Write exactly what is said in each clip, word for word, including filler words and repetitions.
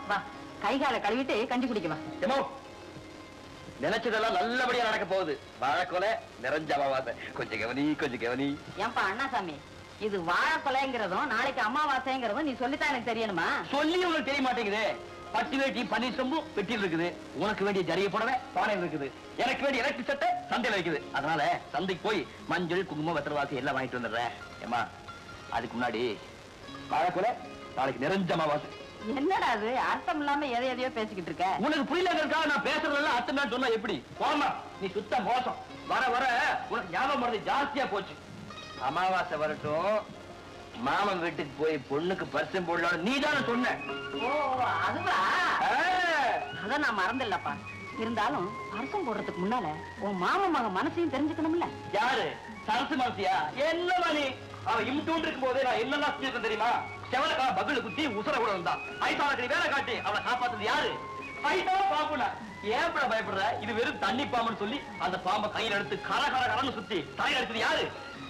வா கை காலை கழுவிட்டு கஞ்சி குடிக்க வா. நினைச்சதெல்லாம் நல்லபடியா நடக்க போகுது. வாழைக்கொலை நிறைஞ்ச அமாவாசை. கொஞ்சம் கவனி கொஞ்சம் கவனி. ஏன்பா அண்ணாசாமி, இது வாழைக்கொலைங்கிறதும் நாளைக்கு அமாவாசைங்கிறதும் நீ சொல்லித்தான் எனக்கு தெரியணுமா? சொல்லி உனக்கு தெரிய மாட்டேங்குது. பட்டு வேட்டி பன்னீர் சொம்பு பெட்டியில் இருக்குது. உனக்கு வேண்டிய ஜரிய புடவை பானையில் இருக்குது. எனக்கு வேண்டிய எலக்ட்ரிக் சட்டை சந்தையில் இருக்குது. அதனால சந்தைக்கு போய் மஞ்சள் குங்குமம் வெத்தரவாசி எல்லாம் வாங்கிட்டு வந்துடுறேன். ஏமா அதுக்கு முன்னாடி வாழைக்கொலை நாளைக்கு நிறைஞ்ச அமாவாசை. என்னடா அது அர்த்தம் இல்லாம எதை எதையோ பேசிக்கிட்டு இருக்க? உனக்கு புரியலங்கிறதுக்காக நான் பேசுறதெல்லாம் அர்த்தம் தான் சொன்னா எப்படி? போமா நீ சுத்த மோசம். வர வர உனக்கு ஞாபகம் மறதி ஜாஸ்தியா போச்சு. அமாவாசை வரட்டும், மாமன் வீட்டுக்கு போய் பொண்ணுக்கு பரிசம் போடலாம் நீ தானே சொன்ன. ஓ அதுவா? அத நான் மறந்துடலப்பா. இருந்தாலும் பரிசம் போடுறதுக்கு முன்னால உன் மாமன் மக மனசையும் தெரிஞ்சுக்கணும்ல. யாரு? சரசு மனசியா? என்னமா நீ? அவ இம்டூன் இருக்கும் போதே நான் என்னெல்லாம் செஞ்சிருக்கேன் தெரியுமா? செவலக்கா பகுல குத்தி உசர கூட வந்தா. ஐசாவுக்கு வேலை காட்டி அவளை காப்பாத்துறது யாரு? ஐசா பாம்புனா ஏன் பயப்படுற? இது வெறும் தண்ணி பாம்புன்னு சொல்லி அந்த பாம்பை கையில் எடுத்து கர கர கரன்னு சுத்தி தலையில எடுத்தது யாரு?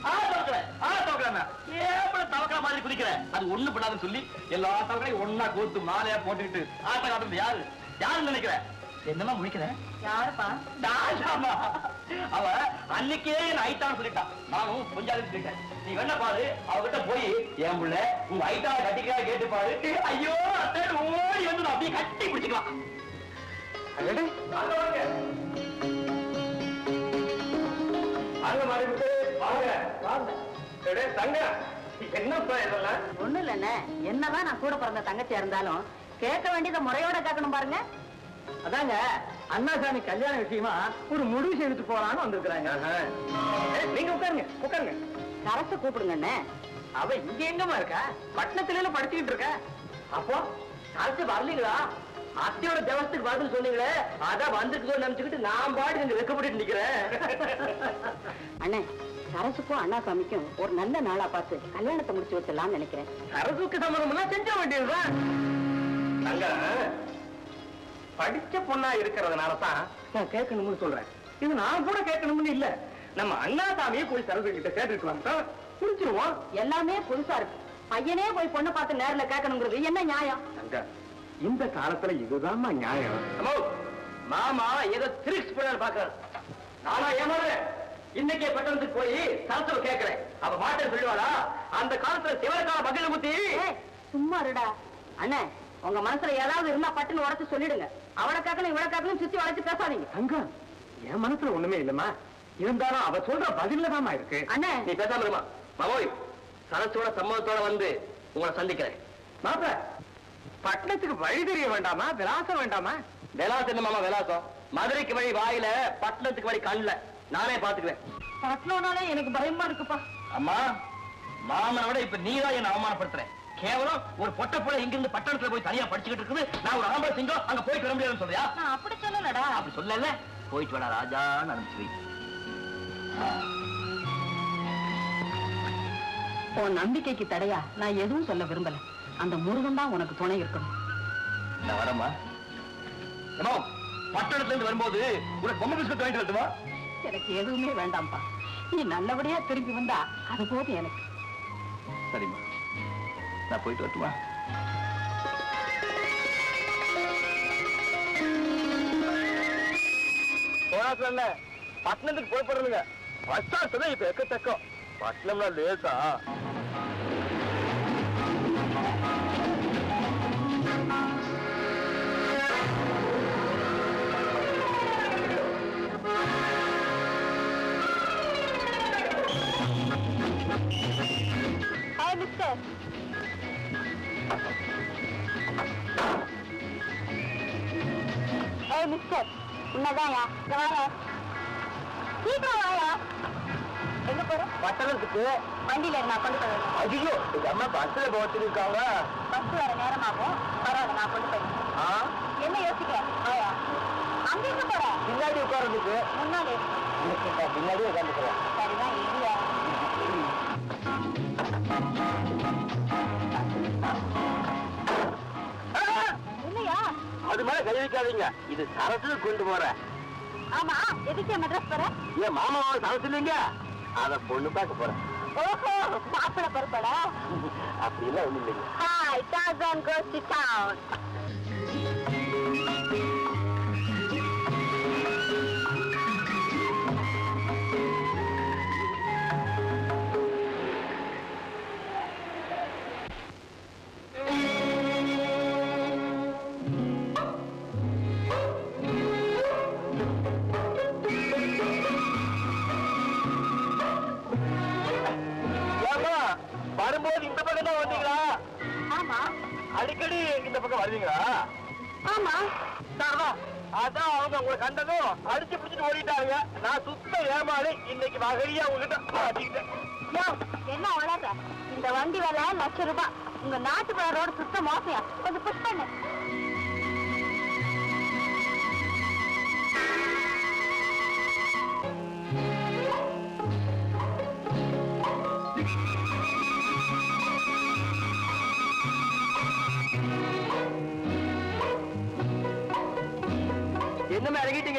தவக்கா மாதிரி குதிக்கிற அது ஒண்ணு பண்ணாதுன்னு சொல்லி எல்லா தவக்களையும் ஒன்னா கோத்து மாலையா போட்டுக்கிட்டு ஆட்ட காட்டுறது யாரு? யாருன்னு நினைக்கிற? என்னமா முடிக்கிற? யாருப்பா? அவ அன்னைக்கே ஐட்டான்னு சொல்லிட்டான். நானும் கொஞ்சம் சொல்லிட்டேன். நீ வேணா பாரு, அவகிட்ட போய் என் புள்ள உங்க ஐட்டா கட்டிக்கா கேட்டு பாரு. ஐயோ அத்தை ஓடி வந்து அப்படியே கட்டி பிடிச்சிக்கலாம். ஒண்ணு இல்லண்ணே, என்னதான் நான் கூட பிறந்த தங்கச்சியா இருந்தாலும் கேட்க வேண்டியதை முறையோட கேட்கணும் பாருங்க. அதாங்க அண்ணாசாமி கல்யாண விஷயமா ஒரு முடிவு செய்து போறான்னு வந்திருக்கிறாங்க. நீங்க உட்காருங்க உட்காருங்க. சரசு கூப்பிடுங்க. அவ இங்க எங்கம்மா இருக்கா? பட்டணத்துல படிச்சுக்கிட்டு இருக்க. அப்போ சரசு வரலீங்களா? அத்தையோட தேவஸ்துக்கு பதில் சொன்னீங்களே, அதான் வந்துட்டு நினைச்சுக்கிட்டு நான் பாடி இங்க வெக்கப்பட்டு நிக்கிறேன். அண்ணே, சரசுக்கும் அண்ணாசாமிக்கும் ஒரு நல்ல நாளா பார்த்து கல்யாணத்தை முடிச்சு வச்சிடலாம்னு நினைக்கிறேன். சரசுக்கு சம்மதம்னா செஞ்ச வேண்டியதுதான். படிச்ச பொண்ணா இருக்கிறதுனாலதான் நான் கேட்கணும்னு சொல்றேன். இது நான் கூட கேட்கணும்னு இல்ல, நம்ம அண்ணாசாமியே போய் சரசு கிட்ட கேட்டுக்கலாம் புரிஞ்சிருவோம். எல்லாமே புதுசா இருக்கு. பையனே போய் பொண்ணை பார்த்து நேரில் கேட்கணுங்கிறது என்ன நியாயம்? இந்த காலத்துல இதுதான் நியாயம். மாமா ஏதோ திரிக்ஸ் பண்ண பாக்குறாரு. நானா ஏமாறேன். இன்னைக்கே பட்டணத்துக்கு போய் சரசுவை கேட்கிறேன். அவ மாட்டேன்னு சொல்லுவாளா? அந்த காலத்துல சிவகால மகிழ முத்தி. சும்மா இருடா அண்ணே, உங்க மனசுல ஏதாவது இருந்தா பட்டுன்னு உடச்சு சொல்லிடுங்க. அவளை கேட்கணும் இவளை கேட்கணும் சுத்தி வளைச்சு பேசாதீங்க. அங்க என் மனசுல ஒண்ணுமே இல்லம்மா. இருந்தாலும் அவ சொல்ற பதில தாமா இருக்கு. அண்ணே நீ பேசாம இருமா. மாமோய் சரசோட சம்மதத்தோட வந்து உங்களை சந்திக்கிறேன். மாப்ப பட்டணத்துக்கு வழி தெரிய வேண்டாமா? விலாசம் வேண்டாமா? விலாசம் என்ன மாமா விலாசம்? மதுரைக்கு வழி வாயில, பட்டணத்துக்கு வழி கண்ல. நானே பாத்துக்குவேன். பட்டணம்னாலே எனக்கு பயமா இருக்குப்பா. அம்மா மாமனை விட இப்ப நீதான் என்ன அவமானப்படுத்துறேன். கேவலம் ஒரு பொட்ட புள்ள இங்கிருந்து பட்டணத்துல போய் தனியா படிச்சுக்கிட்டு இருக்குது. நான் ஒரு ஆம்பளை சிங்கம் அங்க போயிட்டு வர முடியாதுன்னு சொல்றியா? நான் அப்படி சொல்லலடா. அப்படி சொல்லல. போயிட்டு வாடா ராஜான்னு அனுப்பிச்சு. உன் நம்பிக்கைக்கு தடையா நான் எதுவும் சொல்ல விரும்பல. அந்த முருகன் தான் உனக்கு துணை இருக்கணும். நான் வரமா? பட்டணத்துல இருந்து வரும்போது உனக்கு பொம்மை பிஸ்கட் வாங்கிட்டு வரட்டுமா? எனக்கு எதுவுமே வேண்டாம்ப்பா. நீ நல்லபடியா திரும்பி வந்தா அது போதும் எனக்கு. சரிம்மா, நான் போயிட்டு வரட்டுமா? போராட்டம்ல பட்டணத்துக்கு போய் போடுறதுங்க. பட்டாசம் இப்ப எக்கத்தக்கம். பட்டணம்னா லேசா? Hi, mister. Hey, mister. உன்னதாயா? வாயா. சீக்கிரம் வாயா. எங்க போற? பட்டணத்துக்கு. வண்டியில நான் கொண்டு போறேன். ஐயோ, இது அம்மா பஸ்ல போட்டு இருக்காங்க. பஸ் வர நேரமாகும். பரவாயில்ல, நான் கொண்டு போறேன். என்ன யோசிக்க? வாயா. அங்க எங்க போற? பின்னாடி உட்கார்றதுக்கு. முன்னாடி. பின்னாடியே உட்காந்துக்கிறேன். சரிதான், இல்லையா? இல்லையா? அது மேல கை வைக்காதீங்க. இது சரசு கொண்டு போற. ஆமா, எதுக்கு மெட்ராஸ் போற? ஏன் மாமாவை சரசு இல்லைங்க, அத பொண்ணு பார்க்க போறேன். ஓஹோ, மாப்பிள பொறுப்படா? அப்படி எல்லாம் ஒண்ணு இல்லைங்க. Hi, Tarzan goes to town. வருவீங்களா? ஆமா. அதான் அவங்க உங்களை கண்டதும் அடிச்சு பிடிச்சிட்டு ஓடிட்டாங்க. நான் சுத்த ஏமாளி. இன்னைக்கு வகையா உங்ககிட்ட மாட்டிக்கிட்டேன். என்ன உலக இந்த வண்டி வேலை லட்சம் ரூபாய். உங்க நாட்டுக்காரோட சுத்த மோசையா கொஞ்சம் புஷ் பண்ணு. என்னமே இறங்கிட்டீங்க?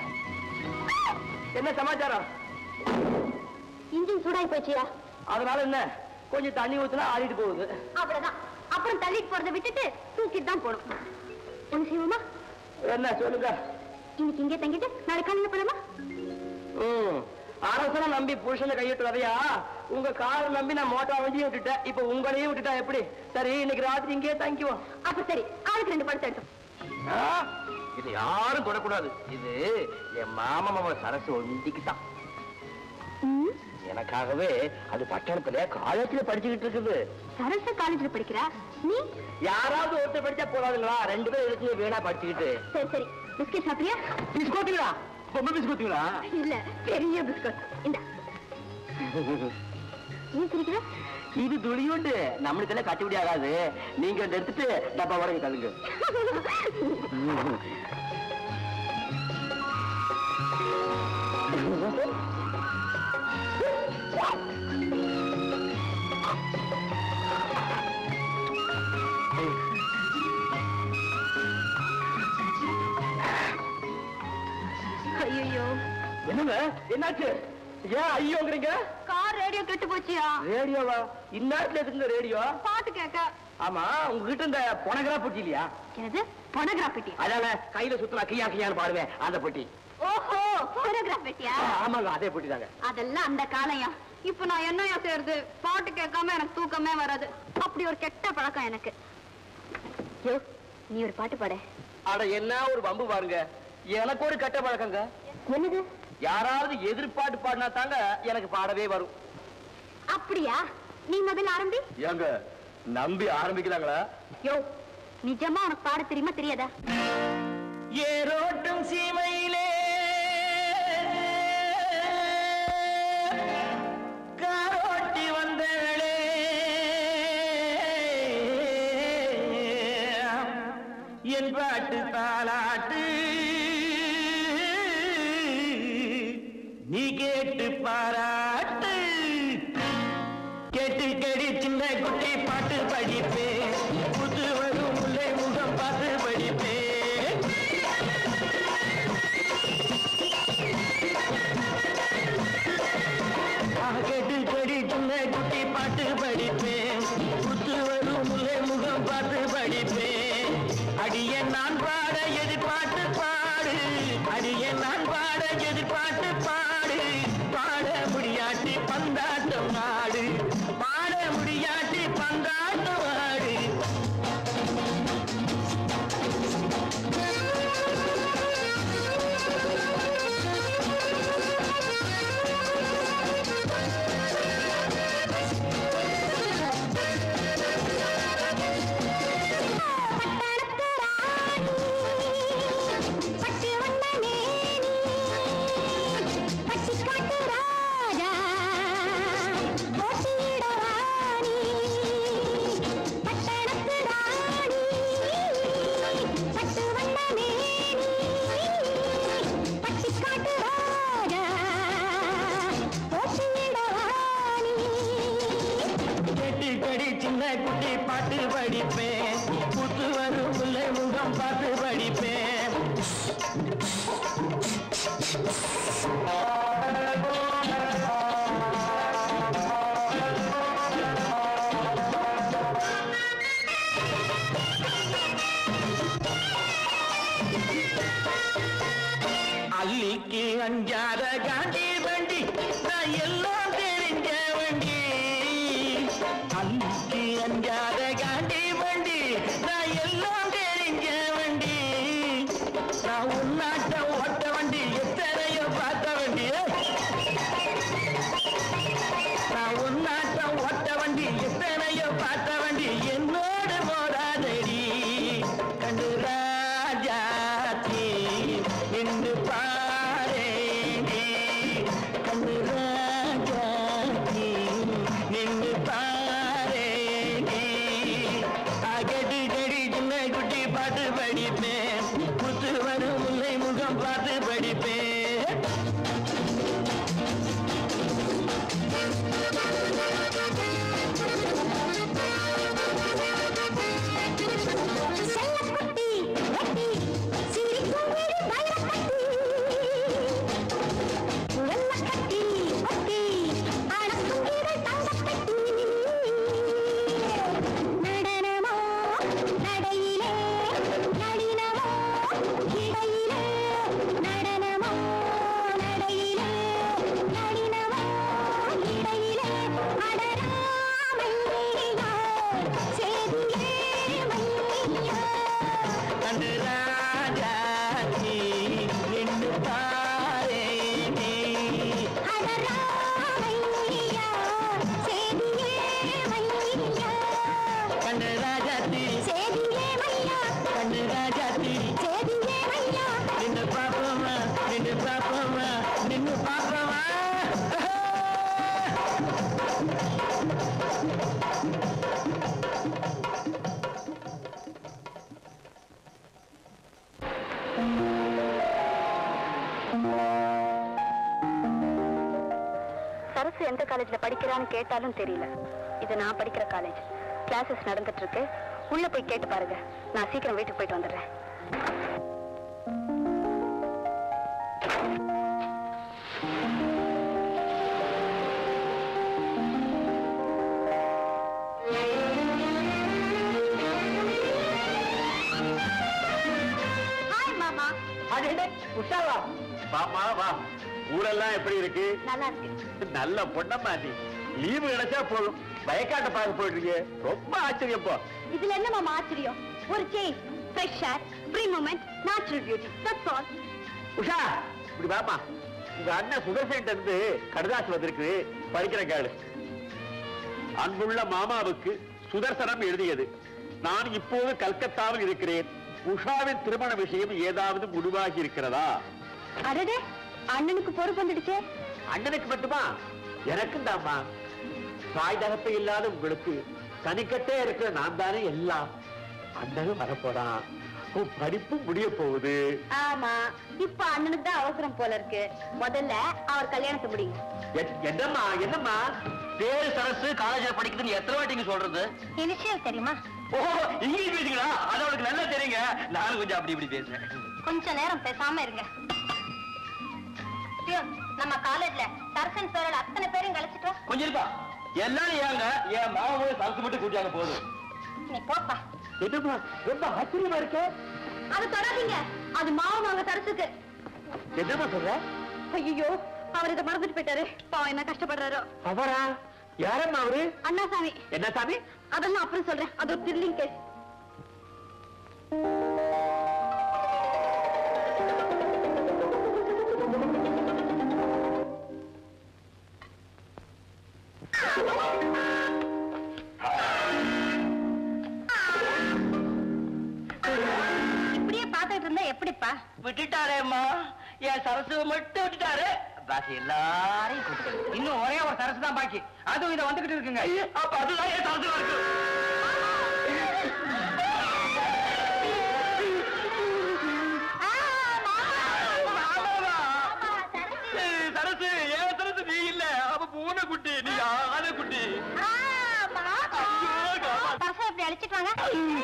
என்ன சமாச்சாரம்? இன்ஜின் சூடாய் போச்சியா? அதனால என்ன, கொஞ்சம் தண்ணி ஊத்துனா ஆடிட்டு போகுது. அவ்வளவுதான். அப்புறம் தள்ளிட்டு போறதை விட்டுட்டு தூக்கிட்டு தான் போடும். ஒண்ணு செய்வோமா? என்ன சொல்லுங்க. இன்னைக்கு இங்கே தங்கிட்டு நாளைக்கு காலையில போலாமா? ம், அரசனை நம்பி புருஷனை கையிட்டு வரையா? உங்க காரை நம்பி நான் மோட்டார் வண்டியும் விட்டுட்டேன். இப்ப உங்களையும் விட்டுட்டா எப்படி? சரி, இன்னைக்கு ராத்திரி இங்கே தங்கிக்குவோம். அப்ப சரி, ஆளுக்கு ரெண்டு படத்தை எடுத்தோம். இது யாரும் தொடக்கூடாது. இது என் மாமா மாமா சரசு ஒண்டிக்குதான். எனக்காகவே அது பட்டணத்துல காலேஜ்ல படிச்சுக்கிட்டு இருக்குது. சரச காலேஜ்ல படிக்கிறா நீ? யாராவது ஒருத்தர் படிச்சா போறாதுங்களா? ரெண்டு பேரும் இருக்கு வேணா படிச்சுக்கிட்டு. சரி சரி, பிஸ்கட் சாப்பிடுறியா? பிஸ்கோட்டுங்களா? பொம்மை பிஸ்கோட்டுங்களா? இல்ல, பெரிய பிஸ்கட். இந்த நீ சிரிக்கிற? இது துளியுண்டு நம்மளுக்கெல்லாம் கட்டுப்படி ஆகாது. நீங்க எடுத்துட்டு டப்பா வரைக்கும் கழுங்க. ஐயோ, என்னங்க என்னாச்சு? ஏன் ஐயோங்கிறீங்க? கார் ரேடியோ கெட்டு போச்சியா? ரேடியோவா? இந்நேரத்துல எதுங்க ரேடியோ? பாட்டு கேட்க. ஆமா, உங்ககிட்ட இந்த பொனகிரா பொட்டி இல்லையா? என்னது பொனகிரா பெட்டி? அதான கையில சுத்தலா கியா கியான்னு பாடுவேன் அந்த பொட்டி. ஓஹோ, பொனகிரா பெட்டியா? ஆமாங்க, அதே பொட்டி தாங்க. அதெல்லாம் அந்த காலையா. இப்ப நான் என்னையா செய்யறது? பாட்டு கேட்காம எனக்கு தூக்கமே வராது. அப்படி ஒரு கெட்ட பழக்கம் எனக்கு. யோ, நீ ஒரு பாட்டு பாட. அட என்ன ஒரு வம்பு பாருங்க. எனக்கு ஒரு கெட்ட பழக்கங்க. என்னது? யாராவது எதிர்பாட்டு பாடினா தாங்க எனக்கு பாடவே வரும். அப்படியா? நீ முதல்ல ஆரம்பி. ஏங்க நம்பி ஆரம்பிக்கிறாங்களா? யோ, நிஜமா உனக்கு பாட தெரியுமா தெரியாதா? ஏரோட்டும் சீமையிலே காரோட்டி வந்தே என் பாட்டு தாலாட்டு நீ கேட்டு பாராட்டு. கேட்டு கேடி சின்ன குட்டி பாட்டு படிப்பே, புது வரும் முல்லை முகம் பார்த்து படிப்பே. கேட்டு கேடி சின்ன குட்டி பாட்டு படிப்பே, புது வரும் முல்லை முகம் பார்த்து படிப்பே. அடிய நான் பாட எதிர்பாட்டு பாடு, அடிய நான் பாட எதிர்பாட்டு பாடு. பாட முடியாட்டி பந்தாட்டம் நாடு, பாட முடியாட்டி பந்தாட்டம் ஆடு. குட்டி பாட்டு படிப்பேன், புத்து வரும் முல்லை முகம் பார்த்து படிப்பேன். அள்ளிக்கு அஞ்சாத காண்டி வண்டி நான் எல்லாம் தெரிஞ்ச வண்டி. அள்ளிக்கு அஞ்சாத காண்டி வண்டி நான் எல்லாம் தெரிஞ்ச வண்டி. நான் உன்னாட்ட ஓட்ட வண்டி எத்தனையோ பார்த்த வண்டி. நான் உன்னாட்ட ஓட்ட வண்டி எத்தனையோ பார்த்த வண்டி. என்னோடு போராதடி நின்று பாரே கண்ணு ராஜாத்தி நின்று பாரே அகடி கடி சின்ன குட்டி பாட்டு படிப்பேன் புத்து வரும் முல்லை முகம் பார்த்து படிப்பேன் சரசு எந்த காலேஜ்ல படிக்கிறான்னு கேட்டாலும் தெரியல. இது நான் படிக்கிற காலேஜ். கிளாஸஸ் நடந்துட்டு இருக்கு. உள்ள போய் கேட்டு பாருங்க. நான் சீக்கிரம் வீட்டுக்கு போயிட்டு வந்துடுறேன். ஹாய் மாமா. அடடே உஷாவா பாமா வா. ஊரெல்லாம் எப்படி இருக்கு? நல்லா இருக்கு. நல்ல பொண்ணம்மா நீ. லீவு கிடைச்சா போதும் வயக்காட்ட பார்க்க போயிட்டு ரொம்ப ஆச்சரியம். போ இதுல என்ன மாமா ஆச்சரியம்? ஒரு change, fresh air, free moment, natural beauty. That's all. Usha இப்படி பாமா. உங்க அண்ணன் சுதர்சன் இருந்து கடுதாசு வந்திருக்கு. படிக்கிற கேளு. அன்புள்ள மாமாவுக்கு சுதர்சனம் எழுதியது. நான் இப்போது கல்கத்தாவில் இருக்கிறேன். உஷாவின் திருமண விஷயம் ஏதாவது முடிவாகி இருக்கிறதா? அடடே, அண்ணனுக்கு பொறுப்பு வந்துடுச்சே. அண்ணனுக்கு மட்டுமா? எனக்கும் தாமா. தாய் தகப்பை இல்லாத உங்களுக்கு தனிக்கட்டே இருக்கிற நான் தானே எல்லாம். அண்ணனும் வரப்போறான். படிப்பும் முடிய போகுது. ஆமா, இப்ப அண்ணனுக்கு தான் அவசரம் போல இருக்கு. முதல்ல அவர் கல்யாணத்தை முடியும். என்னம்மா என்னம்மா பேரு சரசு காலேஜ்ல படிக்குதுன்னு எத்தனை வாட்டிங்க சொல்றது? இனிஷியல் தெரியுமா? ஓ, இங்கிலீஷ் பேசுங்களா? அது அவளுக்கு நல்லா தெரியுங்க. நானும் கொஞ்சம் அப்படி இப்படி பேசுறேன். கொஞ்ச நேரம் பேசாம இருங்க. நம்ம காலேஜ்ல சரசன் பேரோட அத்தனை பேரையும் கழிச்சிட்டோம். கொஞ்சம் இருப்பா. எல்லாரும் ஏங்க என் மாமாவை சரசு மட்டும் கூட்டியாங்க போதும். நீ போப்பா. என்னம்மா ரொம்ப ஆச்சரியமா இருக்க. அது தொடாதீங்க. அது மாமாங்க சரசுக்கு. என்னம்மா சொல்ற? ஐயோ, அவர் இதை மறந்துட்டு போயிட்டாரு. பாவம் என்ன கஷ்டப்படுறாரோ. அவரா? யாரம்மா அவரு? அண்ணாசாமி. என்ன சாமி? அதெல்லாம் அப்புறம் சொல்றேன். அது ஒரு த்ரில்லிங் கேஸ். இப்படியே பாத்துட்டு இருந்தா எப்படிப்பா? விட்டுட்டாரேம்மா. என் சரசு மட்டும் விட்டுட்டாரு. பாக்கி எல்லாரையும் கூப்பிட்டு இன்னும் ஒரே ஒரு சரசு தான் பாக்கி. அதுவும் இதை வந்துகிட்டு இருக்குங்க. அப்ப அதுதான் என் சரசு இருக்கு. சரசு ஏன் சரசு நீ இல்ல. அப்ப பூனை குட்டி, நீ ஆன குட்டி. பசங்க இப்படி அழிச்சிட்டு வாங்க.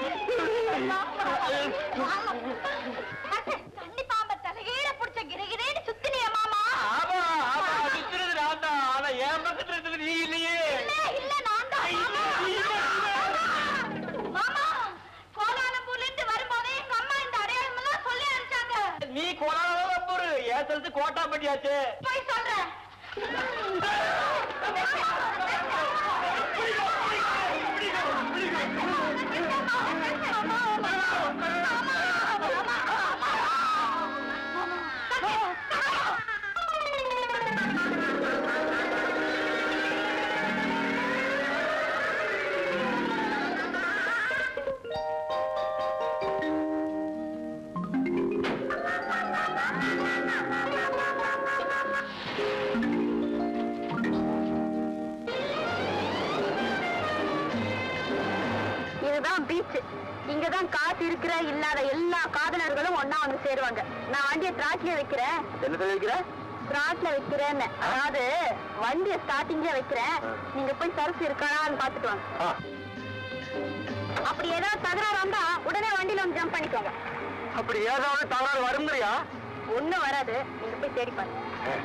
கண்ணி பாம்ப தலைகீழ புடிச்ச கிரகிரேன்னு சுத்தினிய மாமா. ஆமா ஆமா, சுத்துறது நான் தான். ஆனா என் பக்கத்துல இருக்கிறது நீ இல்லையே. இல்ல நான் தான் மாமா. கோலாலம்பூர்ல இருந்து வரும்போதே எங்க அம்மா இந்த அடையாளம் எல்லாம் சொல்லி அனுப்பிச்சாங்க. நீ கோலாலம்பூர், ஏன் சரசு கோட்டாம்பட்டியாச்சு. போய் சொல்றேன். இதுதான் பீச். இங்கதான் காசு இருக்கிற இல்லாத எல்லா காதலர்களும் ஒன்னா வந்து சேருவாங்க. நான் வண்டியை திராட்சில வைக்கிறேன். என்ன வைக்கிற? திராட்சில வைக்கிறேன்னு, அதாவது வண்டியை ஸ்டார்டிங்ல வைக்கிறேன். நீங்க போய் சரசு இருக்கான்னு பாத்துட்டு வாங்க. அப்படி ஏதாவது தகராறு வந்தா உடனே வண்டியில வந்து ஜம்ப் பண்ணிக்கோங்க. அப்படி ஏதாவது தகராறு வருங்கறியா? ஒண்ணும் வராது, நீங்க போய் தேடி பாருங்க.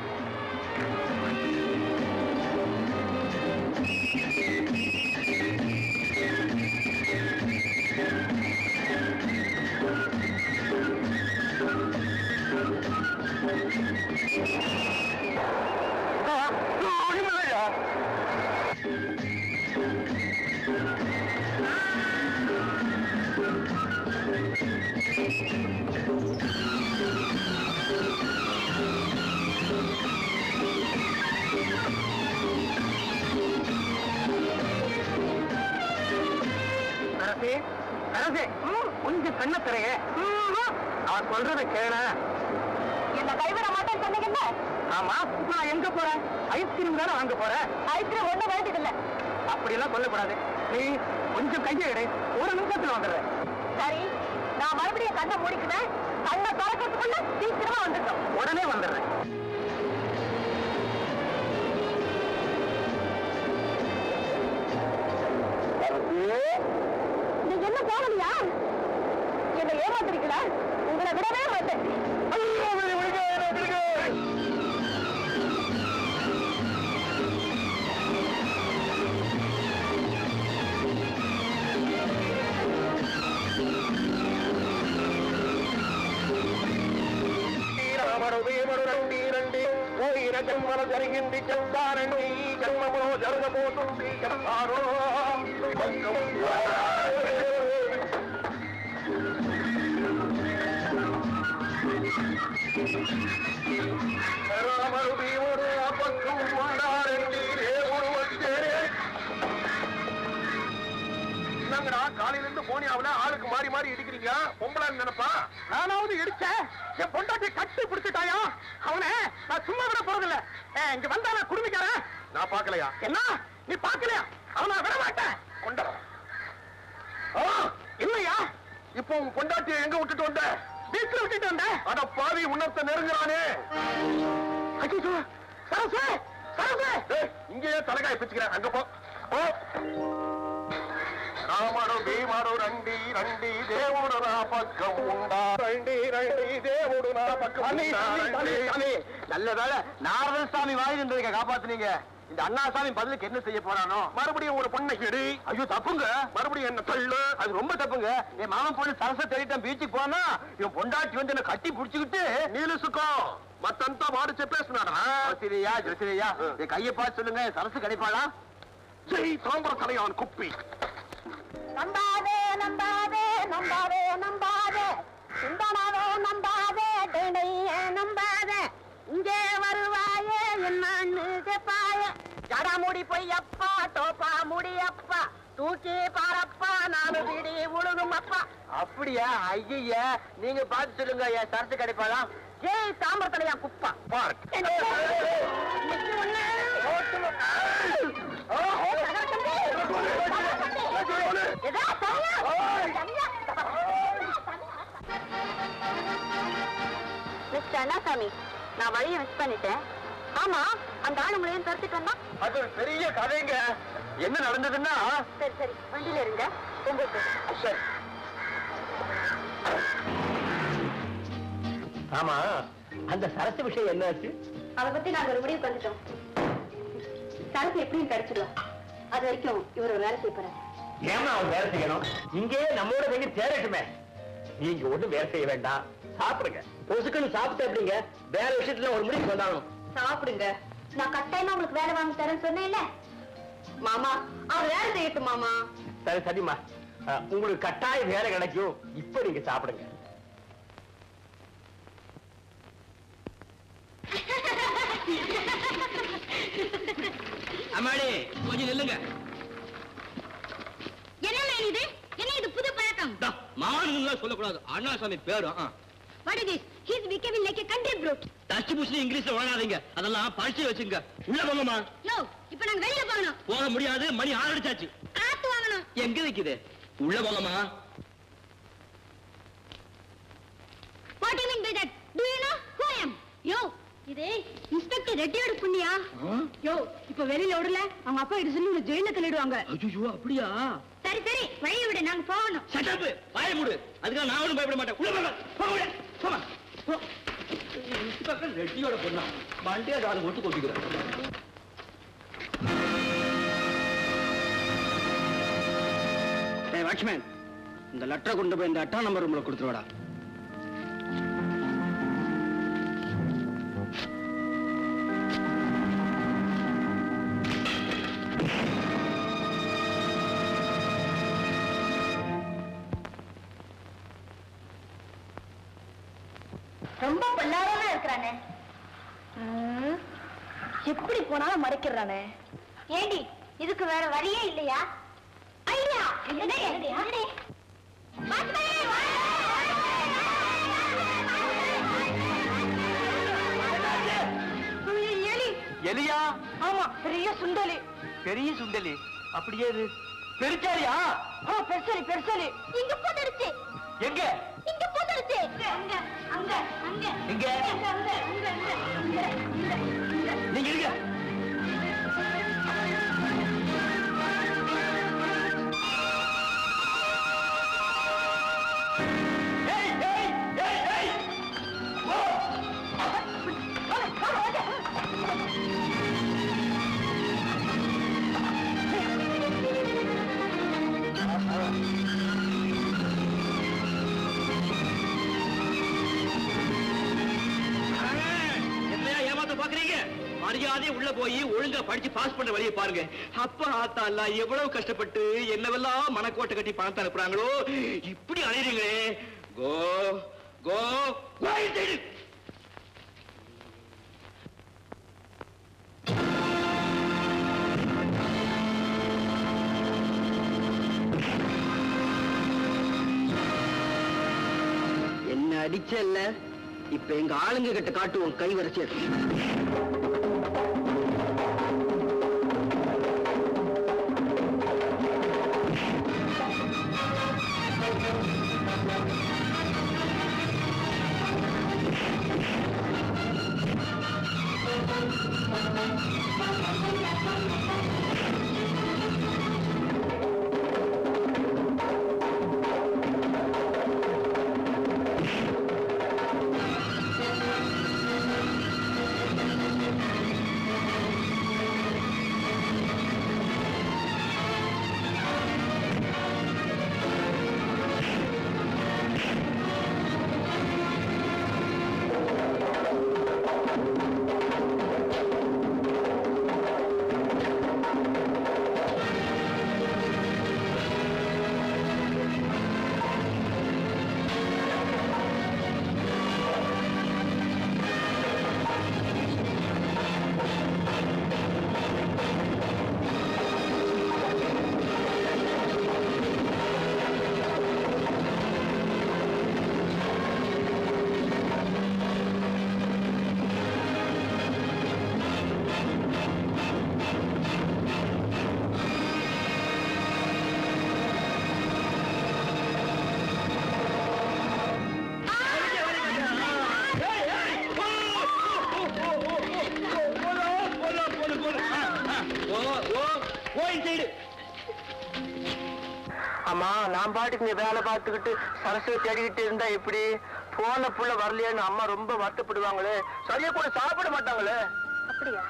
கொஞ்சம் கண்ண திரைய அவன் சொல்றத கேள. என்ன கைவிட மாட்டேன்னு சொன்னீங்கல்ல? ஆமா, நான் எங்க போறேன்? ஐஸ்கிரீம் தானே வாங்க போறேன். ஐஸ்கிரீம் ஒண்ணும் வேண்டியது இல்ல. அப்படி எல்லாம் சொல்லக்கூடாது. நீ கொஞ்சம் கையை எடு, ஒரு நிமிஷத்துல வந்துடுறேன். சரி, நான் மறுபடியும் கண்ணை மூடிக்குவேன். கண்ணை திறக்கிறதுக்குள்ள சீக்கிரமா வந்துட்டோம். உடனே வந்துடுறேன். நீங்க என்ன போகலையா? என்ன ஏமாத்திருக்கீங்களா? உங்களை விடவே மாட்டேன். జన్మల జరిగింది చెప్తానండి. జన్మములో జరగబోతుంది చెప్తారో. రామరు భీముడు ఆ పక్కం ఉండారండి. దేవుడు వచ్చేరే. என்னங்கடா காலையில இருந்து போனியாவுல ஆளுக்கு மாறி மாறி இடிக்கிறீங்க? பொம்பளான்னு நினைப்பா? நானாவது இடிச்சேன். என் பொண்டாட்டி கட்டி பிடிச்சிட்டாயா? அவனை நான் சும்மா விட போறதில்ல. இங்க வந்தா நான் குடும்பிக்கிறேன். நான் பாக்கலையா? என்ன நீ பாக்கலையா? அவனை விட மாட்டேன். கொண்டா இல்லையா? இப்போ உன் பொண்டாட்டியை எங்க விட்டுட்டு வந்த? வீட்டுல விட்டுட்டு வந்த. அட பாவி, உன்னத்தை நெருங்குறானே. அச்சோ, சரசு சரசு, இங்கேயே தலைகாய பிச்சுக்கிறேன். அங்க போ. రామడు భీమడు రండి రండి దేవుడు నా పక్కం ఉండా. రండి రండి దేవుడు నా పక్కం. நல்ல வேலை நாரதன் சாமி வாங்கி இருந்ததுங்க காப்பாத்துனீங்க. இந்த அண்ணாசாமி பதிலுக்கு என்ன செய்ய போறானோ? மறுபடியும் ஒரு பொண்ணை கெடி. ஐயோ தப்புங்க. மறுபடியும் என்ன தள்ளு? அது ரொம்ப தப்புங்க. என் மாமன் பொண்ணு சரச தேடிட்டான் பீச்சுக்கு போனா இவன் பொண்டாட்டி வந்து என்ன கட்டி புடிச்சுக்கிட்டு நீலுசுக்கும் மத்தந்தா மாடு చెప్పేస్తున్నాడా? சரியா சரியா, என் கையை பார்த்து சொல்லுங்க, சரசு கிடைப்பாளா? ஜெய் தாம்பர தலையான் குப்பி. நம்பாதே நம்பாதே நம்பாதே நம்பாதே சிந்தனாவே நம்பாதே டேடைய நம்பாதே. இங்கே வருவாயே என்னன்னு கேப்பாய. ஜடா முடி பொய்யப்பா டோப்பா முடியப்பா தூக்கி பாரப்பா நானு வீடி உழுகும் அப்பா. அப்படியா? ஐயா, நீங்க பார்த்து சொல்லுங்க, என் சரசு கிடைப்பாளா? ஜெய் தாம்பரத்தலையா குப்பா. மிஸ்டர் அண்ணாசாமி, நான் வழியை மிஸ் பண்ணிட்டேன். ஆமா, அந்த ஆளு உங்களையும் துரத்திட்டு வந்தா? அது ஒரு பெரிய கதைங்க. என்ன நடந்ததுன்னா? சரி சரி, வண்டியில இருங்க. உங்களுக்கு சரி. ஆமா, அந்த சரசு விஷயம் என்னாச்சு? அதை பத்தி நாங்க ஒரு முடிவு பண்ணிட்டோம். சரசு எப்படியும் கிடைச்சிடும். அது வரைக்கும் இவர் ஒரு வேலை செய்ய போறாரு. ஏமா அவன் வேலை செய்யணும்? இங்கே நம்மோட தங்கி தேரட்டுமே. நீங்க ஒண்ணும் வேலை செய்ய வேண்டாம், சாப்பிடுங்க. பொசுக்குன்னு சாப்பிட்டு எப்படிங்க? வேற விஷயத்துல ஒரு முடிவு சொன்னாலும் சாப்பிடுங்க. நான் கட்டாயமா உங்களுக்கு வேலை வாங்கி தரேன்னு சொன்னேன்ல மாமா. அவர் வேலை செய்யட்டும் மாமா. சரி சரிம்மா, உங்களுக்கு கட்டாய வேலை கிடைக்கும். இப்ப நீங்க சாப்பிடுங்க. அம்மாடி கொஞ்சம் நில்லுங்க. என்ன இது? என்ன இது புது பழக்கம்? மானுன்னு சொல்லக்கூடாது. அண்ணாசாமி பேரும். What is this? He is becoming like a நன்றி ப்ரோ. டச் புஷ் இங்கிலீஷ்ல வழங்காதீங்க, அதெல்லாம் பரிச்சை வச்சுங்க. உள்ள போங்கம்மா. யோ, இப்போ நாங்க வெளிய போகணும். போக முடியாது, மணி ஆறு அடிச்சாச்சு. காத்து வாங்கணும். எங்க நிக்குது? உள்ள போங்கம்மா. What do you mean by that? Do you know who I am? யோ, இது இன்ஸ்பெக்டர் ரெட்டியோட புண்ணியா? யோ, இப்போ வெளியில ஓடல, அவங்க அப்பா கிட்ட சொல்லி உன்னை ஜெயில தள்ளிடுவாங்க. ஐயோ, அப்படியா? சரி சரி, வழிய விடு, நாங்க போகணும். ஷட் அப், வாயை மூடு. அதுக்கு நான் ஒண்ணும் பயப்பட மாட்டேன். உள்ள போங்க. போங்க. போங்க. போ. இன்ஸ்பெக்டர் ரெட்டியோட பொண்ணா? மண்டே கால் போட்டு கொட்டிக்கிறேன். ஏய் வாட்ச்மேன், இந்த லெட்டரை கொண்டு போய் இந்த அட்டா நம்பர் ரூம்ல கொடுத்துருவாடா. ரொம்ப பொல்லாதவனா இருக்கிறானே. எப்படி போனாலும் மறைக்கிறானே. ஏண்டி, இதுக்கு வேற வழியே இல்லையா? ஐடியா எலியா? ஆமா, பெரிய சுண்டலி. பெரிய சுண்டலி? அப்படியே இது பெருச்சாலியா? பெருசலி பெருசலி இங்க போட்டுருச்சு. எங்க? இங்க போட்டுருச்சு. அங்க அங்க அங்க எங்க? அங்க அங்க அங்க அங்க நீங்க இருங்க. ஏய் ஏய் ஏய் ஏய் ஓ மரியாதை உள்ள போய் ஒழுங்கா படிச்சு பாஸ் பண்ண வழியை பாருங்க. அப்பா ஆத்தா எல்லாம் எவ்வளவு கஷ்டப்பட்டு என்னவெல்லாம் மனக்கோட்டை கட்டி பணத்தை அனுப்புறாங்களோ, இப்படி அலைறீங்களே. கோ கோ என்ன அடிச்சல்ல, இப்ப எங்க ஆளுங்க கிட்ட காட்டுவோம் கை வரைச்சு. அம்மா, நான் பாட்டுக்கு நீ வேலை பார்த்துக்கிட்டு சரஸ்வதி தேடிக்கிட்டு இருந்தா எப்படி? போன புள்ள வரலையேன்னு அம்மா ரொம்ப வருத்தப்படுவாங்களே, சரியா கூட சாப்பிட மாட்டாங்களே. அப்படியா?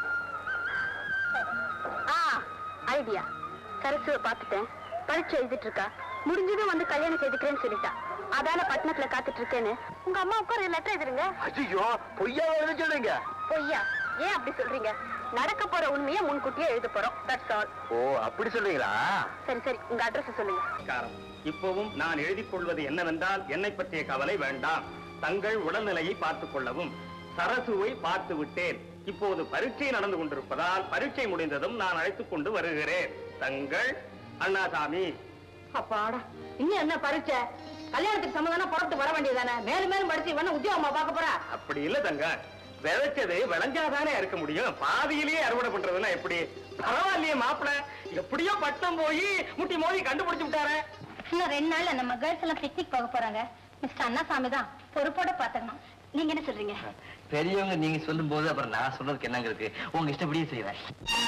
ஆ, ஐடியா. சரஸ்வதியை பார்த்துட்டேன், பரீட்சை எழுதிட்டு இருக்கா. முடிஞ்சதும் வந்து கல்யாணம் செய்துக்கிறேன்னு சொல்லிட்டா. அதான பட்டணத்துல காத்துட்டு இருக்கேன்னு உங்க அம்மாவுக்கு ஒரு லெட்டர் எழுதுருங்க. ஐயோ, பொய்யா எழுத சொல்றீங்க? பொய்யா? ஏன் அப்படி சொல்றீங்க? நடக்க போற உண்மையை முன்கூட்டியே எழுத போறோம். That's all. ஓ, அப்படி சொல்றீங்களா? சரி சரி, உங்க அட்ரஸ் சொல்லுங்க. இப்பவும் நான் எழுதிக் கொள்வது என்னவென்றால், என்னை பற்றிய கவலை வேண்டாம். தங்கள் உடல்நிலையை பார்த்துக் கொள்ளவும். சரசுவை பார்த்து விட்டேன். இப்போது பரீட்சை நடந்து கொண்டிருப்பதால் பரீட்சை முடிந்ததும் நான் அழைத்துக் கொண்டு வருகிறேன். தங்கள் அண்ணாசாமி. அப்பாடா, இன்னும் என்ன பரீட்சை? கல்யாணத்துக்கு சம்மதம் புறத்து வர வேண்டியதானே? மேலும் மேலும் படிச்சு வேணா உத்தியோகமா பார்க்க போறா? அப்படி இல்ல தங்க, விதைச்சது விளைஞ்சாதானே இருக்க முடியும். பாதியிலேயே அறுவடை பண்றதுன்னா எப்படி? பரவாயில்லையே மாப்பிள, எப்படியோ பட்டம் போய் முட்டி மோதி கண்டுபிடிச்சு விட்டாரு. இன்னும் ரெண்டு நாள்ல நம்ம கேர்ள்ஸ் எல்லாம் பிக்னிக் போக போறாங்க. மிஸ்டர் அண்ணாசாமி தான் பொறுப்போட பாத்துக்கணும். நீங்க என்ன சொல்றீங்க? பெரியவங்க நீங்க சொல்லும் போது அப்புறம் நான் சொல்றதுக்கு என்னங்க இருக்கு? உங்க இஷ்டப்படியே செய்வேன்.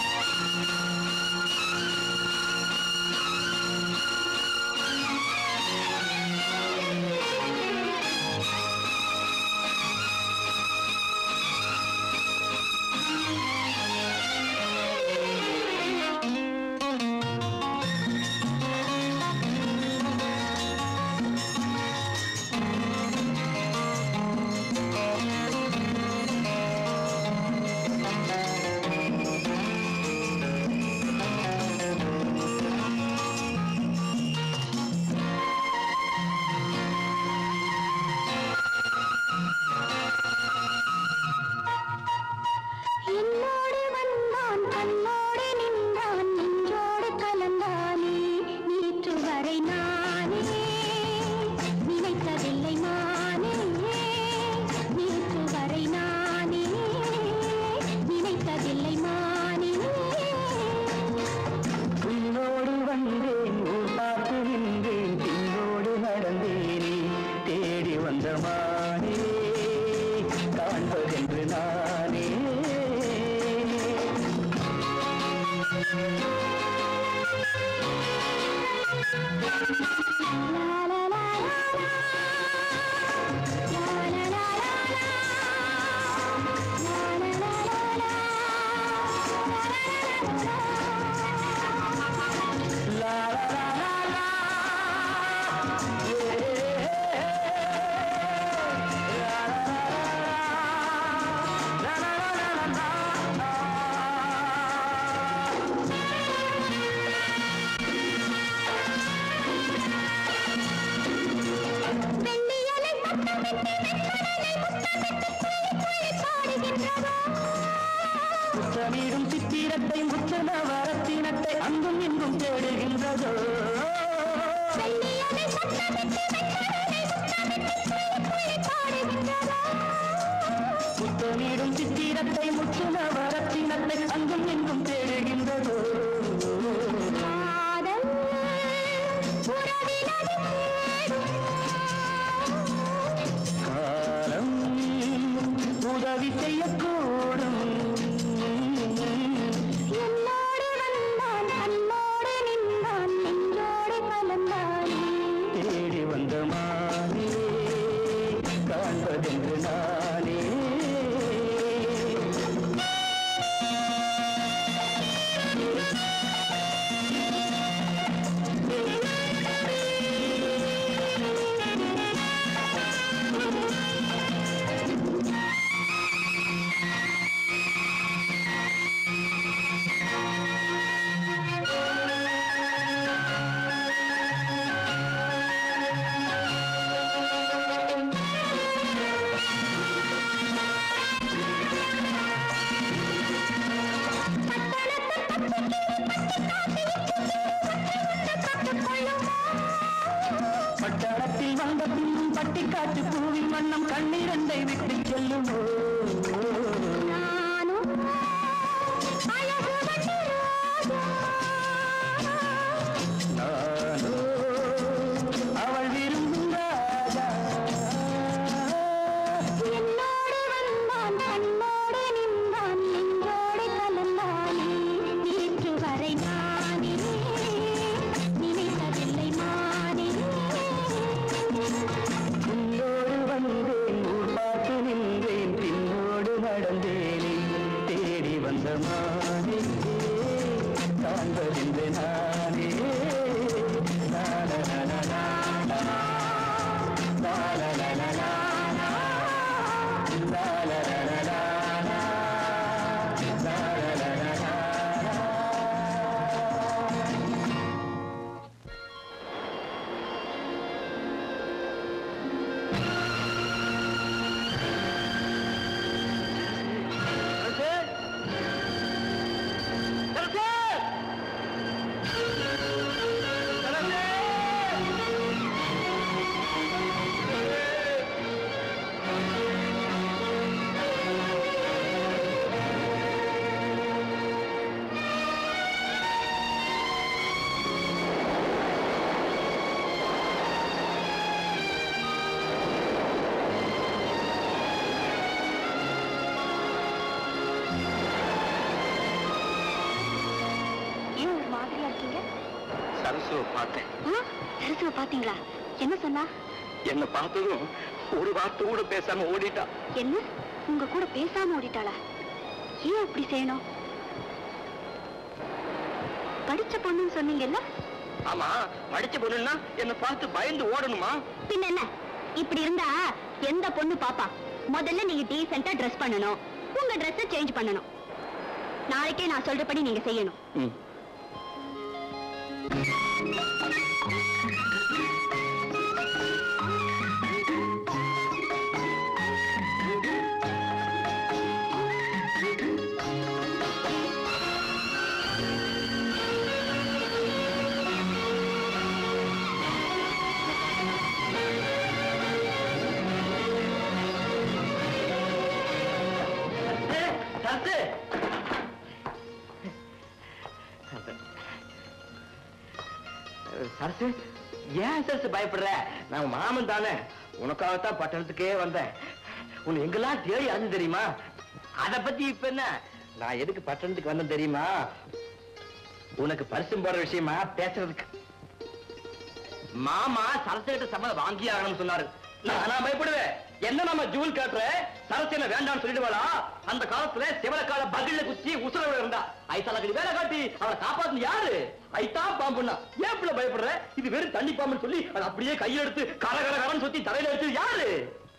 சித்திரத்தை முத்தன வரத்தினத்தை அங்கும் இங்கும் தேடுகின்றதோ. முத்தமிடும் சித்திரத்தை முத்தன வரத்தினத்தை அங்கும் இங்கும் தேடுகின்றதோ. காலம் உதவி செய்யக்கூடும். தேடி வந்த மானே காண்பதென்று நானே. பட்டணத்தில் வந்த பின்னும் பட்டிக்காட்டு பூவின் வண்ணம் கண்ணீரண்டை விட்டு செல்லுமோ. நானோ அவள் விரும்பும் ராஜா. என்னோடு வந்தான் கண்ணோடு நின்றான் நெஞ்சோடு கலந்தானே. நேற்று வரை நானே நினைத்ததில்லை மானே. உன்னோடு வந்தேன் ஊர் பார்த்து நின்றேன் பின்னோடு நடந்தேன். இருக்கீங்க? சரசுவை பார்த்தேன். சரசுவை பாத்தீங்களா? என்ன சொன்னா? என்ன பார்த்ததும் ஒரு வார்த்தை கூட பேசாம ஓடிட்டா. என்ன, உங்க கூட பேசாம ஓடிட்டாளா? ஏன் அப்படி செய்யணும்? படிச்ச பொண்ணுன்னு சொன்னீங்கல்ல? ஆமா, படிச்ச பொண்ணுன்னா என்ன பார்த்து பயந்து ஓடணுமா? பின்ன என்ன, இப்படி இருந்தா எந்த பொண்ணு பாப்பா? முதல்ல நீங்க டீசென்ட்டா ட்ரெஸ் பண்ணணும், உங்க ட்ரெஸ்ஸை சேஞ்ச் பண்ணணும். நாளைக்கே நான் சொல்றபடி நீங்க செய்யணும். சரசு, ஏன் சரசு பயப்படுற? நான் மாமன் தானே, உனக்காகத்தான் பட்டணத்துக்கே வந்தேன். உன்னை எங்கெல்லாம் தேடி அருந்து தெரியுமா? அத பத்தி இப்ப என்ன, நான் எதுக்கு பட்டணத்துக்கு வந்தேன் தெரியுமா? உனக்கு பரிசு போற விஷயமா பேசுறதுக்கு. மாமா சரசு கிட்ட சம்மதம் வாங்கி ஆகணும்னு சொன்னாரு. நானா பயப்படுவேன்? என்ன நம்ம ஜூல் காட்டுற? சரசு என்ன வேண்டாம்னு சொல்லிடுவாளா? அந்த காலத்துல சிவலக்கால பகில குச்சி உசுர இருந்தா ஐத்தாலக்கடி வேலை காட்டி அவளை காப்பாத்து யாரு? ஐத்தா பாம்புன்னா ஏன் பிள்ளை பயப்படுற? இது வெறும் தண்ணி பாம்புன்னு சொல்லி அதை அப்படியே கையில் எடுத்து கர கர கரன்னு சுத்தி தலையில எடுத்து யாரு?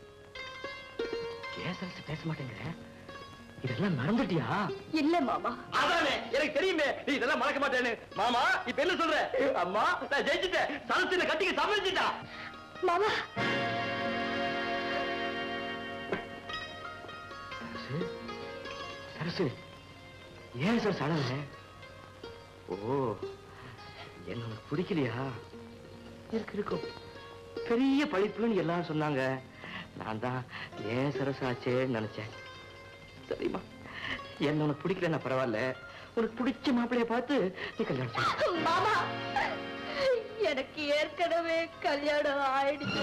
ஏன் சரசு பேச மாட்டேங்கிற? இதெல்லாம் மறந்துட்டியா? இல்ல மாமா. அதானே எனக்கு தெரியுமே, நீ இதெல்லாம் மறக்க மாட்டேன்னு. மாமா இப்ப என்ன சொல்ற? அம்மா நான் ஜெயிச்சுட்டேன், சரசு கட்டிக்க சமைச்சிட்டா. மாமா, சரசு ஏன் சார் சடல? ஓ, என்ன உனக்கு பிடிக்கலையா? இருக்கு இருக்கும், பெரிய படிப்புன்னு எல்லாரும் சொன்னாங்க. நான் தான் ஏன் சரசு ஆச்சேன்னு நினைச்சேன். சரிம்மா, என்ன உனக்கு பிடிக்கலன்னா பரவாயில்ல, உனக்கு பிடிச்ச மாப்பிள்ளைய பார்த்து நீ கல்யாணம் செய்ய. மாமா, எனக்கு ஏற்கனவே கல்யாணம் ஆயிடுச்சு.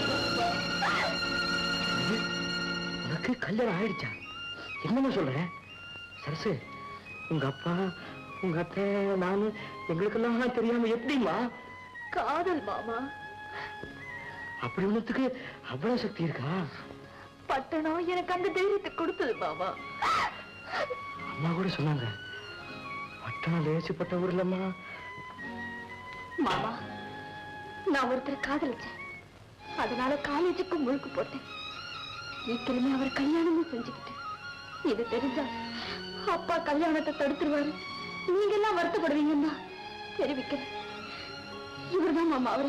உனக்கு கல்யாணம் ஆயிடுச்சா? என்னமா சொல்ற சரசு? உங்க அப்பா, உங்க அத்தை, நானு எங்களுக்கெல்லாம் தெரியாம எப்படிமா? காதல் மாமா. அப்படி ஒண்ணுத்துக்கு அவ்வளவு சக்தி இருக்கா? பட்டணம் எனக்கு அந்த தைரியத்தை கொடுத்தது மாமா. அம்மா கூட சொன்னாங்க, பட்டணம் லேசிப்பட்ட ஊர்லம்மா. மாமா, நான் ஒருத்தர் காதலிச்சேன், அதனால காலேஜுக்கு முழுக்கு போட்டேன். சீக்கிரமே அவர் கல்யாணமும் செஞ்சுக்கிட்டேன். இது தெரிஞ்சா அப்பா கல்யாணத்தை தடுத்துருவாரு, நீங்க எல்லாம் வருத்தப்படுவீங்கன்னா தெரிவிக்கிறேன். இவர்தான் மாமா அவரே.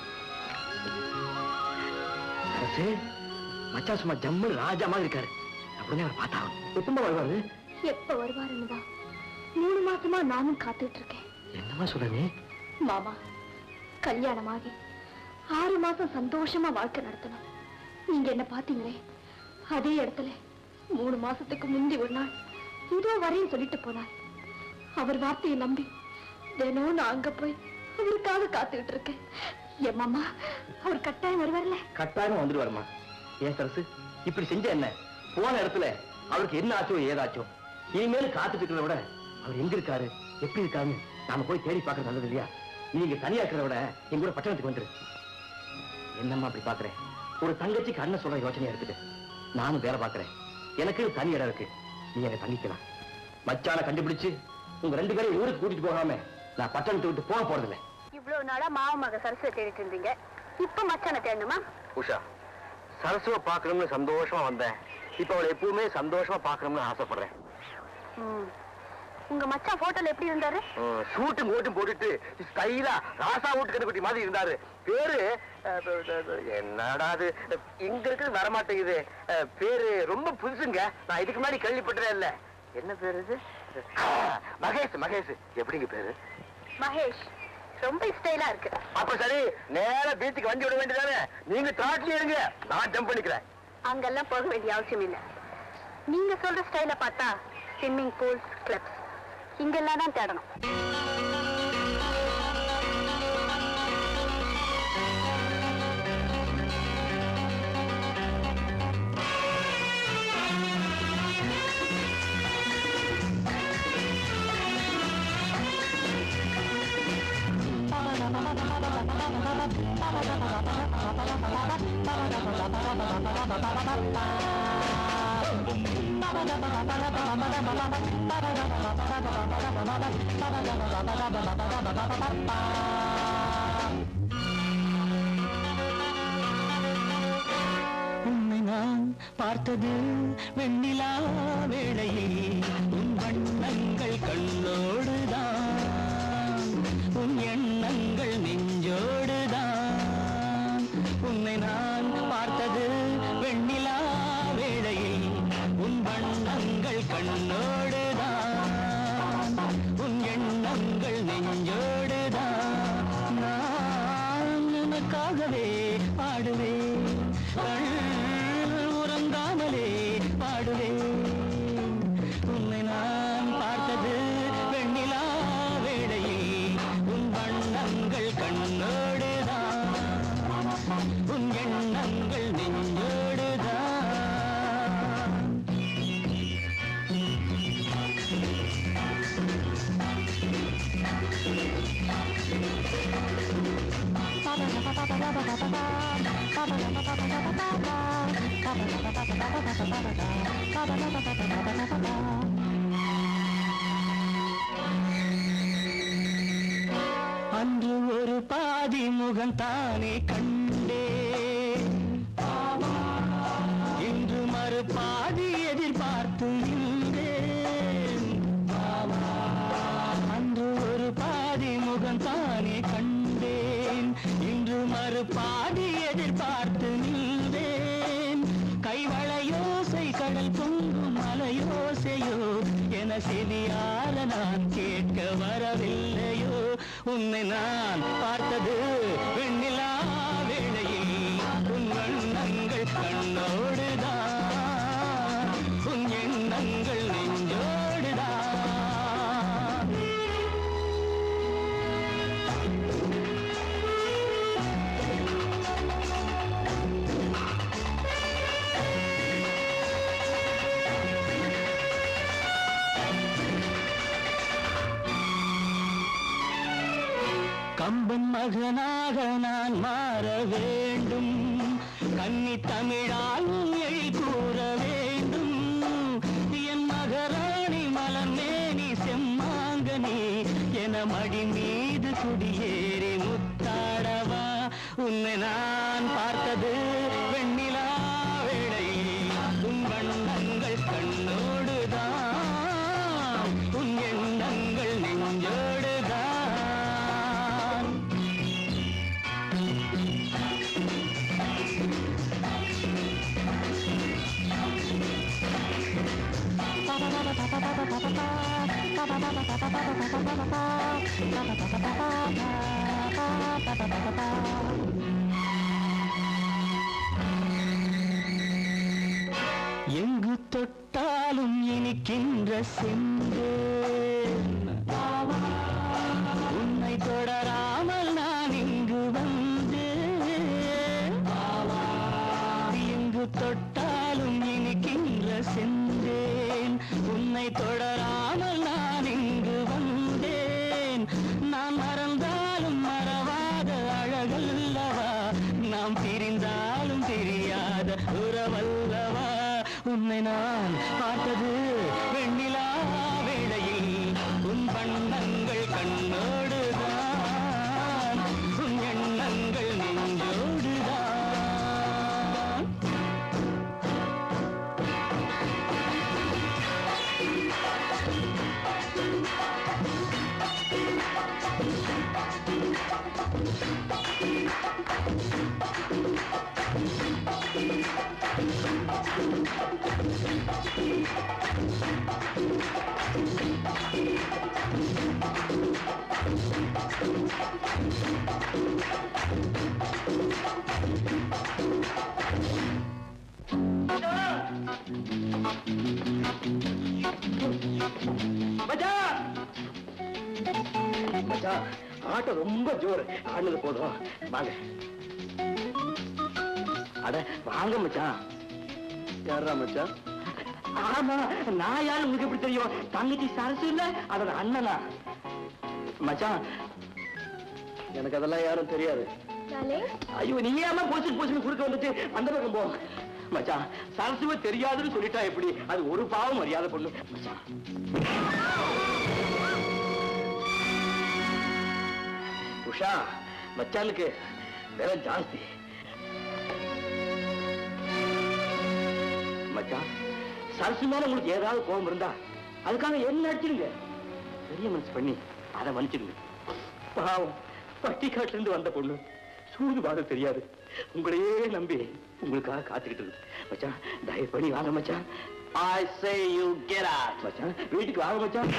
சரசு, மச்சான் சும்மா ஜம்மு ராஜா மாதிரி இருக்காரு. அப்படியே அவர் பார்த்தா எப்பமா வருவாரு? எப்ப வருவாருன்னு தான் மூணு மாசமா நானும் காத்துட்டு இருக்கேன். என்னமா சொல்ற நீ? மாமா, கல்யாணமாகி ஆறு மாசம் சந்தோஷமா வாழ்க்கை நடத்தணும். நீங்க என்ன பாத்தீங்களே, அதே இடத்துல மூணு மாசத்துக்கு முந்தி ஒரு நாள் இதோ வரையும் சொல்லிட்டு போனார். அவர் வார்த்தையை நம்பி தினம் நான் அங்க போய் அவருக்காக காத்துக்கிட்டு இருக்கேன். என் மாமா, அவர் கட்டாயம் வருவார்ல? கட்டாயம் வந்துட்டு வருமா? ஏன் சரசு இப்படி செஞ்ச என்ன? போன இடத்துல அவருக்கு என்ன ஆச்சோ ஏதாச்சோ, இனிமேலும் காத்துட்டு இருக்கிறத விட அவர் எங்க இருக்காரு, எப்படி இருக்காருன்னு நாம போய் தேடி பார்க்கறது நல்லது இல்லையா? நீங்க தனியா இருக்கிறத விட எங்க கூட பட்டணத்துக்கு வந்துரு. என்னம்மா அப்படி பாக்குறேன்? ஒரு தங்கச்சிக்கு அண்ணன் சொல்ற யோசனையா இருக்குது. நானும் வேலை பாக்குறேன், எனக்கு தனி இடம் இருக்கு, நீ என்னை தங்கிக்கலாம். மச்சான கண்டுபிடிச்சு உங்க ரெண்டு பேரும் ஊருக்கு கூட்டிட்டு போகாம நான் பட்டணத்தை விட்டு போக போறதில்லை. இவ்வளவு நாளா மாவு மக சரசுவை தேடிட்டு இருந்தீங்க, இப்ப மச்சான தேடணுமா? உஷா, சரசுவை பார்க்கணும்னு சந்தோஷமா வந்தேன். இப்ப அவளை எப்பவுமே சந்தோஷமா பார்க்கணும்னு ஆசைப்படுறேன். உங்க மச்சான் போட்டோல எப்படி இருந்தாரு? சூட்டும் கோட்டும் போட்டுட்டு ஸ்டைலா ராசா வீட்டு கண்டுக்குட்டி மாதிரி இருந்தாரு. பேரு என்னடா அது இங்க இருக்கு வரமாட்டேங்குது. பேரு ரொம்ப புதுசுங்க, நான் இதுக்கு முன்னாடி கேள்விப்பட்டதே இல்ல. என்ன பேரு இது? மகேஷ். மகேஷ் எப்படிங்க பேரு? மகேஷ். ரொம்ப ஸ்டைலா இருக்கு. அப்ப சரி, நேரா பீச்சுக்கு வண்டி விட வேண்டியதானே? நீங்க தாட்லயே இருங்க, நான் ஜம்ப் பண்ணிக்கிறேன். அங்கெல்லாம் போக வேண்டிய அவசியம் இல்ல. நீங்க சொல்ற ஸ்டைல பார்த்தா ஸ்விம்மிங் பூல்ஸ், கிளப்ஸ் இங்கெல்லாம் தான் தேடணும். உன்னை நான் பார்த்தது வெண்ணிலா வேளையில் உன் வண்ணங்கள் கண்ணோடுதான் உன் எண்ணங்கள் நெஞ்சோடுதான் உன்னை நான் பார்த்தது வெண்ணிலா வேளையில் உன் வண்ணங்கள் கண்ணோடுதான் உன் எண்ணங்கள் நெஞ்சோடுதான் நான் உனக்காகவே பாடுவேன் உறங்காமலே பாடுவேன் உன்னை நான் பார்த்தது வெண்ணிலா வேளையில் உன் வண்ணங்கள் கண்ணோடுதான் உன் எண்ணங்கள் நெஞ்சோடுதான் அன்று ஒரு பாதி முகம் தானே கண்டே இன்று மறு பாதி எதிர்பார்த்து நின்றேன் அன்று ஒரு பாதி முகம் தானே கண்டேன் இன்று மறு பாதி எதிர்பார்த்து நின்றேன் கைவளையோசை கடல் பொங்கும் மலையோசையோ என செவியார நான் கேட்க வரவில்லையோ உன்னை நான் பார்த்தது வெண்ணிலா வேளையில் உன் வண்ணங்கள் கண்ணோடுதான் உன் எண்ணங்கள் நெஞ்சோடுதான் கம்பன் மகனாக நான் மாற வேண்டும் கன்னி தமிழால் எழி கூற வேண்டும் என் மகராணி மலர்மேனி செம்மாங்கனி என மடி மீது குடியேறி முத்தாடவா உன்னை நான் பார்த்தது வெண்ணிலா வேளையில் உன் வண்ணங்கள் கண்ணோடுதான் உன் எண்ணங்கள் நெஞ்சோடுதான் எங்கு தொட்டாலும் இனிக்கின்ற செந்தேன் உன்னை தொடராமல் நான் இங்கு வந்தேன் எங்கு தொட்டாலும் இனிக்கின்ற செந்தேன் உன்னை தொடராமல் நான் இங்கு வந்தேன் நான் மறந்தாலும் மறவாத அழகல்லவா நாம் பிரிந்தாலும் தெரியாத உறவல்லவா உன்னை நான் பார்த்தது வெண்ணிலா வேளையில் உன் வண்ணங்கள் கண்ணோடுதான் உன் எண்ணங்கள் நெஞ்சோடுதான் ஆட்டோ ரொம்ப ஜோர் ஆடுனது போதும் வாங்க அட வாங்க மச்சான் யாரா மச்சான் ஆமா நான் யாரு உங்களுக்கு எப்படி தெரியும் தங்கச்சி சரசு இல்ல அதோட அண்ணனா மச்சான் எனக்கு அதெல்லாம் யாரும் தெரியாது ஐயோ நீ ஏமா போச்சு போச்சு குறுக்க வந்துட்டு அந்த பக்கம் போ மச்சான். சரசுவ தெரியாதுன்னு சொல்லிட்டா எப்படி? அது ஒரு பாவம் மரியாதை பொண்ணு மச்சான். உஷா மச்சானுக்கு வேலை ஜாஸ்தி. மச்சான் சரசு மேல உங்களுக்கு ஏதாவது கோபம் இருந்தா அதுக்காக என்ன அடிச்சிருங்க. பெரிய மனசு பண்ணி அதை மன்னிச்சிருங்க. பாவம் பட்டிக்காட்டுல இருந்து வந்த பொண்ணு சூது பாட தெரியாது. உங்களையே நம்பி உங்களுக்காக காத்துக்கிட்டு இருக்கு மச்சான். தயவு பண்ணி வாங்க மச்சான். I say you get out. மச்சான் வீட்டுக்கு வாங்க மச்சான்.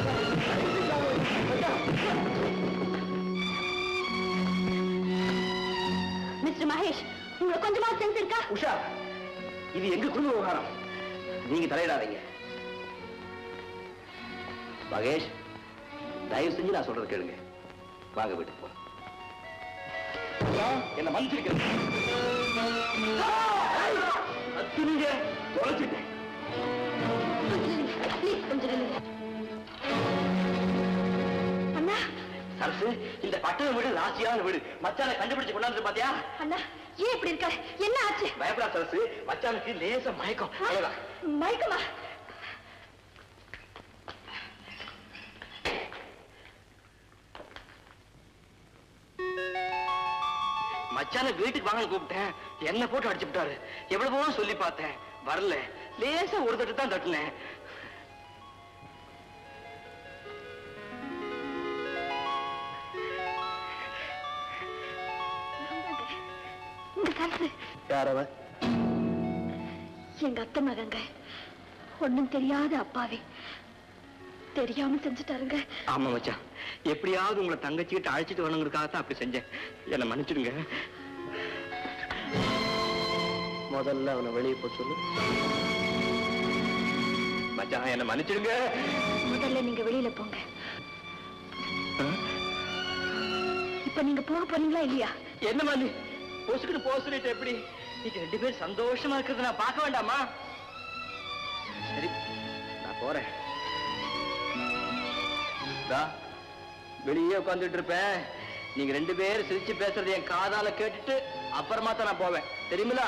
மிஸ்டர் மகேஷ், உங்களுக்கு கொஞ்சமா சென்ஸ் இருக்கா? உஷா இது எங்க குடும்ப விவகாரம், நீங்க தலையிடாதீங்க. மகேஷ் தயவு செஞ்சு நான் சொல்றது கேளுங்க. வாங்க வீட்டுக்கு போலாம். என்ன மன்னிச்சிருக்கேன். அத்துணிங்க தொலைச்சிட்டேன். அண்ணா சரசு இந்த பட்டண வீடு ராசியான வீடு. மச்சானை கண்டுபிடிச்சு கொண்டாந்து பாத்தியா? அண்ணா ஏன் இப்படி இருக்க? என்ன ஆச்சு? பயப்படா சரசு, மச்சானுக்கு லேச மயக்கம். மயக்கமா? மச்சான வீட்டுக்கு வாங்க கூப்பிட்டேன், என்ன போட்டு அடிச்சு விட்டாரு. எவ்வளவோ சொல்லி பார்த்தேன், வரல. லேசா ஒரு தட்டு தான் தட்டினேன். யாரவ? எங்க அத்தை மகங்க, ஒண்ணும் தெரியாத அப்பாவே தெரியாம செஞ்சுட்டாருங்க. ஆமா மச்சான், எப்படியாவது உங்களை தங்கச்சிக்கிட்ட அழைச்சிட்டு வரணுங்கிறதுக்காகத்தான் அப்படி செஞ்சேன். என்ன மன்னிச்சிடுங்க. முதல்ல அவனை வெளியே போக சொல்லு மச்சான். என்ன மன்னிச்சிடுங்க. முதல்ல நீங்க வெளியில போங்க. இப்ப நீங்க போக போறீங்களா இல்லையா? என்ன மல்லி பொசுக்குன்னு போக சொல்லிட்டு எப்படி? நீங்க ரெண்டு பேரும் சந்தோஷமா இருக்கிறத நான் பார்க்க வேண்டாமா? சரி நான் போறேன். வெளியே உட்காந்துட்டு இருப்பேன். நீங்க ரெண்டு பேரும் சிரிச்சு பேசுறது என் காதால கேட்டுட்டு அப்புறமா தான் நான் போவேன், தெரியுங்களா?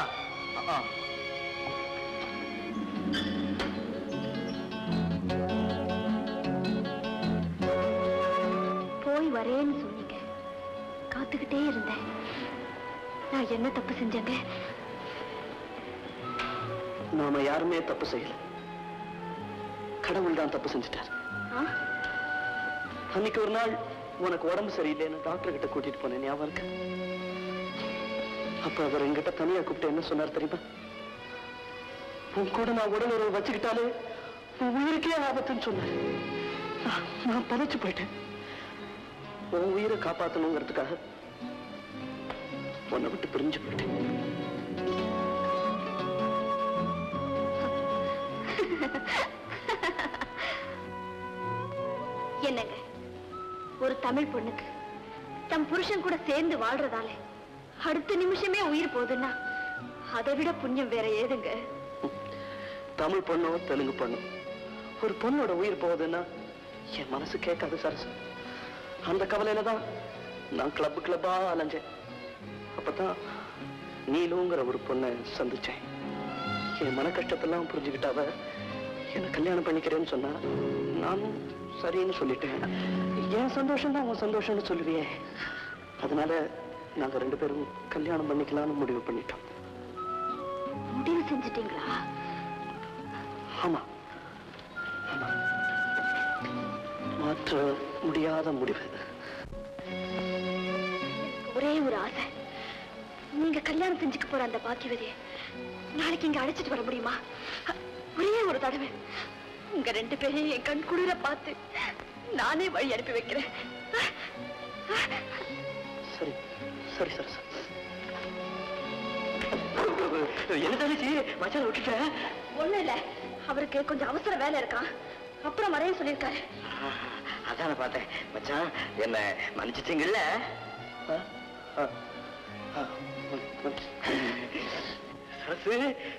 போய் வரேன்னு சொன்னீங்க, காத்துக்கிட்டே இருந்தேன். நான் என்ன தப்பு செஞ்சேங்க? நாம யாருமே தப்பு செய்யல, கடவுள் தான் தப்பு செஞ்சுட்டார். அன்னைக்கு ஒரு நாள் உனக்கு உடம்பு சரியில்லைன்னு டாக்டர் கிட்ட கூட்டிட்டு போனேன், ஞாபகம் இருக்கு? அப்ப அவர் என்கிட்ட தனியா கூப்பிட்டு என்ன சொன்னார் தெரியுமா? உன் கூட நான் உடல் உறவு வச்சுக்கிட்டாலே உன் உயிருக்கே ஆபத்துன்னு சொன்னார். நான் பதைச்சு போயிட்டேன். உன் உயிரை காப்பாற்றணுங்கிறதுக்காக உன்னை விட்டு பிரிஞ்சு போயிட்டேன். என்னங்க, ஒரு தமிழ் பொண்ணுக்கு தம் புருஷன் கூட சேர்ந்து வாழ்றதால அடுத்த நிமிஷமே உயிர் போகுதுன்னா அதை விட புண்ணியம் வேற ஏதுங்க? தமிழ் பொண்ணோ தெலுங்கு பொண்ணோ ஒரு பொண்ணோட உயிர் போகுதுன்னா என் மனசு கேட்காது சரசு. அந்த கவலையில தான் நான் கிளப் கிளப்பா அலைஞ்சேன். அப்பதான் நீலுங்கிற ஒரு பொண்ணை சந்திச்சேன். என் மன கஷ்டத்தெல்லாம் புரிஞ்சுக்கிட்டாவ என்ன கல்யாணம் பண்ணிக்கிறேன்னு சொன்னா நானும் சரின்னு சொல்லிட்டேன். என் சந்தோஷம் தான் உன் சந்தோஷம்னு சொல்லுவியே, அதனால நாங்க ரெண்டு பேரும் கல்யாணம் பண்ணிக்கலாம்னு முடிவு பண்ணிட்டோம். முடிவு செஞ்சிட்டீங்களா? ஆமா ஆமா, மாற்ற முடியாத முடிவு. ஒரே ஒரு ஆசை, நீங்க கல்யாணம் செஞ்சுக்க போற அந்த பாக்கியவதிய நாளைக்கு இங்க அழைச்சிட்டு வர முடியுமா? ஒரே ஒரு தடவை உங்க ரெண்டு பேரையும் என் கண் குளிர பார்த்து நானே வழி அனுப்பி வைக்கிறேன். சரி சரி சரி சரி. என்ன தங்கச்சி மச்சான் விட்டுட்ட? ஒண்ணு இல்ல, அவருக்கு கொஞ்சம் அவசர வேலை இருக்கான், அப்புறம் வரைய சொல்லியிருக்காரு. அதான பார்த்தேன். மச்சான் என்ன மன்னிச்சிட்டீங்கல்ல? சரசு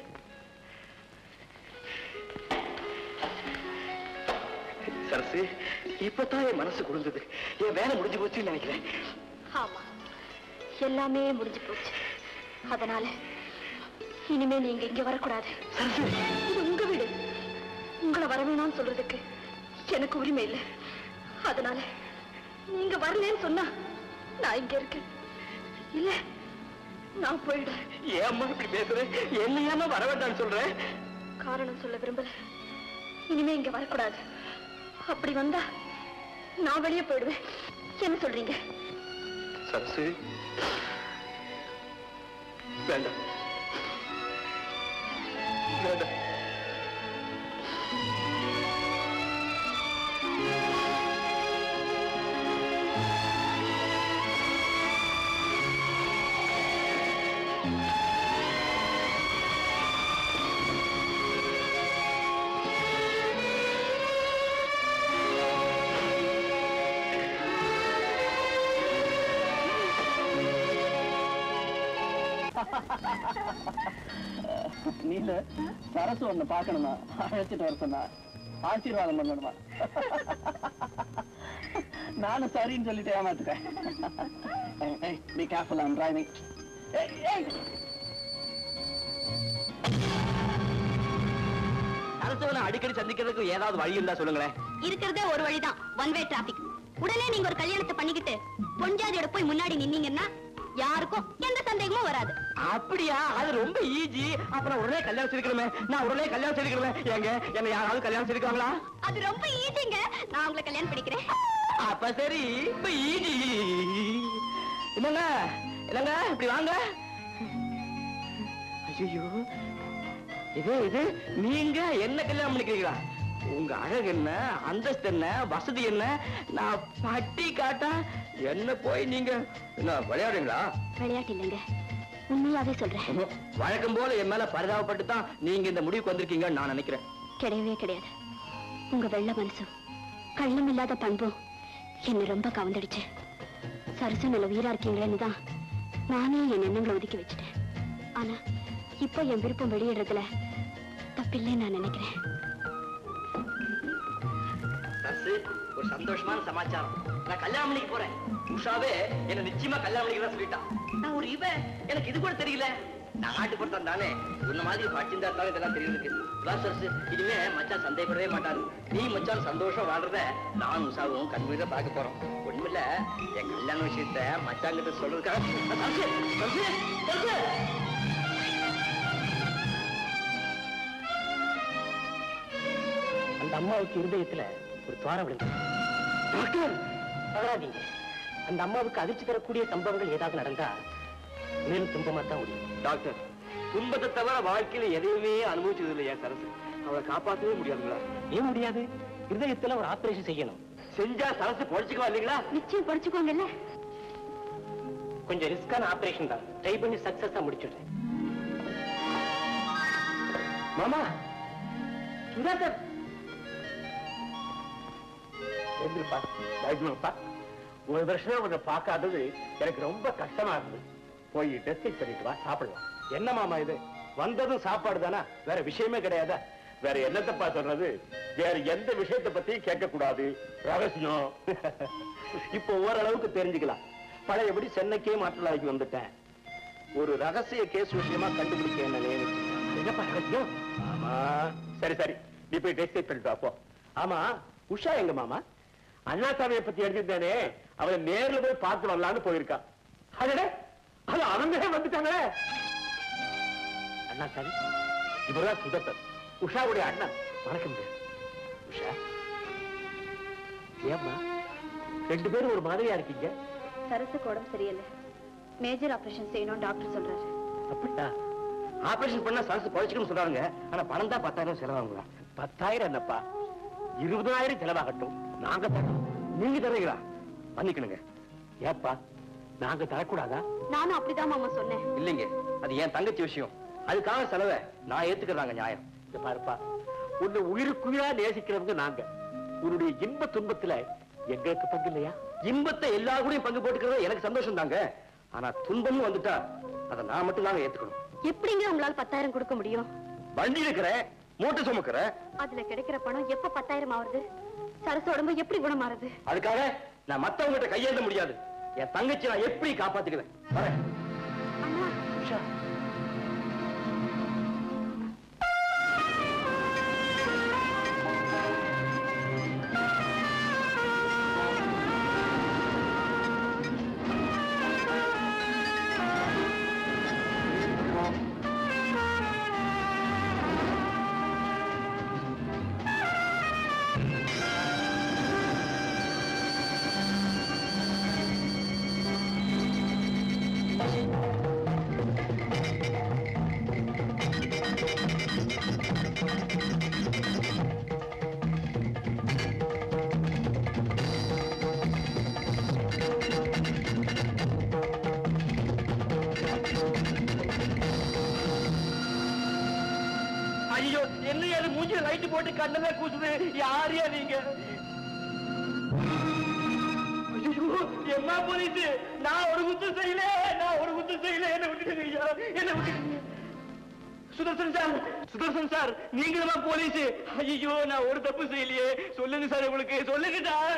சரசு, இப்பதான் என் மனசு குளிர்ந்தது. என் வேலை முடிஞ்சு போச்சுன்னு நினைக்கிறேன். ஆமா, எல்லாமே முடிஞ்சு போச்சு. அதனால இனிமே நீங்க இங்க வரக்கூடாது. இது உங்க வீடு. உங்களை வரவேணான்னு சொல்றதுக்கு எனக்கு உரிமை இல்லை. அதனால நீங்க வரலன்னு சொன்னா நான் இங்க இருக்கேன். இல்ல நான் போயிடுறேன். ஏம்மா இப்படி பேசுறேன்? என்ன ஏமா வர வேண்டாம்னு சொல்றேன்? காரணம் சொல்ல விரும்பல. இனிமே இங்க வரக்கூடாது. அப்படி வந்தா நான் வெளியே போயிடுவேன். என்ன சொல்றீங்க? சரசு, வேண்டாம் வேண்டாம். நீல சரசு ஒண்ணு பாக்கணுமா? அழைச்சிட்டு வர சொன்னா ஆசீர்வாதம் பண்ணணுமா? நானும் சரின்னு சொல்லிட்டு ஏமாத்துட்டேன். Be careful, I'm driving. சரசுவனை அடிக்கடி சந்திக்கிறதுக்கு ஏதாவது வழி இருந்தா சொல்லுங்களேன். இருக்கிறதே ஒரு வழிதான், ஒன் வே டிராபிக். உடனே நீங்க ஒரு கல்யாணத்தை பண்ணிக்கிட்டு பொஞ்சாதியோட போய் முன்னாடி நின்னீங்கன்னா யாருக்கும் எந்த சந்தேகமும் வராது. அப்படியா? அது ரொம்ப ஈஸி. அப்புறம் உடனே கல்யாணம் செஞ்சுக்கணுமே. நான் உடனே கல்யாணம் செஞ்சுக்கணுமே. எங்க என்ன யாராவது கல்யாணம் செஞ்சுக்காங்களா? அது ரொம்ப ஈஸிங்க. நான் உங்களை கல்யாணம் பண்ணிக்கிறேன். அப்ப சரி, இப்ப ஈஸி. என்னங்க என்னங்க இப்படி வாங்க. ஐயோ, இது இது நீங்க என்ன கல்யாணம் பண்ணிக்கிறீங்களா? உங்க அழகு என்ன, அந்தஸ்து என்ன, வசதி என்ன, நான் பட்டி காட்டா என்ன போய் நீங்க என்ன விளையாடுங்களா? விளையாட்டு இல்லைங்க, உண்மையாவே சொல்றேன். வழக்கம் போல என் மேல பரிதாபப்பட்டு தான் நீங்க இந்த முடிவுக்கு வந்திருக்கீங்கன்னு நான் நினைக்கிறேன். கிடையவே கிடையாது. உங்க வெள்ள மனசும் கள்ளம் இல்லாத பண்பும் என்ன ரொம்ப கவர்ந்துடுச்சு. சரசு நல்ல வீரா இருக்கீங்களேன்னு தான் நானே என் எண்ணங்களை ஒதுக்கி வச்சுட்டேன். ஆனா இப்போ என் விருப்பம் வெளியிடுறதுல தப்பில்லைன்னு நான் நினைக்கிறேன். ஒரு சந்தோஷமான சமாச்சாரம். நான் கல்யாணம் பண்ணிக்க போறேன். உஷாவே என்ன நிச்சயமா கல்யாணம் பண்ணிக்கிறதா சொல்லிட்டான். நான் ஒரு இவன், எனக்கு இது கூட தெரியல. நான் நாட்டுப்புறத்தான் தானே, உன்ன மாதிரி படிச்சிருந்தா தான் இதெல்லாம் தெரியுது. சரசு, இனிமே மச்சான் சந்தேகப்படவே மாட்டாரு. நீ மச்சான் சந்தோஷம் வாழ்றத நான் உஷாவும் கண்மீத பார்க்க போறோம். ஒண்ணுமில்ல, என் கல்யாண விஷயத்த மச்சான் கிட்ட சொல்றதுக்காக. அந்த அம்மாவுக்கு இருதயத்துல ஒரு துவாரம் விழுந்து. டாக்டர், அழாதீங்க. அந்த அம்மாவுக்கு அதிர்ச்சி தரக்கூடிய சம்பவங்கள் ஏதாவது நடந்தா மேலும் துன்பமா தான் முடியும். டாக்டர், துன்பத்தை தவிர வாழ்க்கையில எதையுமே அனுபவிச்சது இல்லையா சரசு? அவளை காப்பாற்றவே முடியாதுங்களா? ஏன் முடியாது? இருதயத்துல ஒரு ஆபரேஷன் செய்யணும். செஞ்சா சரசு பொழைச்சுக்குவா இல்லைங்களா? நிச்சயம் படிச்சுக்கோங்கல்ல. கொஞ்சம் ரிஸ்கான ஆபரேஷன் தான். ட்ரை பண்ணி சக்சஸா முடிச்சுடுறேன். மாமா, சுதாகர் எந்திருப்பா, பயப்பா. ஒரு வருஷம் உன்னை பார்க்காதது எனக்கு ரொம்ப கஷ்டமா இருக்கு. போய் டெஸ்ட் பண்ணிட்டு வா, சாப்பிடலாம். என்ன மாமா இது? வந்ததும் சாப்பாடு தானா? வேற விஷயமே கிடையாதா? வேற என்னத்தப்பா சொல்றது? வேற எந்த விஷயத்தை பத்தியும் கேட்க கூடாது, ரகசியம். இப்போ ஓரளவுக்கு தெரிஞ்சுக்கலாம். பழையபடி சென்னைக்கே மாற்றலாக்கி வந்துட்டேன். ஒரு ரகசிய கேஸ் விஷயமா கண்டுபிடிக்க என்ன நியமிச்சு. என்னப்பா ரகசியம்? ஆமா, சரி சரி, நீ போய் டெஸ்ட் பண்ணிட்டு வா போ. ஆமா, உஷா எங்க மாமா? அண்ணாசாமியை பத்தி எழுதிருந்தானே, அவனை நேர்ல போய் பார்த்து வரலான்னு போயிருக்கான். அடடே, அது அவங்களே வந்துட்டாங்க. அண்ணாசாமி, இவர்தான் சுதத்தன், உஷாவுடைய அண்ணன். வணக்கம். உஷா, ஏம்மா ரெண்டு பேரும் ஒரு மாதிரியா இருக்கீங்க? சரசுக்கு உடம்பு சரியில்லை. மேஜர் ஆபரேஷன் செய்யணும் டாக்டர் சொல்றாரு. அப்படியா? ஆபரேஷன் பண்ணா சரசு பொழைச்சுக்கணும்னு சொல்றாங்க. ஆனா பணம் தான் பத்தாயிரம் செலவாகுங்களா? பத்தாயிரம் என்னப்பா, இருபதாயிரம் செலவாகட்டும், நாங்க தரோம். நீங்க தரீங்களா? பண்ணிக்கணுங்க. ஏப்பா, நாங்க தரக்கூடாதா? நானும் அப்படிதான் மாமா சொன்னேன். இல்லைங்க, அது என் தங்கச்சி விஷயம். அதுக்காக செலவை நான் ஏத்துக்கிறதாங்க நியாயம். இங்க பாருப்பா, உன்னை உயிருக்குயிரா நேசிக்கிறவங்க நாங்க. உன்னுடைய இன்ப துன்பத்துல எங்களுக்கு பங்கு இல்லையா? இன்பத்தை எல்லா கூடயும் பங்கு போட்டுக்கிறது எனக்கு சந்தோஷம் தாங்க. ஆனா துன்பம்னு வந்துட்டா அதை நான் மட்டும் தாங்க ஏத்துக்கணும். எப்படிங்க உங்களால பத்தாயிரம் கொடுக்க முடியும்? வண்டி இருக்கிறேன், மூட்டை சுமக்கிறேன். அதுல கிடைக்கிற பணம் எப்ப பத்தாயிரம் ஆகுது? சரசு உடம்பு எப்படி குணமாறுது? அதுக்காக நான் மத்தவங்க கிட்ட கையேந்த முடியாது. என் தங்கச்சி நான் எப்படி காப்பாத்திக்குவேன் வரேன். உஷா ஐயோ என்ன அது மூஞ்சில லைட் போட்டு கண்ணல கூசுது யாரையா நீங்க ஐயோ என்ன போலீஸ் நான் ஒரு குத்தம் செய்யல நான் ஒரு குத்தம் செய்யல என்ன விட்டுடுங்க ஐயா என்ன விட்டுடுங்க சுதர்சன் சார் சுதர்சன் சார் நீங்களுமா போலீஸ் ஐயோ நான் ஒரு தப்பு செய்யலையே சொல்லுங்க சார் உங்களுக்கு சொல்லுங்க சார்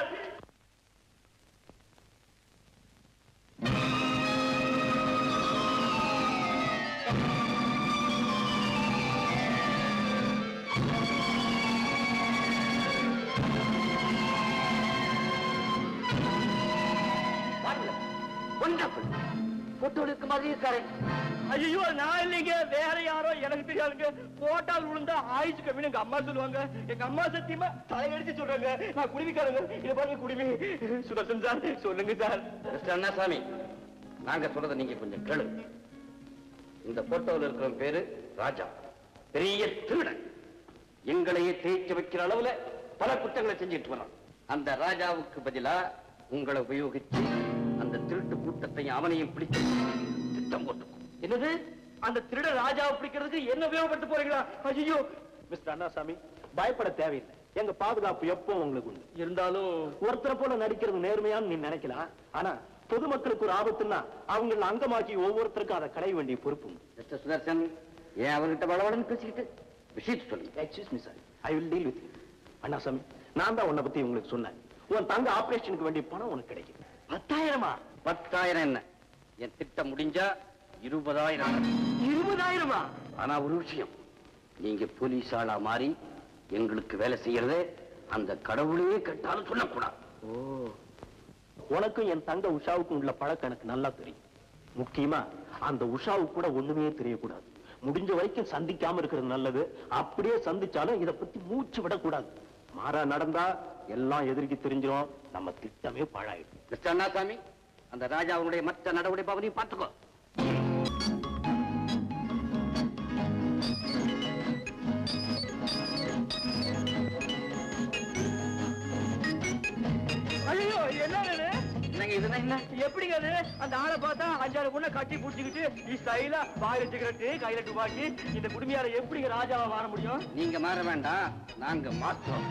போட்டோல இருக்க மாதிரி இருக்காரு. ஐயோ நான் இல்லைங்க வேற யாரோ எனக்கு தெரியாதுங்க போட்டால் விழுந்தா ஆயுசு கம்மின்னு எங்க அம்மா சொல்லுவாங்க எங்க அம்மா சத்தியமா தலையடிச்சு சொல்றாங்க நான் குடிமிக்காரங்க இத பாருங்க குடிமி சுதர்சன் சார் சொல்லுங்க சார் மிஸ்டர் அண்ணாசாமி நாங்க சொல்றத நீங்க கொஞ்சம் கேளு. இந்த போட்டோல இருக்கிற பேரு ராஜா, பெரிய திருடன். எங்களையே தேய்ச்சி வைக்கிற அளவுல பல குற்றங்களை செஞ்சுட்டு வரோம். அந்த ராஜாவுக்கு பதிலா உங்களை உபயோகிச்சு அந்த திருட்டு கூட்டத்தையும் அவனையும் பிடிச்சு திட்டம் போட்டுக்கும். என்னது அந்த திருட ராஜாவை பிடிக்கிறதுக்கு என்ன உபயோகப்படுத்த போறீங்களா ஐயோ மிஸ்டர் அண்ணாசாமி பயப்பட தேவையில்லை. எங்க பாதுகாப்பு எப்போ உங்களுக்கு உண்டு. இருந்தாலும் ஒருத்தரை போல நடிக்கிறது நேர்மையான்னு நீ நினைக்கலாம். ஆனா பொதுமக்களுக்கு ஒரு ஆபத்துன்னா அவங்கள அங்கமாக்கி ஒவ்வொருத்தருக்கும் அதை கடைய வேண்டிய பொறுப்பு. மிஸ்டர் சுதர்சன் ஏன் அவர்கிட்ட வளவளன்னு பேசிக்கிட்டு விஷயத்தை சொல்லி excuse me sir, I will deal with you. Annasamy நான் தான் உன்னை பத்தி உங்களுக்கு சொன்னேன். உன் தங்க ஆபரேஷனுக்கு வேண்டிய பணம் உனக்கு கிடைக்கும். பத்தாயிரமா பத்தாயிரம் என்ன, என் திட்டம் முடிஞ்சா இருபதாயிரம். இருபதாயிரமா? ஆனா ஒரு விஷயம், நீங்க போலீஸ் ஆளா மாறி எங்களுக்கு வேலை செய்யறதே அந்த கடவுளையே கேட்டாலும் சொல்லக்கூடாது. ஓ, உனக்கும் என் தங்க உஷாவுக்கும் உள்ள பழக்கம் எனக்கு நல்லா தெரியும். முக்கியமா அந்த உஷாவுக்கு கூட ஒண்ணுமே தெரியக்கூடாது. முடிஞ்ச வரைக்கும் சந்திக்காம இருக்கிறது நல்லது. அப்படியே சந்திச்சாலும் இதை பத்தி மூச்சு விடக்கூடாது. மாறா நடந்தா எல்லாம் எதிர்க்கு தெரிஞ்சிடும், நம்ம திட்டமே பாழாயிடும். மிஸ்டர் அண்ணாசாமி அந்த ராஜாவுடைய மற்ற நடவடிக்கை பவனையும் பார்த்துக்கோ. ஐயோ என்ன என்னங்க இதுனா என்ன? எப்படிங்க அது அந்த ஆளை பார்த்தா அஞ்சாறு பொண்ணை கட்டி புடிச்சுக்கிட்டு ஸ்டைலா வாயில சிகரெட்டு கையில துப்பாக்கி இந்த குடுமையார எப்படிங்க ராஜாவா மாற முடியும்? நீங்க மாற வேண்டாம், நாங்க மாற்றோம்.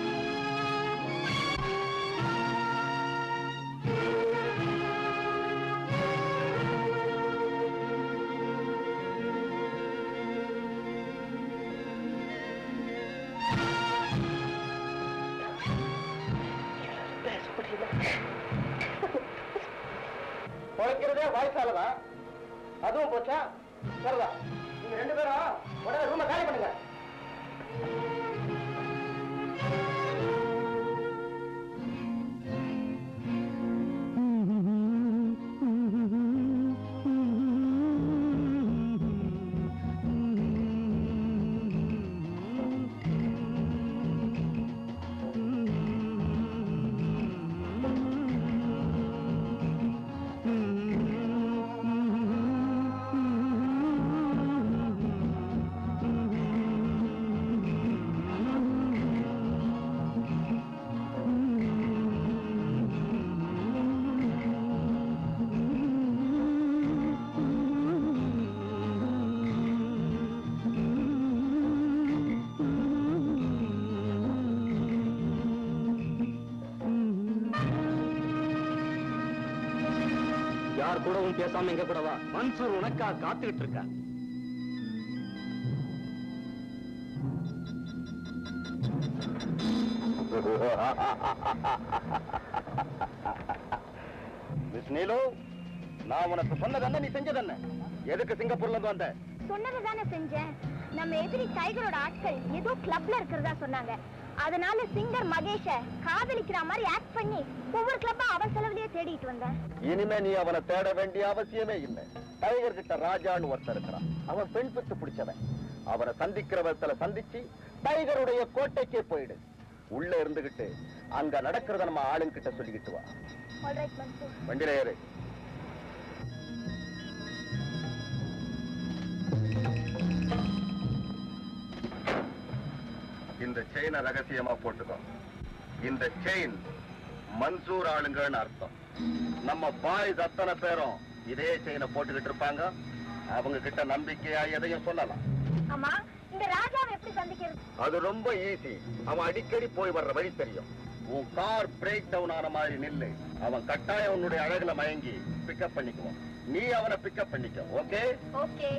குறைக்கிறதே வாய்ஸாலதான், அதுவும் போச்சா? சரிதா, நீங்க ரெண்டு பேரும் உடனே ரூம காலி பண்ணுங்க. யார் கூடவும் பேசாம எங்க கூடவா? மன்சூர் உனக்கா காத்துக்கிட்டு இருக்கா. நீலு, நான் உனக்கு சொன்னதென்ன, நீ செஞ்சதென்ன? எதுக்கு சிங்கப்பூர்ல இருந்து வந்த? சொன்னதுதானே செஞ்சேன். நம்ம எதிரி டைகரோட ஆட்கள் ஏதோ கிளப்ல இருக்கிறதா சொன்னாங்க. அதனால சிங்கர் மகேஷ காதலிக்கிற மாதிரி ஆக்ட் பண்ணி ஒவ்வொரு கிளப்பா அவன் செலவுலயே தேடிட்டு வந்தேன். இனிமே நீ அவனை தேட வேண்டிய அவசியமே இல்லை. டைகர் கிட்ட ராஜான்னு ஒருத்தர் இருக்கிறான். அவன் பெண் பெற்று பிடிச்சவன். அவனை சந்திக்கிற விதத்துல சந்திச்சு டைகருடைய கோட்டைக்கே போயிடு. உள்ள இருந்துகிட்டு அங்க நடக்கிறத நம்ம ஆளுங்க கிட்ட சொல்லிக்கிட்டு வா. ஆல்ரைட் மன்சூர். வண்டியில ஏறு. இந்த செயினை ரகசியமா போட்டுக்கோ. இந்த செயின் மன்சூர் ஆளுங்கன்னு அர்த்தம். நம்ம பாய்ஸ் அத்தனை பேரும் இதே செயினை போட்டுக்கிட்டு இருப்பாங்க. அவங்க கிட்ட நம்பிக்கையா எதையும் சொல்லலாம். ஆமா, இந்த ராஜாவை எப்படி சந்திக்கிறது? அது ரொம்ப ஈஸி. அவன் அடிக்கடி போய் வர்ற வழி தெரியும். உன் கார் பிரேக் டவுன் ஆன மாதிரி நில்லு. அவன் கட்டாயம் உன்னுடைய அழகுல மயங்கி பிக்கப் பண்ணிக்குவான். நீ அவனை பிக்கப் பண்ணிக்க. ஓகே? ஓகே.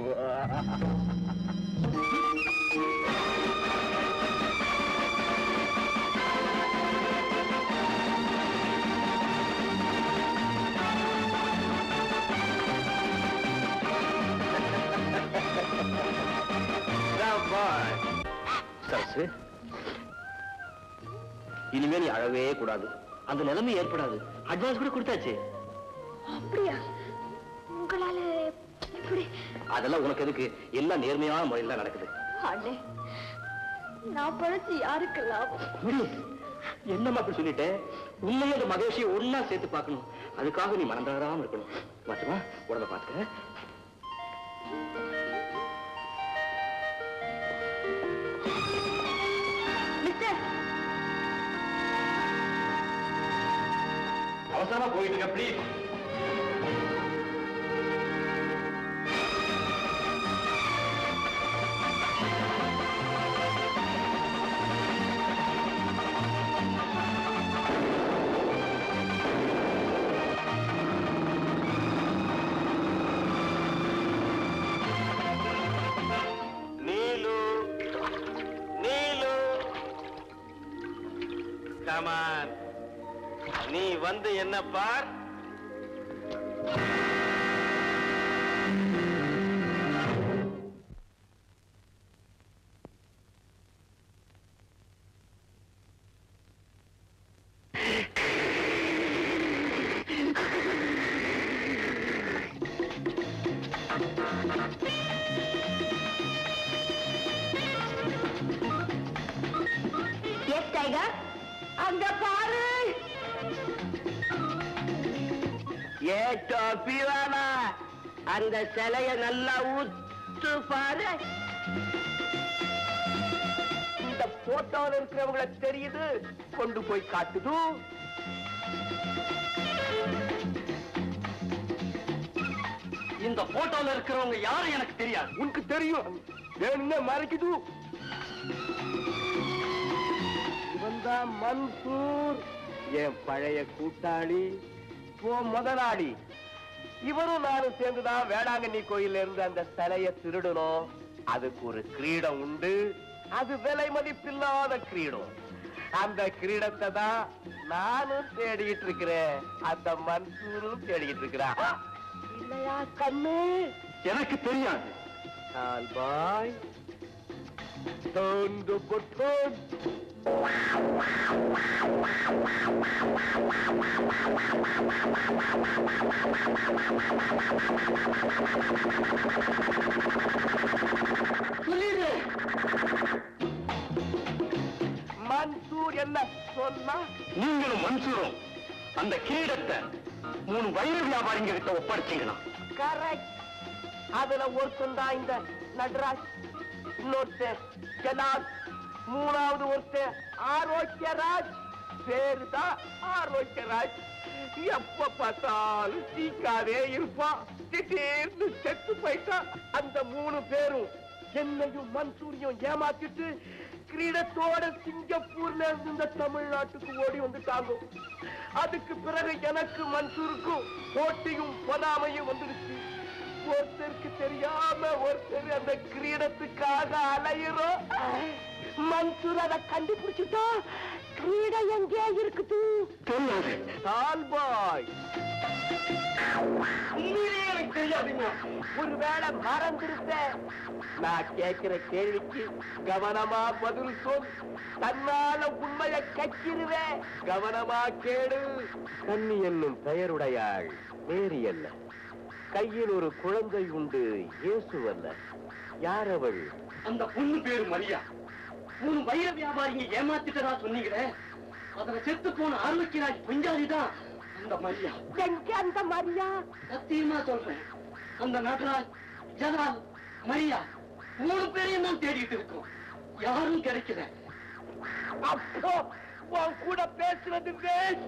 சரசு, இனிமே நீ அழவே கூடாது. அந்த நிலைமை ஏற்படாது. அட்வான்ஸ் கூட கொடுத்தாச்சு. அப்படியா? உங்களால எப்படி? அதெல்லாம் உனக்கு எதுக்கு? எல்லாம் நேர்மையான முறையில் தான் நடக்குது. அண்ணே, நான் பழச்சு யாருக்கு லாபம்? என்னம்மா அப்படி சொல்லிட்டேன்? உண்மையை அந்த மகேஷை ஒன்னா சேர்த்து பார்க்கணும். அதுக்காக நீ மறந்துடாம இருக்கணும். மாற்றுமா, உடம்ப பார்த்துக்க. அவசரமா போயிட்டு இருக்க ப்ளீஸ். நீலு, நீலு, கமான். நீ வந்து என்ன பார். எஸ் டைகர், அங்க பாரு. ஏட்டோ பீவானா, அந்த சிலைய நல்லா ஊத்து பாரு. இந்த போட்டோல இருக்கிறவங்கள தெரியுது, கொண்டு போய் காட்டுது. இந்த போட்டோல இருக்கிறவங்க யாரும் எனக்கு தெரியாது. உனக்கு தெரியும், வேணும்னே மறைக்குது. இவன் தான் மன்சூர், என் பழைய கூட்டாளி, முதலாளி. இவரும் நானும் சேர்ந்துதான் வேளாங்கண்ணி கோயில்ல இருந்து அந்த சிலையை திருடணும். அதுக்கு ஒரு கிரீடம் உண்டு. அது விலை மதிப்பில்லாத கிரீடம். அந்த கிரீடத்தை தான் நானும் தேடிட்டு இருக்கிறேன். அந்த மன்சூரும் தேடிட்டு இருக்கிறான். இல்லையா கண்ணு? எனக்கு தெரியாது. பாய் தோண்டு பொட்டோன். மன்சூர் என்ன சொன்னா? நீங்களும் மன்சூரும் அந்த கிரீடத்தை மூணு வைர வியாபாரிங்க கிட்ட ஒப்படைச்சீங்களா? கரெக்ட். அதுல ஒருத்தன் தான் இந்த நடராஜ், இன்னொருத்தர் ஜனாத், மூணாவது ஒருத்தர் ஆரோக்கியராஜ். பேரு தான் ஆரோக்கியராஜ். எப்ப பார்த்தாலும் சீக்காதே இருப்பான். திடீர்னு செத்து போயிட்டான். அந்த மூணு பேரும் என்னையும் மன்சூரியும் ஏமாத்திட்டு கிரீடத்தோட சிங்கப்பூர்ல இருந்து இந்த தமிழ்நாட்டுக்கு ஓடி வந்துட்டாங்க. அதுக்கு பிறகு எனக்கு மன்சூருக்கும் போட்டியும் பொறாமையும் வந்துடுச்சு. ஒருத்தருக்கு தெரியாம ஒருத்தர் அந்த கிரீடத்துக்காக அலையிறோம். மன்சூர் அதை கண்டுபிடிச்சுட்டா கிரீட எங்கே இருக்குது சொல்லாது தால்பாய் எனக்கு தெரியாதுங்க ஒருவேளை மறந்துருப்ப நான் கேட்கிற கேள்விக்கு கவனமா பதில் சொல் தன்னால உண்மையை கச்சிருவேன் கவனமா கேடு கன்னி என்னும் பெயருடையாள் வேறு அல்ல கையில் ஒரு குழந்தை உண்டு இயேசு அல்ல யார் அவள் அந்த பொண்ணு பேரு மரியா மூணு வைர வியாபாரிங்க ஏமாத்திட்டதா சொன்னீங்களே அதுல செத்து போன ஆரோக்கியராஜ் பஞ்சாரிதான் அந்த மரியா எங்க அந்த மரியா சத்தியமா சொல்றேன் அந்த நடராஜ் ஜலால் மரியா மூணு பேரையும் தான் தேடிட்டு இருக்கோம் யாரும் கிடைக்கல அப்போ உன் கூட பேசுறது வேஸ்ட்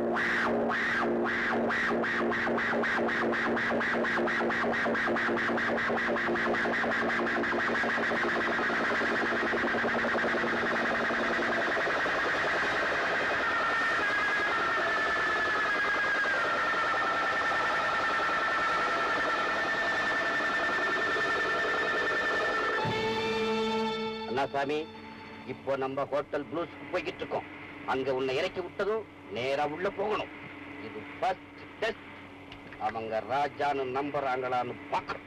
சாமி இப்போ நம்ம ஹோட்டல் ப்ளூஸ்க்கு போய்கிட்டு இருக்கோம் அங்க உன்னை இறக்கி விட்டதும் நேரா உள்ள போகணும் இது ஃபர்ஸ்ட் டெஸ்ட் அவங்க ராஜான்னு நம்புறாங்களான்னு பார்க்கணும்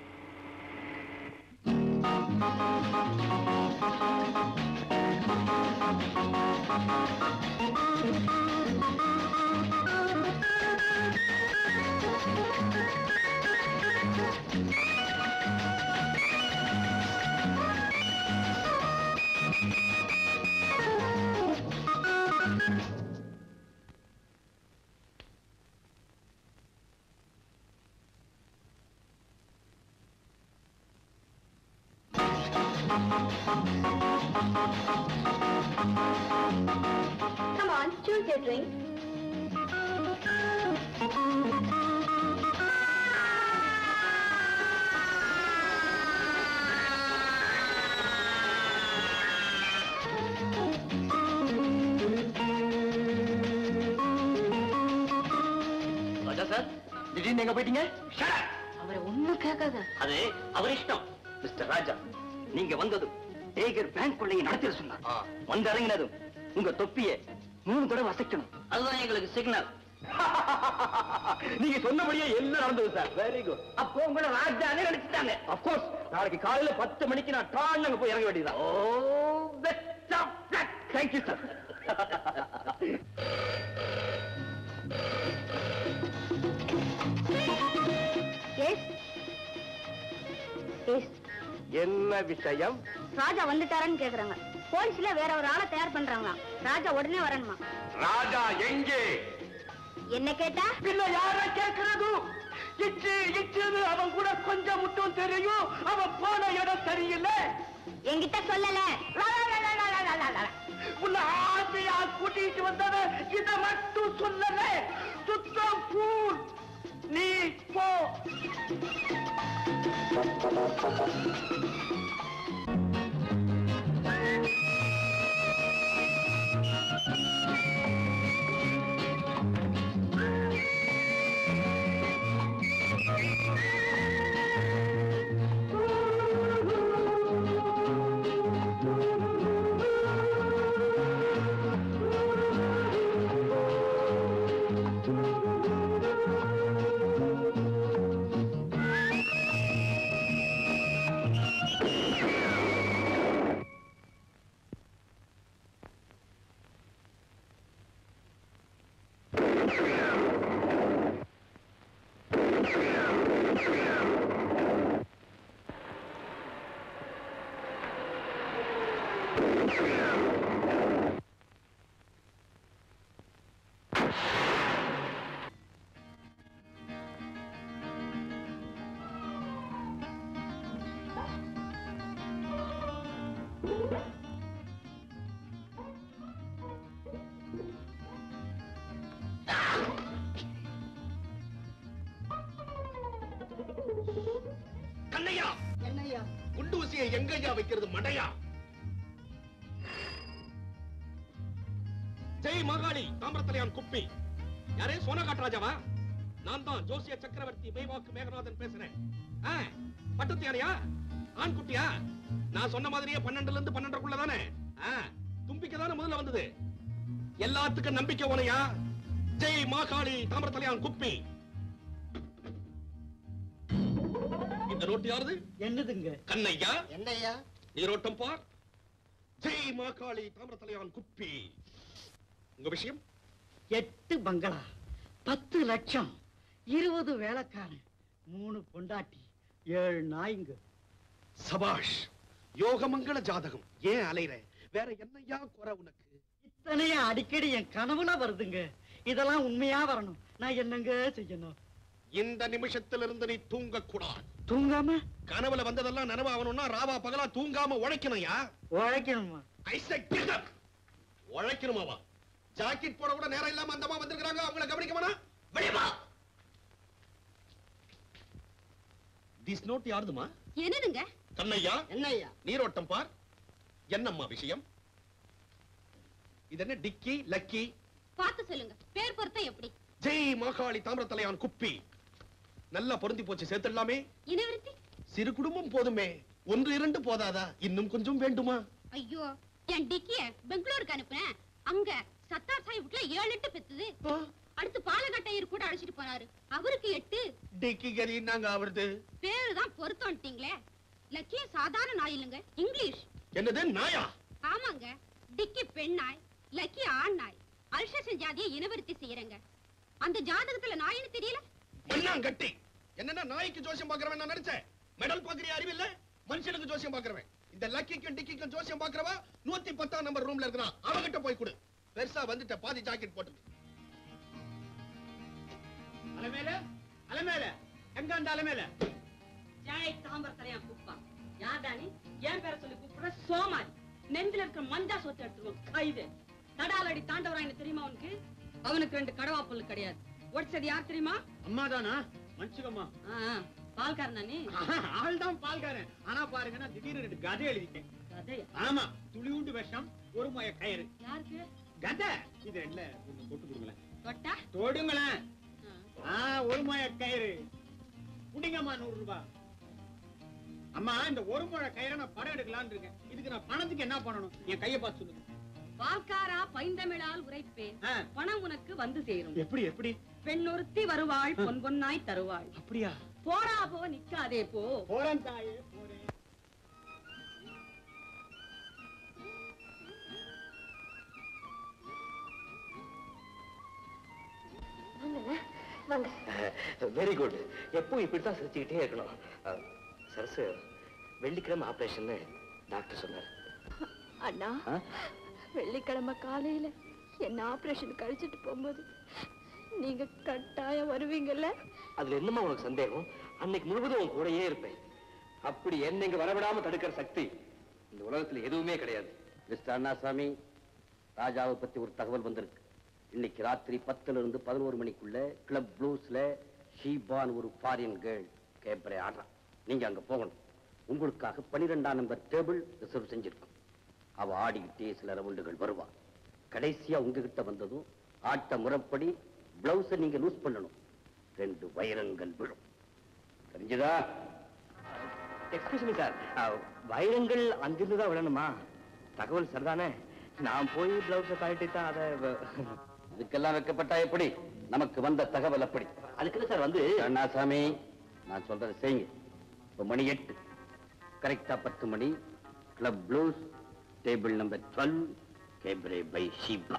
Come on, choose your drink. Raja sir திடீர்னு எங்க போயிட்டீங்க அவரை ஒண்ணும் கேட்காத. அது அவர் இஷ்டம் மிஸ்டர் ராஜா நீங்க வந்ததும் டேகர் பேங்க் கொள்ளையை நடத்திட சொன்னார் வந்து இறங்கினதும் உங்க தொப்பியை மூணு தடவை அசைக்கணும் அதுதான் எங்களுக்கு சிக்னல் நீங்க சொன்னபடியே எல்லாம் நடந்தது சார் வெரி குட் அப்போ உங்களை ராஜானே நினைச்சிட்டாங்க அப்கோர்ஸ் நாளைக்கு காலையில பத்து மணிக்கு நான் டான் அங்க போய் இறங்க வேண்டியதுதான் oh best of luck thank you sir yes yes என்ன விஷயம் ராஜா வந்துட்டாரான்னு கேக்குறாங்க. போலீஸ்ல வேற ஒரு ஆளை தயார் பண்றாங்களாம். ராஜா உடனே வரணுமா? ராஜா எங்கே என்ன கேட்டா பின்ன யார கேட்கிறது இச்சு இச்சுன்னு அவன் கூட கொஞ்சம் மட்டும் தெரியும் அவன் போன இடம் சரியில்லை என்கிட்ட சொல்லல. உன்னை ஆசையா கூட்டிட்டு வந்தவன் இதை மட்டும் சொல்லல சுத்தம் பூர் நீ போ கண்ணையா என்னையா குண்டு ஊசியை எங்கய்யா வைக்கிறது மடையா ஜெய் மகாளி தாமிரத்தலையான் குப்பி யாரே சோனகாட் ராஜாவா நான் தான் ஜோசிய சக்கரவர்த்தி மேவாக்கு மேகநாதன் பேசுறேன் பட்டத்து யாரையா ஆண் குட்டியா நான் சொன்ன மாதிரியே பன்னெண்டுல இருந்து பன்னெண்டுக்குள்ள தானே தும்பிக்கை தானே முதல்ல வந்தது. எல்லாத்துக்கும் நம்பிக்கை உனையா? ஜெய் மாகாளி தாமிரத்தலையான் குப்பி. இந்த நோட்டு யாருது? என்னதுங்க? கண்ணையா. என்னையா? நீரோட்டம் பார். ஜெய் மாகாளி தாமிரத்தலையான் குப்பி. உங்க விஷயம்? எட்டு பங்களா, பத்து லட்சம், இருபது வேலைக்காரன், மூணு பொண்டாட்டி, ஏழு நாய்ங்க. சபாஷ், யோகமங்கள ஜாதகம். ஏன் அலைற? வேற என்னையா குறை உனக்கு? இத்தனையா அடிக்கடி என் கனவுல வருதுங்க. இதெல்லாம் உண்மையா வரணும். நான் என்னங்க செய்யணும்? இந்த நிமிஷத்திலிருந்து நீ தூங்க கூடாது. தூங்காம? கனவுல வந்ததெல்லாம் நனவாகணும்னா ராவா பகலா தூங்காம உழைக்கணும்யா. உழைக்கணுமா? உழைக்கணுமாவா? ஜாக்கெட் போட கூட நேரம் இல்லாம அந்தமா வந்திருக்காங்க. அவங்கள கவனிக்க வேணா? வெளியவா. திஸ் நோட் யாருதுமா? என்னதுங்க? கண்ணையா. என்னையா? நீரோட்டம் பார். என்னம்மா விஷயம்? இது என்ன டிக்கி லக்கி? பார்த்து சொல்லுங்க. பேர் பொருத்தம் எப்படி? ஜெய் மாகாளி தாமிரத்தலையான் குப்பி. நல்லா பொருந்தி போச்சு. சேர்த்துடலாமே. இனவிருத்தி? சிறு குடும்பம் போதுமே. ஒன்று இரண்டு போதாதா? இன்னும் கொஞ்சம் வேண்டுமா? ஐயோ, என் டிக்கிய பெங்களூருக்கு அனுப்புனேன். அங்க சத்தார் சாய் வீட்டுல ஏழு எட்டு பெத்துது. அடுத்து பாலகட்டையர் கூட அழைச்சிட்டு போனாரு. அவருக்கு எட்டு. டிக்கி கறி நாங்க அவருது. பேருதான் பொருத்தம்ட்டீங்களே. லக்கிய சாதாரண நாய் இல்லைங்க, இங்கிலீஷ். என்னது நாயா? ஆமாங்க, டிக்கி பெண் நாய், லக்கி ஆண் நாய். அல்சேஷன் ஜாதியை இனவிருத்தி செய்யறங்க. அந்த ஜாதகத்துல நாயின்னு தெரியல. மண்ணாங்கட்டி. என்னன்னா நாய்க்கு ஜோசியம் பாக்குறவன் நான் நினைச்சேன். மெடல் பாக்குறிய அறிவில்ல? மனுஷனுக்கு ஜோசியம் பாக்குறவன். இந்த லக்கிக்கும் டிக்கிக்கும் ஜோசியம் பாக்குறவா நூத்தி பத்தாம் நம்பர் ரூம்ல இருக்கா. அவகிட்ட போய் கொடு. பெருசா வந்துட்ட பாதி ஜாக்கெட் போட்டு. அலமேல, அலமேல, எங்க அந்த அலமேல? ஜெய் தாமிரத்தலையான் குப்பா. யார்தானி? ஏன் பேரை சொல்லி கூப்பிடுற? சோமாரி. நெஞ்சில இருக்கிற மஞ்சா சொத்து எடுத்துருவோம். கைது தடாலடி தாண்டவராயன்னு தெரியுமா உனக்கு? அவனுக்கு ரெண்டு கடவா புல்லு கிடையாது. ஒடிச்சது யார் தெரியுமா? அம்மா தானா? மன்னிச்சுக்கம்மா. பால்காரனா நீ? ஆள் தான் பால்காரன். ஆனா பாருங்க, நான் திடீர்னு ரெண்டு கதை எழுதிட்டேன். கதையா? ஆமா, துளிவுண்டு விஷம், ஒரு மய கயிறு. யாருக்கு? கதை. இது ரெண்டுல ஒண்ணு போட்டு கொடுங்களேன். தொட்டா? தொடுங்களேன். ஒரு மய கயிறு குடிங்கம்மா. நூறு ரூபாய். அம்மா, இந்த ஒரு முழ கயிறை நான் படம் எடுக்கலான்னு இருக்கேன். இதுக்கு நான் பணத்துக்கு என்ன பண்ணணும்? என் கையை பார்த்து சொல்லுங்க. பால்காரா, பைந்தமிழால் உரைப்பேன். பணம் உனக்கு வந்து சேரும். எப்படி எப்படி? பெண்ணொருத்தி வருவாள், பொன் பொன்னாய் தருவாள். அப்படியா? போடா போ, நிக்காதே போ. போறேன் தாயே, போறேன். Very good. எப்போ இப்படித்தான் சிரிச்சுக்கிட்டே இருக்கணும். சரசு, வெள்ளிக்கிழமை ஆபரேஷன் டாக்டர் சொன்னார். அண்ணா, வெள்ளிக்கிழமை காலையில என்ன ஆபரேஷன் கழிச்சிட்டு போகும்போது நீங்க கட்டாயம் வருவீங்கல்ல? அதுல என்னமா உனக்கு சந்தேகம்? அன்னைக்கு முழுவதும் உன் கூடயே இருப்பேன். அப்படி என்ன இங்க வரவிடாம தடுக்கிற சக்தி இந்த உலகத்துல எதுவுமே கிடையாது. மிஸ்டர் அண்ணாசாமி, ராஜாவை பத்தி ஒரு தகவல் வந்திருக்கு. இன்னைக்கு ராத்திரி பத்துல இருந்து பதினோரு மணிக்குள்ள கிளப் ப்ளூஸ்ல ஷீபான் ஒரு ஃபாரின் கேர்ள் கேப்பரே ஆடுறான். நீங்க அங்க போகணும். உங்களுக்காக பனிரெண்டாம் நம்பர் டேபிள் ரிசர்வ் செஞ்சிருக்கும். அவ ஆடிக்கிட்டே சில ரவுண்டுகள் வருவா. கடைசியா உங்ககிட்ட வந்ததும் ஆட்ட முறைப்படி பிளவுஸை நீங்க லூஸ் பண்ணணும். ரெண்டு வைரங்கள் விழும். தெரிஞ்சதா? எக்ஸ்கியூஸ் மீ சார், வைரங்கள் அங்கிருந்து தான் விழணுமா? தகவல் சரிதானே? நான் போய் பிளவுஸை கழட்டி தான் அதை இதுக்கெல்லாம் வைக்கப்பட்டா எப்படி? நமக்கு வந்த தகவல் அப்படி. அதுக்கு சார் வந்து அண்ணாசாமி, நான் சொல்றதை செய்யுங்க. இப்ப மணி எட்டு, கரெக்டா பத்து மணி, club blues, table number twelve, cabaret by Sheeba.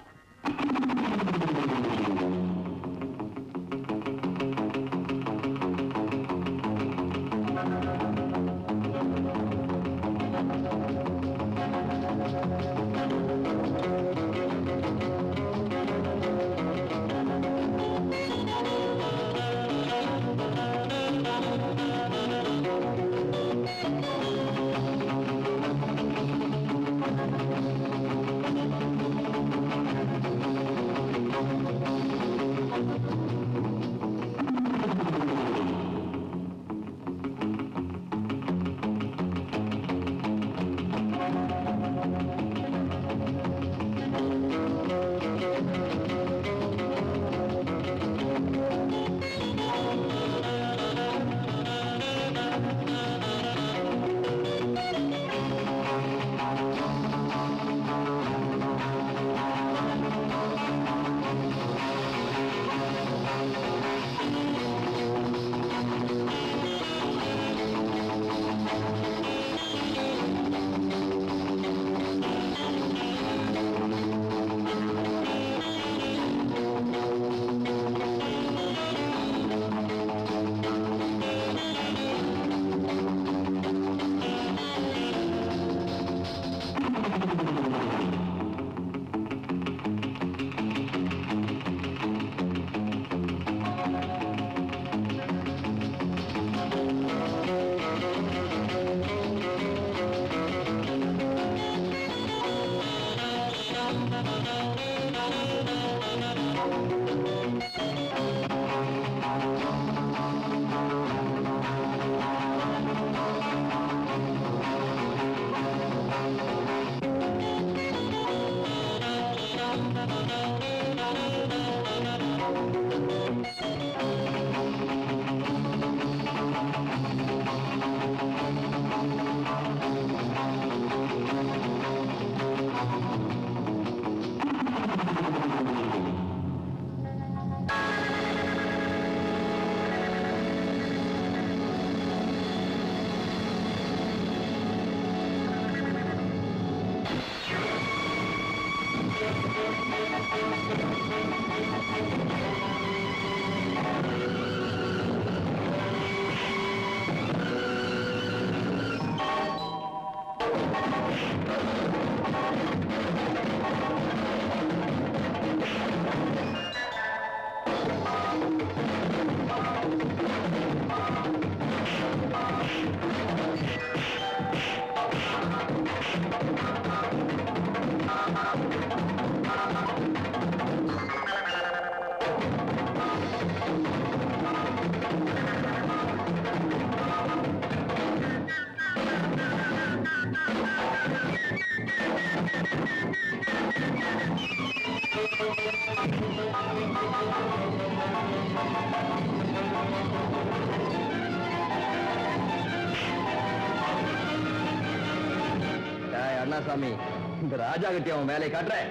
Annasamy, இந்த ராஜா கிட்ட அவன் வேலையை காட்டுறேன்.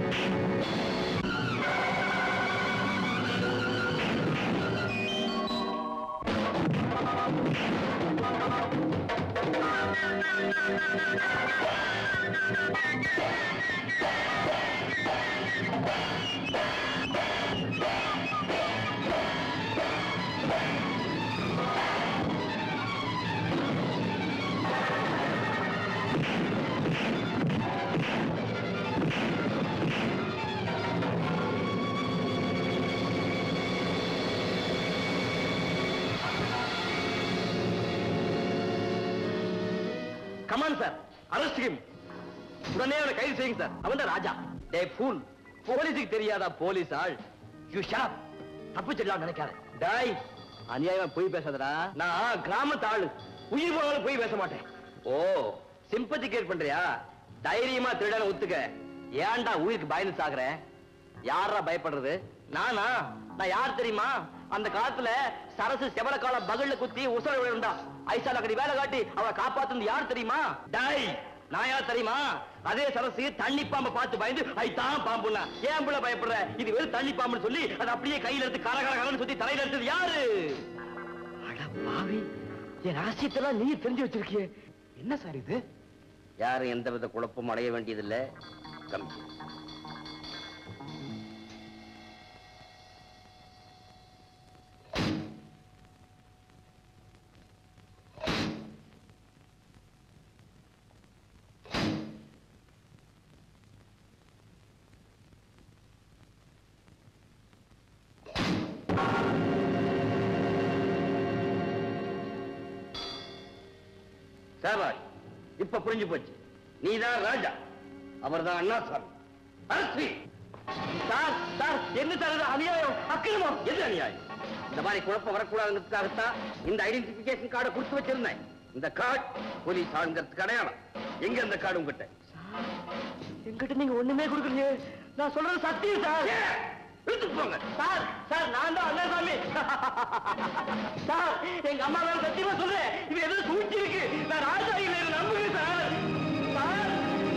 Come on sir, arrest him. உடனே அவனை கைது செய்யுங்க சார். அவன் தான் ராஜா. டேய் ஃபூல், போலீஸுக்கு தெரியாதா போலீஸ் ஆள்? You shop. தப்பிச்சிடலாம் நினைக்காத. டேய், அநியாயமா போய் பேசாதடா. நான் கிராமத்து ஆளு, உயிர் போனாலும் போய் பேச மாட்டேன். ஓ, சிம்பத்தி கேர் பண்றியா? தைரியமா திருடன ஒத்துக்க. ஏன்டா உயிருக்கு பயந்து சாகுற? யாரா பயப்படுறது? நானா? நான் யார் தெரியுமா? அந்த காலத்துல சரசு செவல கால பகல்ல குத்தி உசர விழுந்தா ஐசால கடி வேலை காட்டி அவ காப்பாத்துனது யார் தெரியுமா? டாய், நான் யார் தெரியுமா? அதே சரசு தண்ணி பாம்பை பார்த்து பயந்து ஐதான் பாம்புனா ஏன் புள்ள பயப்படுற? இது வெறும் தண்ணி பாம்புன்னு சொல்லி அதை அப்படியே கையில எடுத்து கர கர கரன்னு சுத்தி தலையில எடுத்தது யாரு? அட பாவி, என் ரகசியத்தெல்லாம் நீ தெரிஞ்சு வச்சிருக்கிய. என்ன சார் இது? யாரும் எந்த வித குழப்பம் அடைய வேண்டியதில்லை. கம்மி. சாபாய், இப்ப புரிஞ்சு போச்சு. நீதான் ராஜா, அவர்தான் அண்ணாசாமி. அரசி சார், சார் என்ன சார் இது? அநியாயம், அக்கிரமம். எது அநியாயம்? இந்த மாதிரி குழப்பம் வரக்கூடாதுங்கிறதுக்காகத்தான் இந்த ஐடென்டிபிகேஷன் கார்டை கொடுத்து வச்சிருந்தேன். இந்த கார்டு போலீஸ் ஆளுங்கிறதுக்கு அடையாளம். எங்க இந்த கார்டு உங்ககிட்ட? என்கிட்ட நீங்க ஒண்ணுமே கொடுக்குறீங்க. நான் சொல்றது சத்தியம் சார். எடுத்துட்டு போங்க. சார், சார் நான் தான் அண்ணாசாமி. சார், எங்க அம்மா மேல சத்தியமா சொல்றேன், இது ஏதோ சூழ்ச்சி இருக்கு. நான் ராஜா இல்லை, நம்புங்க சார். சார்,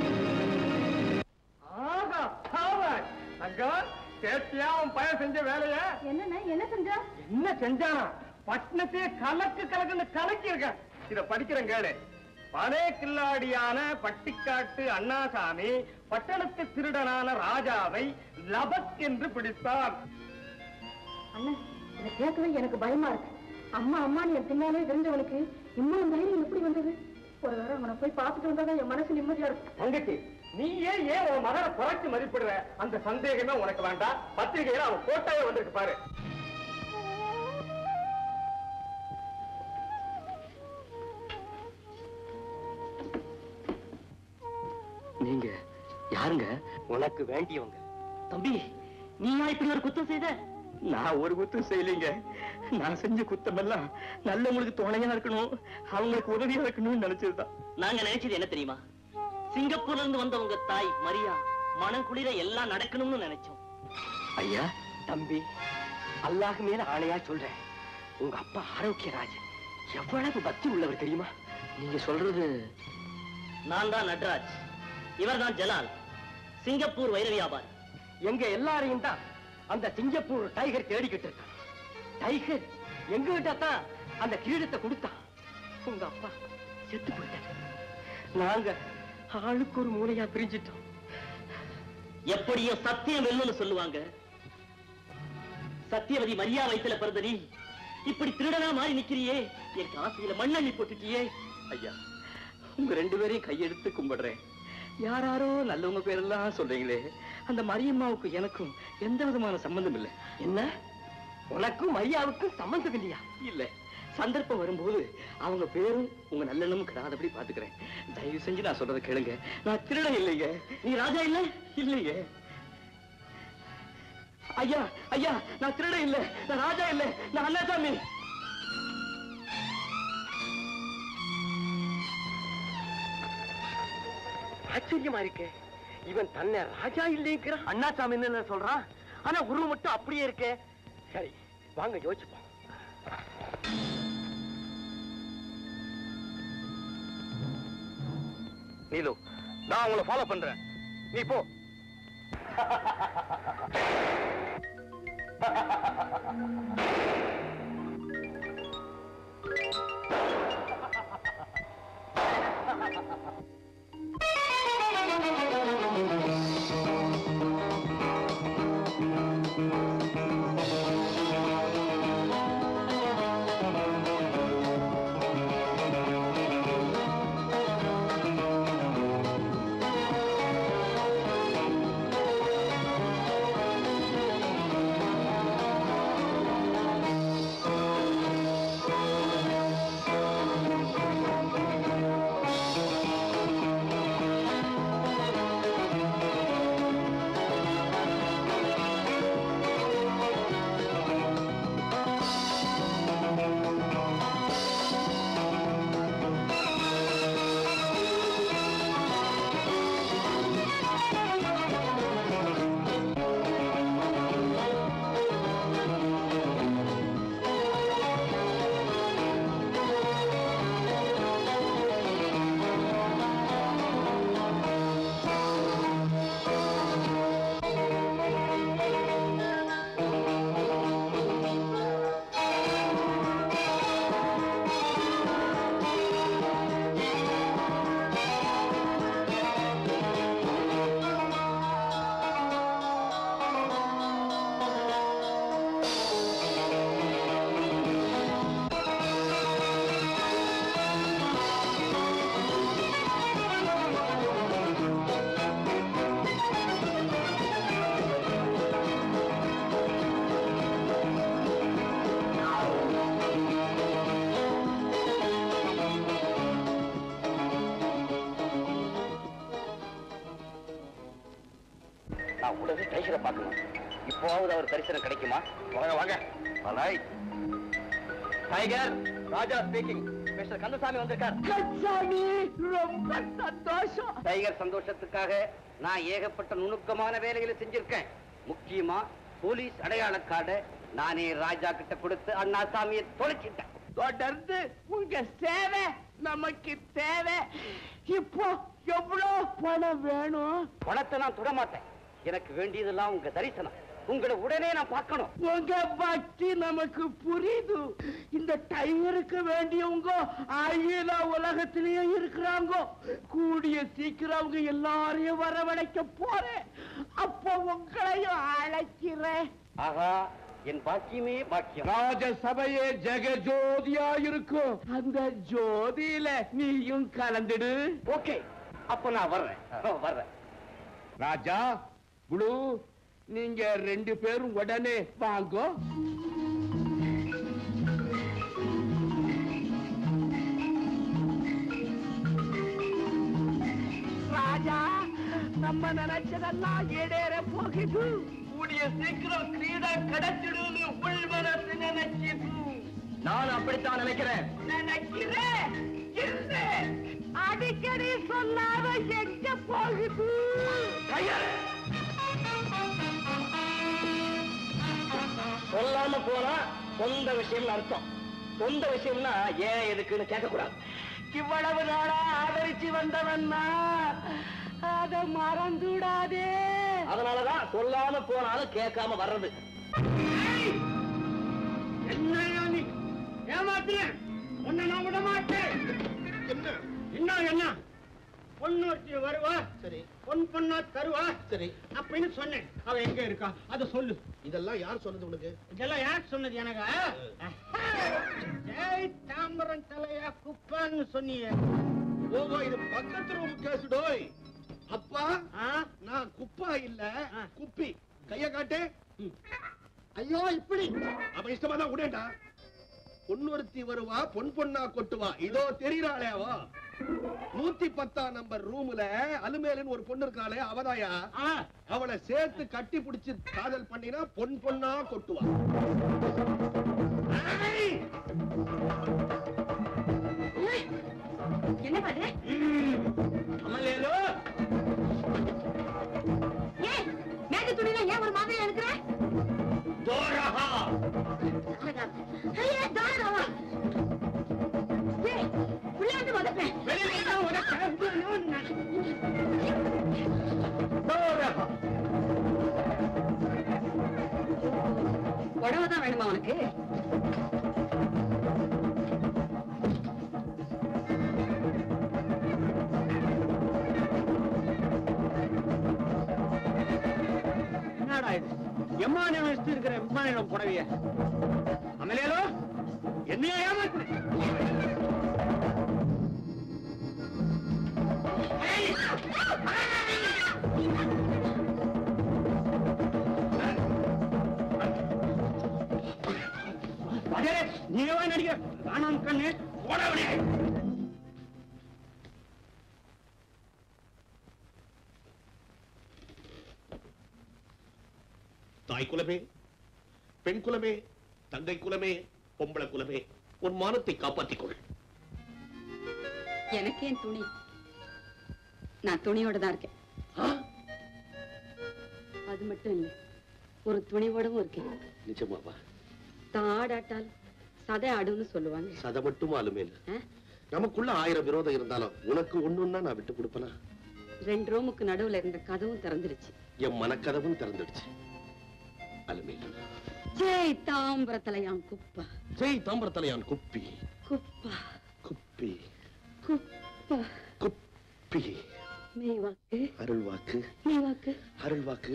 ஆகா சாவாய். அங்க சேத்தியா அவன் பையன் செஞ்ச வேலைய என்ன என்ன செஞ்சா? என்ன செஞ்சானா? பட்டணத்தையே கலக்கு கலக்குன்னு கலக்கி இருக்க. இத படிக்கிறேன் கேளு. பலே கில்லாடியான பட்டிக்காட்டு அண்ணாசாமி பட்டணத்து திருடனான ராஜாவை லபக் என்று பிடித்தார். அண்ணன், இதை கேட்கவே எனக்கு பயமா இருக்கு. அம்மா அம்மான்னு என் பின்னாலே தெரிஞ்சவனுக்கு இன்னும் தைரியம் எப்படி வந்தது? ஒரு வேற அவனை போய் பார்த்துட்டு வந்தாதான் என் மனசு நிம்மதியா இருக்கு. தங்கச்சி, நீ ஏன் ஏன் உன் மகனை குறைச்சு மதிப்பிடுற? அந்த சந்தேகமே உனக்கு வேண்டாம். பத்திரிகையில அவன் போட்டாவே வந்திருக்கு பாரு. நீங்க யார் யாருங்க? உனக்கு வேண்டியவங்க. தம்பி, நீயா இப்படி ஒரு குத்தம் செய்த? நான் ஒரு குத்தம் செய்யலைங்க. நான் செஞ்ச குத்தம் எல்லாம் நல்லவங்களுக்கு துணையா இருக்கணும், அவங்களுக்கு உதவியா இருக்கணும்னு நினைச்சதுதான். நாங்க நினைச்சது என்ன தெரியுமா? சிங்கப்பூர்ல இருந்து வந்த உங்க தாய் மரியா மனம் குளிர எல்லாம் நடக்கணும்னு நினைச்சோம். ஐயா, தம்பி, அல்லாஹ் மேல ஆணையா சொல்றேன், உங்க அப்பா ஆரோக்கியராஜ் எவ்வளவு பக்தி உள்ளவர் தெரியுமா? நீங்க சொல்றது? நான் தான் நட்ராஜ், இவர் தான் ஜலால், சிங்கப்பூர் வைர வியாபாரி. எங்க எல்லாரையும் தான் அந்த சிங்கப்பூர் டைகர் தேடிக்கிட்டு இருக்கான். டைகர் எங்ககிட்ட தான் அந்த கிரீடத்தை கொடுத்தான். உங்க அப்பா செத்து போயிட்டாரு. நாங்க ஆளுக்கு ஒரு மூலையா பிரிஞ்சிட்டோம். எப்படியோ சத்தியம் வெல்லுன்னு சொல்லுவாங்க. சத்தியவதி மரியா வயித்துல பிறந்த நீ இப்படி திருடனா மாறி நிக்கிறியே, என் காசியில மண்ணள்ளி போட்டுட்டியே. ஐயா, உங்க ரெண்டு பேரையும் கையெடுத்து கும்பிடுறேன். யாராரோ நல்லவங்க பேரெல்லாம் சொல்றீங்களே, அந்த மரியம்மாவுக்கு எனக்கும் எந்த விதமான சம்பந்தம் இல்லை. என்ன, உனக்கும் மரியாவுக்கும் சம்பந்தம் இல்லையா? இல்ல, சந்தர்ப்பம் வரும்போது அவங்க பேரும் உங்க நல்லெண்ணமும் கிடாதபடி பாத்துக்கிறேன். தயவு செஞ்சு நான் சொல்றதை கேளுங்க. நான் திருடன் இல்லைங்க. நீ ராஜா இல்ல? இல்லைங்க. ஐயா, ஐயா, நான் திருடன் இல்ல, நான் ராஜா இல்ல, நான் அண்ணாசாமி. ஆச்சரியமா இருக்கே, இவன் தன்னை ராஜா இல்லைங்கிறான். அண்ணாசாமி என்ன சொல்றான், ஆனா உருவம் மட்டும் அப்படியே இருக்கே. சரி, வாங்க யோசிப்போம். நீலு, நான் உங்களை ஃபாலோ பண்றேன், நீ போ. நான் உடனே டைகரை பார்க்கணும். இப்போவாவது அவர் தரிசனம் கிடைக்குமா? வாங்க வாங்க. Tiger, Raja speaking. Mister Kandasamy வந்திருக்கார். கந்தசாமி, ரொம்ப சந்தோஷம். டைகர் சந்தோஷத்துக்காக நான் ஏகப்பட்ட நுணுக்கமான வேலைகளை செஞ்சிருக்கேன். முக்கியமா போலீஸ் அடையாள கார்டை நானே ராஜா கிட்ட கொடுத்து அண்ணாசாமியை தொலைச்சிட்டேன். தொடர்ந்து உங்க சேவை நமக்கு தேவை. இப்போ எவ்வளவு பணம் வேணும்? பணத்தை நான் தொட மாட்டேன். எனக்கு வேண்டியதெல்லாம் உங்க தரிசனம். உங்களை உடனே நான் பார்க்கணும். உங்க பக்தி நமக்கு புரியுது. இந்த டைகருக்கு வேண்டியவங்க அகில உலகத்திலேயே இருக்கிறாங்க. கூடிய சீக்கிரம் அவங்க எல்லாரையும் வரவழைக்க போறேன். அப்போ உங்களையும் அழைக்கிறேன். ஆஹா, என் பாக்கியமே பாக்கியம். ராஜசபையே ஜெகஜோதியா இருக்கும். அந்த ஜோதியில நீயும் கலந்துடு. ஓகே, அப்ப நான் வர்றேன் வர்றேன். ராஜா, குரு, நீங்க ரெண்டு பேரும் உடனே வாங்க. ராஜா, நம்ம நினைச்சதெல்லாம் ஈடேற போகுது. கூடிய சீக்கிரம் கிரீடா கிடைச்சிடுன்னு உள் மனசு நினைக்குது. நான் அப்படித்தான் நினைக்கிறேன். நினைக்கிறேன் அடிக்கடி சொல்லாத எங்க போகுது. சொல்லாம போனா சொந்த விஷயம் அர்த்தம். சொந்த விஷயம்னா ஏன் எதுக்குன்னு கேட்க கூடாது. இவ்வளவு நாளா ஆதரிச்சு வந்தவன்னா அத மறந்துடாதே. அதனாலதான் சொல்லாம போனாலும் கேட்காம வர்றது. என்னையா நீ ஏமாத்துறேன்? உன்னை நான் விட மாட்டேன். என்ன என்ன என்ன பொண்ணு வருவா, சரி, பொன் பொண்ணா தருவா, சரி அப்படின்னு சொன்னேன். அவ எங்க இருக்கா அதை சொல்லு. இதெல்லாம் யார் சொன்னது உனக்கு? இதெல்லாம் யார் சொன்னது எனக்கு? ஜெய் தாம்பரம் தலையா குப்பான்னு சொன்னியே. ஓஹோ, இது பக்கத்து ரூம் கேசுடோய். அப்பா நான் குப்பா இல்ல குப்பி. கைய காட்டு. ஐயோ இப்படி அப்ப இஷ்டமா தான் விடேண்டா. பொன்னொருத்தி வருவா, பொன் பொண்ணா கொட்டுவா. இதோ தெரியுறாளே அவ. நூத்தி பத்தாம் நம்பர் ரூம்ல அலுமேலுன்னு ஒரு பொண்ணு இருக்காளே, அவதாயா. அவளை சேர்த்து கட்டி பிடிச்சு காதல் பண்ணினா பொன் பொண்ணா கொட்டுவா. என்ன பாரு? அமலேலோ, ஏன் மேக துணியில ஏன் ஒரு மாதிரியா இருக்கிற? தோரஹா ஐயா தாராவா? ஏய் உள்ள வந்து வதப்பேன். வெளியில உனக்கு தோரஹா உடவுதான் வேணுமா உனக்கு? என்னடா இது? எம்மானியம் வச்சு இருக்கிற விமானியம் புடவைய அமலேலோ என்னையா ஏமாத்து? நீவா நடிக்கிற காணாம கண்ணு போடவில்லை. தாய் குலமே, பெண் குலமே, தங்கை குலமே, பொம்பளை குலமே, உன் மானத்தை காப்பாற்றிக் கொள். எனக்கு ஏன் துணி? நான் துணியோட தான் இருக்கேன். அது மட்டும் இல்ல, ஒரு துணிவோடவும் இருக்கேன். நிஜமாவா? தான் ஆடாட்டால் சதை ஆடுன்னு சொல்லுவாங்க. சதை மட்டும் அலுமேல. நமக்குள்ள ஆயிரம் விரோதம் இருந்தாலும் உனக்கு ஒண்ணுன்னா நான் விட்டு கொடுப்பனா? ரெண்டு ரூமுக்கு நடுவுல இருந்த கதவும் திறந்துருச்சு. என் மனக்கதவும் திறந்துடுச்சு. அலுமேல. ஜெய் தாம்பரத்தலையான் குப்பா. ஜெய் தாம்பரத்தலையான் குப்பி. குப்பா குப்பி குப்பா குப்பி. மெய் வாக்கு, அருள் வாக்கு, மெய் வாக்கு, அருள் வாக்கு.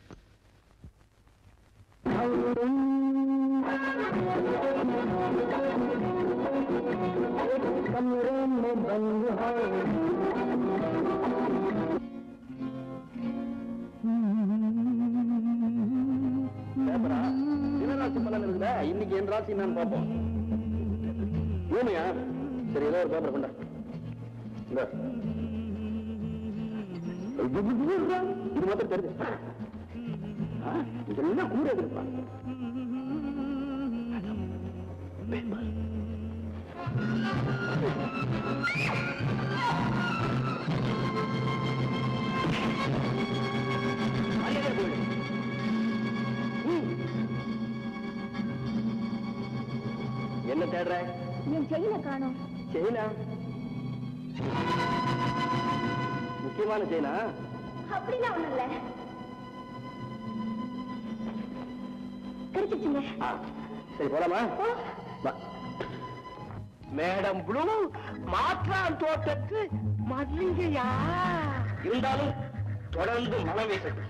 இன்னைக்கு என் ராசி நான் பார்ப்போம். ஊமையா? சரி, ஏதோ ஒரு பேப்பர் கொண்டா. இது மாத்திரம் தெரிஞ்சு இதெல்லாம் கூட இருப்பாங்க. என்ன தேடுற? என் செயினை காணோம். செயினா? முக்கியமான செயினா? அப்படிலாம் ஒண்ணும் இல்ல. கிடைச்சிச்சுங்க. சரி, போலாமா? மேடம் ப்ளூ மாற்றான் தோட்டத்து மல்லிகையா? இருந்தாலும் தொடர்ந்து மனம் வீசட்டும்.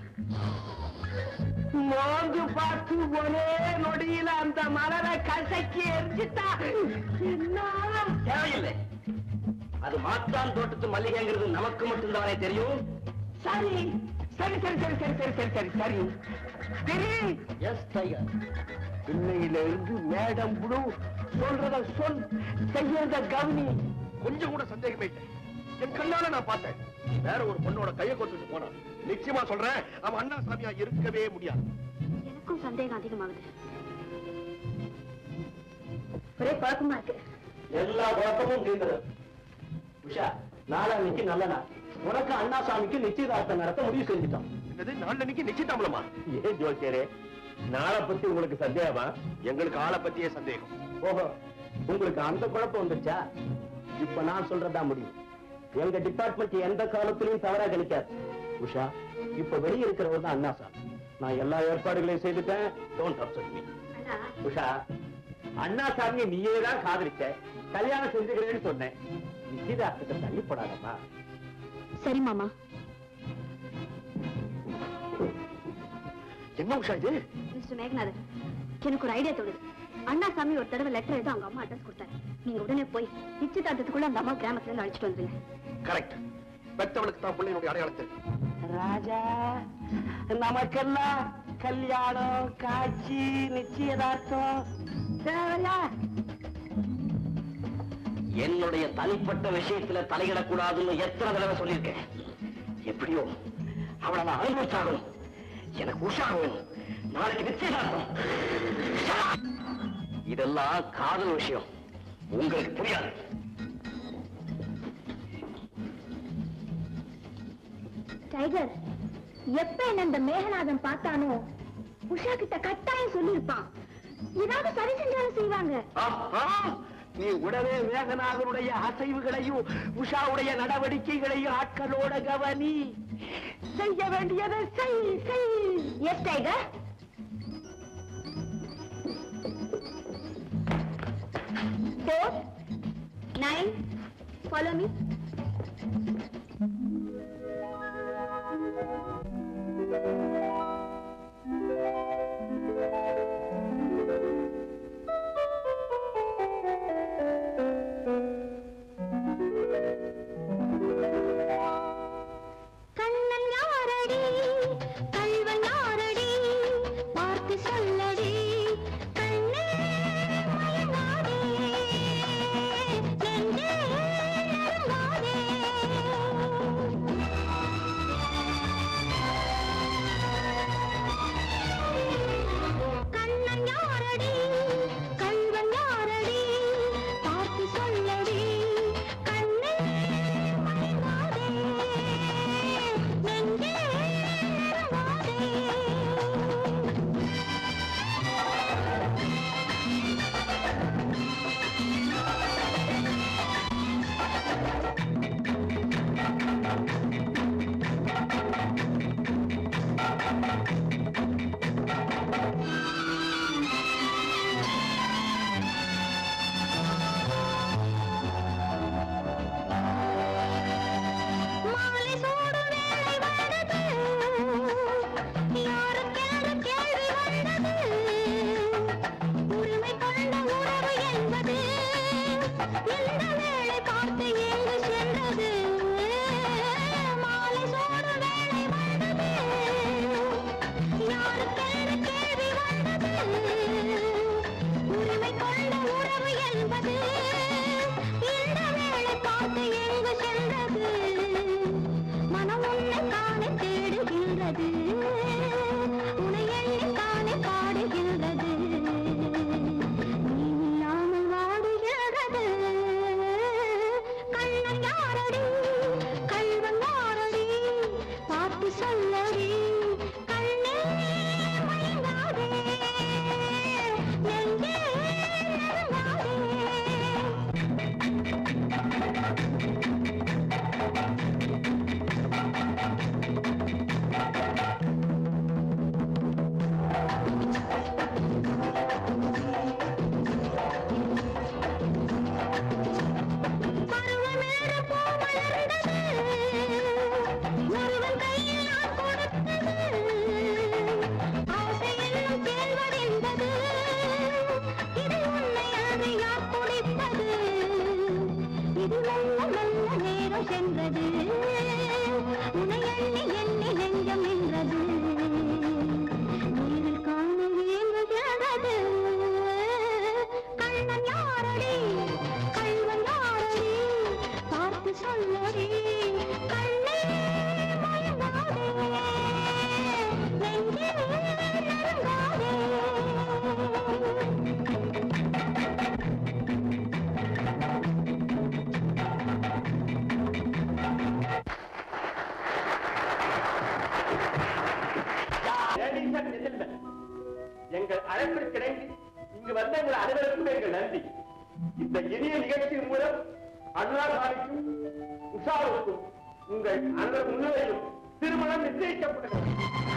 மோந்து பார்த்து ஒரே நொடியில அந்த மலரை கசக்கி எரிஞ்சிட்டா தேவையில்லை. அது மாற்றான் தோட்டத்து மல்லிகைங்கிறது நமக்கு மட்டும்தானே தெரியும். சரி சரி சரி சரி சரி சரி சரி சரி சரி சரி. Yes tiger. இன்னையில இருந்து மேடம் ப்ளூ சொல்றத சொல், செய்யறத கவனி. கொஞ்சம் கூட சந்தேகமே இல்லை. என் கண்ணால நான் பார்த்தேன். வேற ஒரு பொண்ணோட கையை கொத்துட்டு போனான். நிச்சயமா சொல்றேன், அவன் அண்ணா சாமியா இருக்கவே முடியாது. எனக்கும் சந்தேகம் அதிகமாகுது. ஒரே குழப்பமா இருக்கு. எல்லா குழப்பமும் தீர்ந்தது. உஷா, நாளான்னைக்கு நல்ல நாள். உனக்கு அண்ணா சாமிக்கு நிச்சயதார்த்தம் நடத்த முடிவு செஞ்சுட்டோம். என்னது, நாளைக்கு நிச்சயதாமலமா? ஏன் ஜோசியரே, நாளை பத்தி உங்களுக்கு சந்தேகமா? எங்களுக்கு ஆளை பத்தியே சந்தேகம். ஓஹோ, உங்களுக்கு அந்த குழப்பம் வந்துச்சா? இப்ப நான் சொல்றதா முடியும். எங்க டிபார்ட்மெண்ட் எந்த காலத்திலையும் தவறா கணிக்காது. உஷா, இப்ப வெளியே இருக்கிறவர் தான் அண்ணா சாமி. நான் எல்லா ஏற்பாடுகளையும் செய்துட்டேன். Don't upset me. உஷா, அண்ணா சாமியை நீயே தான் காதலிச்ச, கல்யாணம் செஞ்சுக்கிறேன்னு சொன்னேன். நிச்சயதார்த்தத்தை தள்ளிப்படாதப்பா. சரி மாமா. என்ன உஷா இது? மிஸ்டர் மேகநாதன், எனக்கு ஒரு ஐடியா தோணுது. அண்ணா சாமி ஒரு தடவை லெட்டர் எழுத அவங்க அம்மா அட்ரஸ் கொடுத்தாரு. நீங்க உடனே போய் நிச்சயதார்த்தத்துக்குள்ள அந்த அம்மா கிராமத்துல இருந்து அழைச்சிட்டு வந்துருங்க. கரெக்ட். பெத்தவளுக்கு தான் பிள்ளையினுடைய அடையாளத்தை. ராஜா, நமக்கெல்லாம் கல்யாணம், காட்சி, நிச்சயதார்த்தம் தேவையா? என்னுடைய தனிப்பட்ட விஷயத்துல தலையிடக்கூடாதுன்னு எத்தனை தடவை சொல்லியிருக்கேன். எப்படியோ அவளை நான் அனுபவிச்சாலும் எனக்கு உஷா வேணும். நாளைக்கு நிச்சயதார்த்தம். இதெல்லாம் காதல் விஷயம், உங்களுக்கு புரியாது. டைகர், எப்ப என்ன இந்த மேகநாதன் பார்த்தானோ உஷா கிட்ட கட்டாயம் சொல்லிருப்பான். ஏதாவது சரி செஞ்சாலும் செய்வாங்க. நீ உடனே மேகநாதனுடைய அசைவுகளையும் உஷாவுடைய நடவடிக்கைகளையும் ஆட்களோட கவனி. செய்ய வேண்டியதை செய் செய். Yes tiger. Four, nine, follow me. Kannan யாரடி, கள்வன் யாரடி, பார்த்து சொல்லடி. கண்ணே மயங்காதே, நெஞ்சே நெருங்காதே. கண்ணன் யாரடி, கள்வன் யாரடி, பார்த்து சொல்லடி. கண்ணே மயங்காதே, நெஞ்சே நெருங்காதே. எங்கள் அழைப்பில் கிடைந்து இங்கு வந்த உங்கள் அனைவருக்கும் எங்கள் நன்றி. இந்த இனிய நிகழ்ச்சியின் மூலம் அண்ணாசாமிக்கும் உஷாவுக்கும் உங்கள் அனைவர் முன்னிலையிலும் திருமணம் நிச்சயிக்கப்படுகிறது.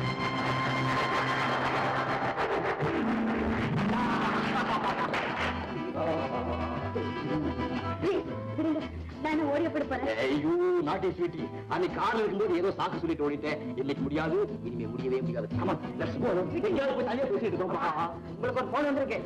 நான் ஓடியப்படி போறேன். ஐயோ நாட்டை ஸ்வீட்டி, அன்னைக்கு கார்ல இருக்கும்போது ஏதோ சாக்கு சொல்லிட்டு ஓடிட்டேன். இன்னைக்கு முடியாது, இனிமே முடியவே முடியாது. ஆமா, லட்சம் போதும். எங்கேயாவது போய் தனியா பேசிட்டு இருக்கோம். உங்களுக்கு ஒரு போன் வந்திருக்கேன்.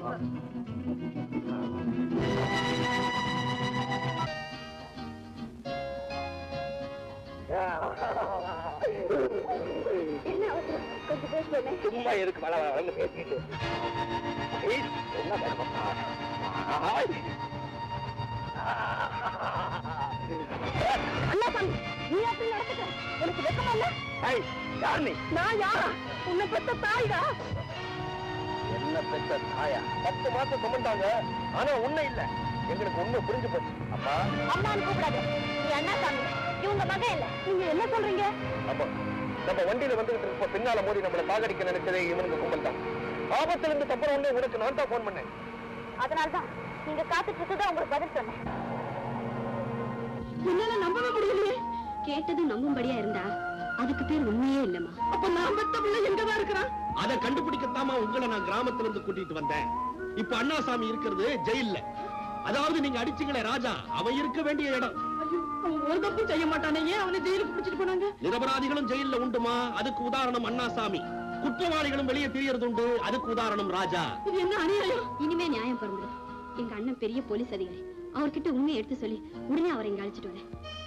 என்ன அவசரம்? கொஞ்சம் பேசுவேன். சும்மா இருக்கு வள வளர்ந்து பேசிட்டு என்ன அண்ணா சாமி, நீ அப்படி நடந்துக்க. உனக்கு வெக்கமா இல்ல? யார் நீ? நான் யாரா? உன்னை பெத்த தாய்டா. என்ன பெற்ற தாயா? பத்து மாசம் சுமந்தாங்க, ஆனா உண்மை இல்ல. எங்களுக்கு உண்மை புரிஞ்சு போச்சு. அப்பா அம்மான்னு கூப்பிடாது. நீ அண்ணா சாமி, இவங்க மகன் இல்ல. நீங்க என்ன சொல்றீங்க? அப்பா நம்ம வண்டியில வந்துகிட்டு இருப்ப பின்னால மோதி நம்மளை பாகடிக்க நினைச்சதே இவனுக்கு கும்பல் தான். ஆபத்துல இருந்து தப்புற உடனே உனக்கு நான் தான் போன் பண்ணேன். அதனால்தான் நீங்க காத்துட்டு இருக்கதா உங்களுக்கு பதில் சொன்னேன். என்னால நம்பவே முடியலையே. கேட்டது நம்பும்படியா இருந்தா அதுக்கு பேர் உண்மையே இல்லம்மா. அப்ப நான் பெத்த பிள்ளை எங்கதான் இருக்கிறான்? அதை கண்டுபிடிக்கத்தாமா உங்களை நான் கிராமத்துல இருந்து கூட்டிட்டு வந்தேன். இப்ப அண்ணாசாமி இருக்கிறது ஜெயில்ல. அதாவது நீங்க அடிச்சீங்களே ராஜா, அவன் இருக்க வேண்டிய இடம். ஒரு தப்பும் செய்ய மாட்டானே, ஏன் அவனை ஜெயிலுக்கு பிடிச்சிட்டு போனாங்க? நிரபராதிகளும் ஜெயில்ல உண்டுமா, அதுக்கு உதாரணம் அண்ணாசாமி. குற்றவாளிகளும் வெளியே தெரியறது உண்டு, அதுக்கு உதாரணம் ராஜா. இது என்ன அநியாயம்? இனிமே நியாயம் பிறந்துடும். எங்க அண்ணன் பெரிய போலீஸ் அதிகாரி. அவர்கிட்ட உண்மையை எடுத்து சொல்லி உடனே அவரை இங்க அழைச்சிட்டு வரேன்.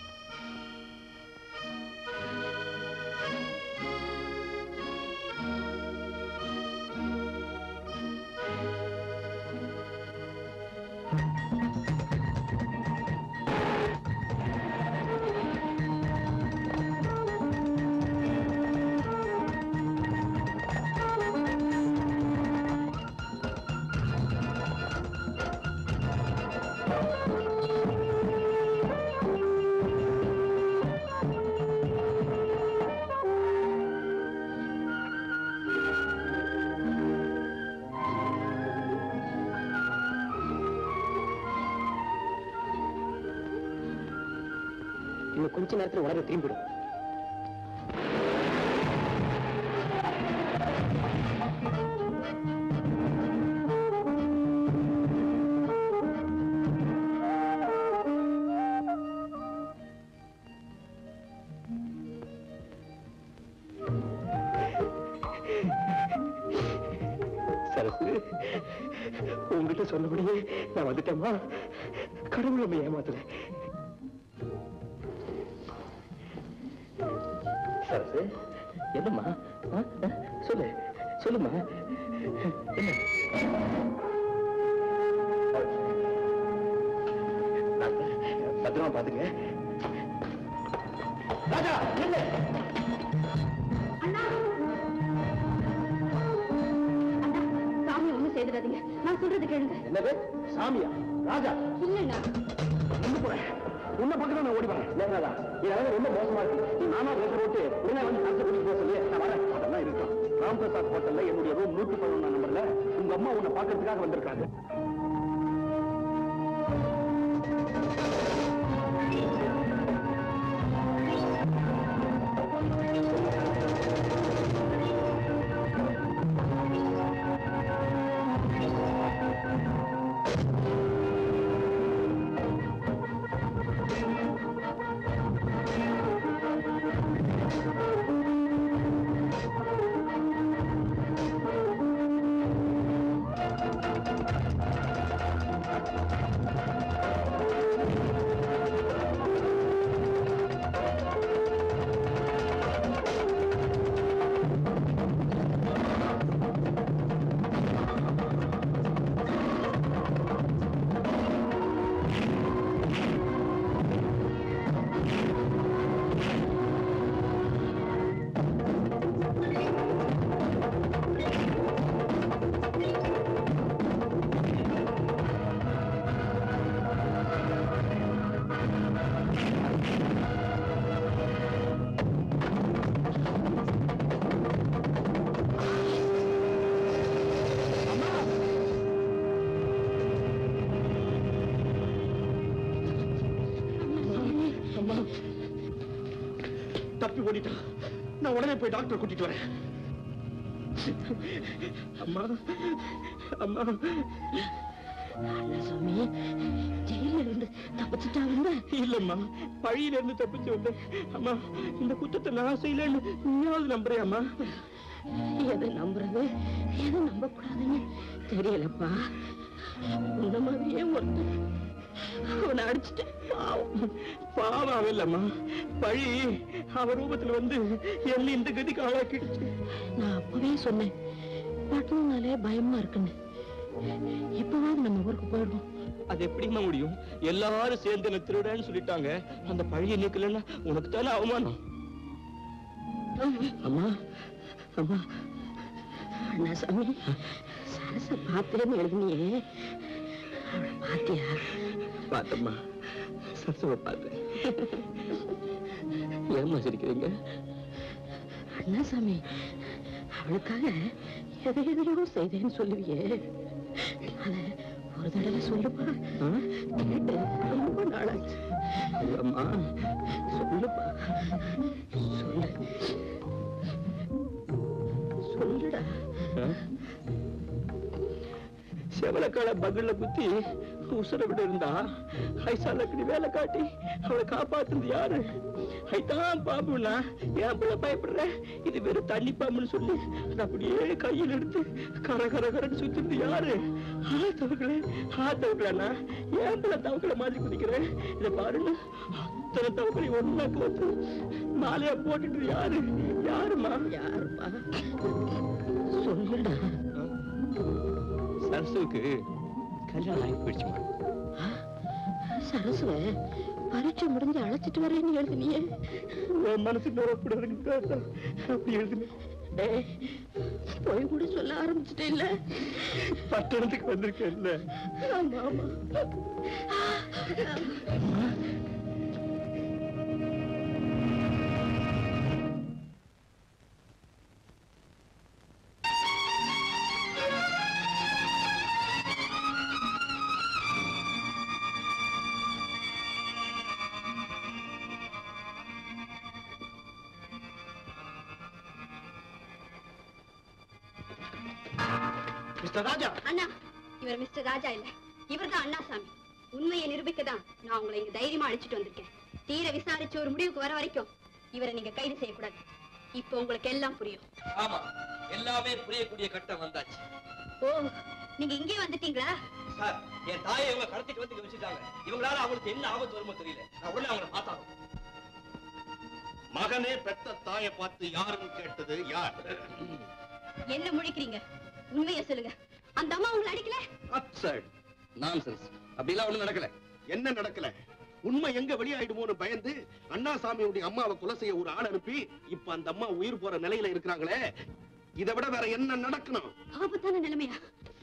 இன்னும் கொஞ்ச நேரத்தில் உலக திரும்பிடும். சரசு, உங்ககிட்ட சொன்னபடியே நான் வந்துட்டேம்மா. கடவுள் நம்ம ஏமாத்தல. சரசு, என்னம்மா? சொல்லு சொல்லுமா. என்ன பத்திரமா பாத்துக்க. ராஜா என்ன? சாமி ஒண்ணும் செய்துடாதீங்க. நான் சொல்றது கேளுங்க. என்னது சாமியா? ராஜா இல்லைண்ணா, ஒண்ணு போற உன்ன பக்கம் நான் ஓடி வரேன். ஏன்னா இதெல்லாம் ரொம்ப மோசமா இருக்கு. நீ மாமா பேச போட்டு உடனே வந்து கருத்து பண்ணி போக சொல்லி நான் வரேன். அதெல்லாம் இருக்கும். ராம்பிரசாத் ஹோட்டல்ல என்னுடைய ரூம் நூற்றி பதினொன்றாம் நம்பர்ல உங்க அம்மா உன்னை பாக்கிறதுக்காக வந்திருக்காங்க. தப்பி ஓடிட்டான். நான் உடனே போய் டாக்டர் கூட்டிட்டு வரேன். அம்மா அம்மா சாமி ஜெயில இருந்து தப்பிச்சுட்டா வந்த? இல்லம்மா, பழியில இருந்து தப்பிச்சு வந்தேன். அம்மா, இந்த குற்றத்தை நான் செய்யலன்னு நீயாவது நம்புறியாம்மா? எதை நம்புறது எதை நம்ப கூடாதுன்னு தெரியலப்பா. உன்ன மாதிரியே ஒருத்தன் அவனை அடிச்சுட்டு பாவம். பாவம் இல்லம்மா, பழி அவ ரூபத்துல வந்து என்ன இந்த கதிக்கு ஆளாக்கிடுச்சு. நான் அப்பவே சொன்னேன் பட்டணம்னாலே பயமா இருக்குன்னு. இப்பவாது நம்ம ஊருக்கு போயிடுவோம். அது எப்படிமா முடியும்? எல்லாரும் சேர்ந்து என்ன திருடன்னு சொல்லிட்டாங்க. அந்த பழியை நீக்கலன்னா உனக்கு தானே அவமானம். அம்மா அம்மா அண்ணா சாமி, சரச பாத்திரன்னு எழுதினியே, அவளை பாத்தியா? பார்த்தம்மா, சரசுவை பார்த்தேன். ஏம்மா சிரிக்கிறீங்க? அண்ணா சாமி, அவளுக்காக எதை எதையோ செய்தேன்னு சொல்லுவியே, அத ஒரு தடவை சொல்லுப்பா. கேட்டு ரொம்ப நாளாச்சு. அம்மா சொல்லுப்பா, சொல்லு சொல்லுடா. செவலக்கால பகல்ல குத்தி உசுர விட இருந்தா ஐசாலக்கடி வேலை காட்டி அவளை காப்பாத்துறது யாரு? ஐதான் பாம்புனா ஏன் பிள்ளை பயப்படுற? இது வெறும் தண்ணி பாம்புன்னு சொல்லி அது அப்படியே கையில் எடுத்து கர கர கரன்னு சுத்துறது யாரு? ஆ தவக்களே, ஆ தவக்கலண்ணா, ஏன் பிள்ளை தவக்களை மாதிரி குதிக்கிறேன்? இதை பாருன்னு அத்தனை தவக்களை ஒன்னா கோத்து மாலையா போட்டுட்டு யாரு? யாருமா? யாருப்பா? சொல்லுடா. சரசுக்கு கல்யாணம் ஆகி போயிடுச்சுமா. சரசுவ பரீட்சை முடிஞ்சு அழைச்சிட்டு வரேன்னு எழுதுனியே, மனசு நோரக்கூடாதுன்னு அப்படி எழுதுனேன். போய் கூட சொல்ல ஆரம்பிச்சுட்டே இல்ல? பட்டணத்துக்கு வந்திருக்கேன்ல. ஆமா ஆமா. மிஸ்டர் ராஜா. அண்ணா, இவர் மிஸ்டர் ராஜா இல்ல, இவர்தான் அண்ணாசாமி. உண்மையை நிரூபிக்கதான் நான் உங்களை இங்க தைரியமா அழைச்சிட்டு வந்திருக்கேன். தீர விசாரிச்சு ஒரு முடிவுக்கு வர வரைக்கும் இவரை நீங்க கைது செய்யக்கூடாது. இப்போ உங்களுக்கு எல்லாம் புரியும். ஆமா, எல்லாமே புரியக்கூடிய கட்டம் வந்தாச்சு. ஓ, நீங்க இங்கே வந்துட்டீங்களா? சார், என் தாயை இவங்க கடத்திட்டு வந்து இங்க வச்சுட்டாங்க. இவங்களால அவங்களுக்கு என்ன ஆபத்து வருமோ தெரியல. நான் உடனே அவங்களை பார்த்தாங்க. மகனே பெத்த தாயை பார்த்து யாருன்னு கேட்டது யார்? என்ன முழிக்கிறீங்க? உண்மையை சொல்லுங்க. அந்த அம்மா உங்களை அடிக்கல? Absurd nonsense. அப்படிலாம் ஒண்ணும் நடக்கல. என்ன நடக்கல? உண்மை எங்க வெளியாயிடுமோன்னு பயந்து அண்ணாசாமியுடைய அம்மாவை கொலை செய்ய ஒரு ஆள் அனுப்பி இப்ப அந்த அம்மா உயிர் போற நிலையில இருக்கிறாங்களே, இதை விட வேற என்ன நடக்கணும்? ஆபத்தான நிலைமையா?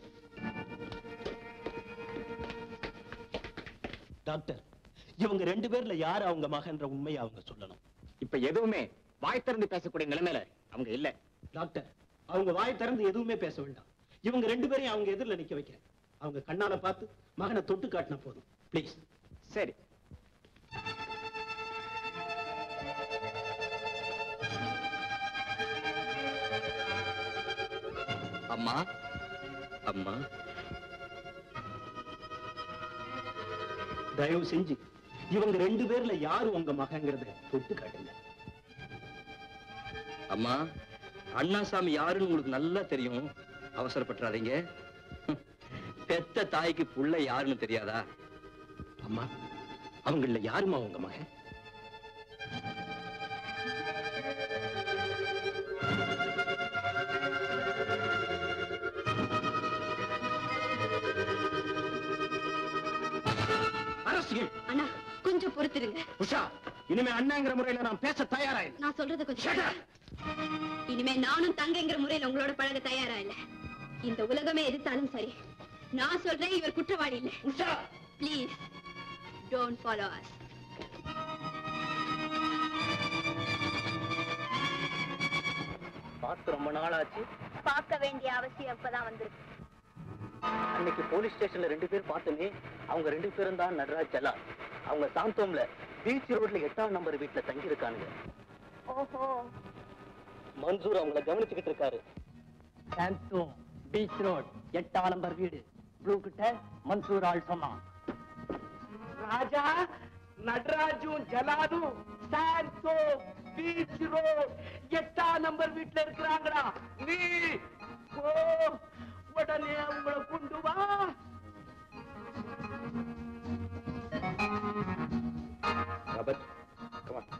டாக்டர், இவங்க ரெண்டு பேர்ல யாரு அவங்க மகன்ற உண்மையை அவங்க சொல்லணும். இப்ப எதுவுமே வாய் திறந்து பேசக்கூடிய நிலைமையில அவங்க இல்ல. டாக்டர், அவங்க வாய் திறந்து எதுவுமே பேச வேண்டாம். இவங்க ரெண்டு பேரையும் அவங்க எதிரில் நிக்க வைக்கிறேன். அவங்க கண்ணால பார்த்து மகனை தொட்டு காட்டின போதும். பிளீஸ். சரி. அம்மா, அம்மா, தயவு செஞ்சு இவங்க ரெண்டு பேர்ல யாரு உங்க மகங்கிறத தொட்டு காட்டுங்க. அம்மா, அண்ணாசாமி யாருன்னு உங்களுக்கு நல்லா தெரியும். அவசரப்பட்டுறாதீங்க. பெத்த தாய்க்கு புள்ள யாருன்னு தெரியாதா? அம்மா, அவங்கள யாருமா உங்க மகன்? அரசியல். அண்ணா, கொஞ்சம் பொறுத்திருங்க. உஷா, இனிமே அண்ணாங்கிற முறையில நான் பேச தயாரா இல்லை. நான் சொல்றது கொஞ்சம். இனிமே நானும் தங்கைங்கிற முறையில் உங்களோட பழக தயாரா இல்ல. இந்த உலகமே எதிர்த்தாலும் சரி, நான் சொல்றேன் இவர் குற்றவாளி இல்ல. Usha, please don't follow us. பார்த்து ரொம்ப நாள் ஆச்சு. பார்க்க வேண்டிய அவசியம் இப்பதான் வந்திருக்கு. அன்னைக்கு போலீஸ் ஸ்டேஷன்ல ரெண்டு பேர் பார்த்தோமே, அவங்க ரெண்டு பேரும் தான் நடராஜ் ஜலா. அவங்க சாந்தோம்ல பீச் ரோட்ல எட்டாம் நம்பர் வீட்டுல தங்கி இருக்கானுங்க. ஓஹோ, மன்சூர் அவங்கள கவனிச்சுக்கிட்டு இருக்காரு. சாந்தோ பீச் ரோட் எட்டாம் நம்பர் வீடு ப்ளூ கிட்ட மன்சூர் ஆள் சொன்னான். ராஜா நடராஜும் ஜலாதும் சாந்தோ பீச் ரோட் எட்டாம் நம்பர் வீட்டுல இருக்கிறாங்கடா. நீ போ, உடனே அவங்கள கொண்டு வா. Robert, come on.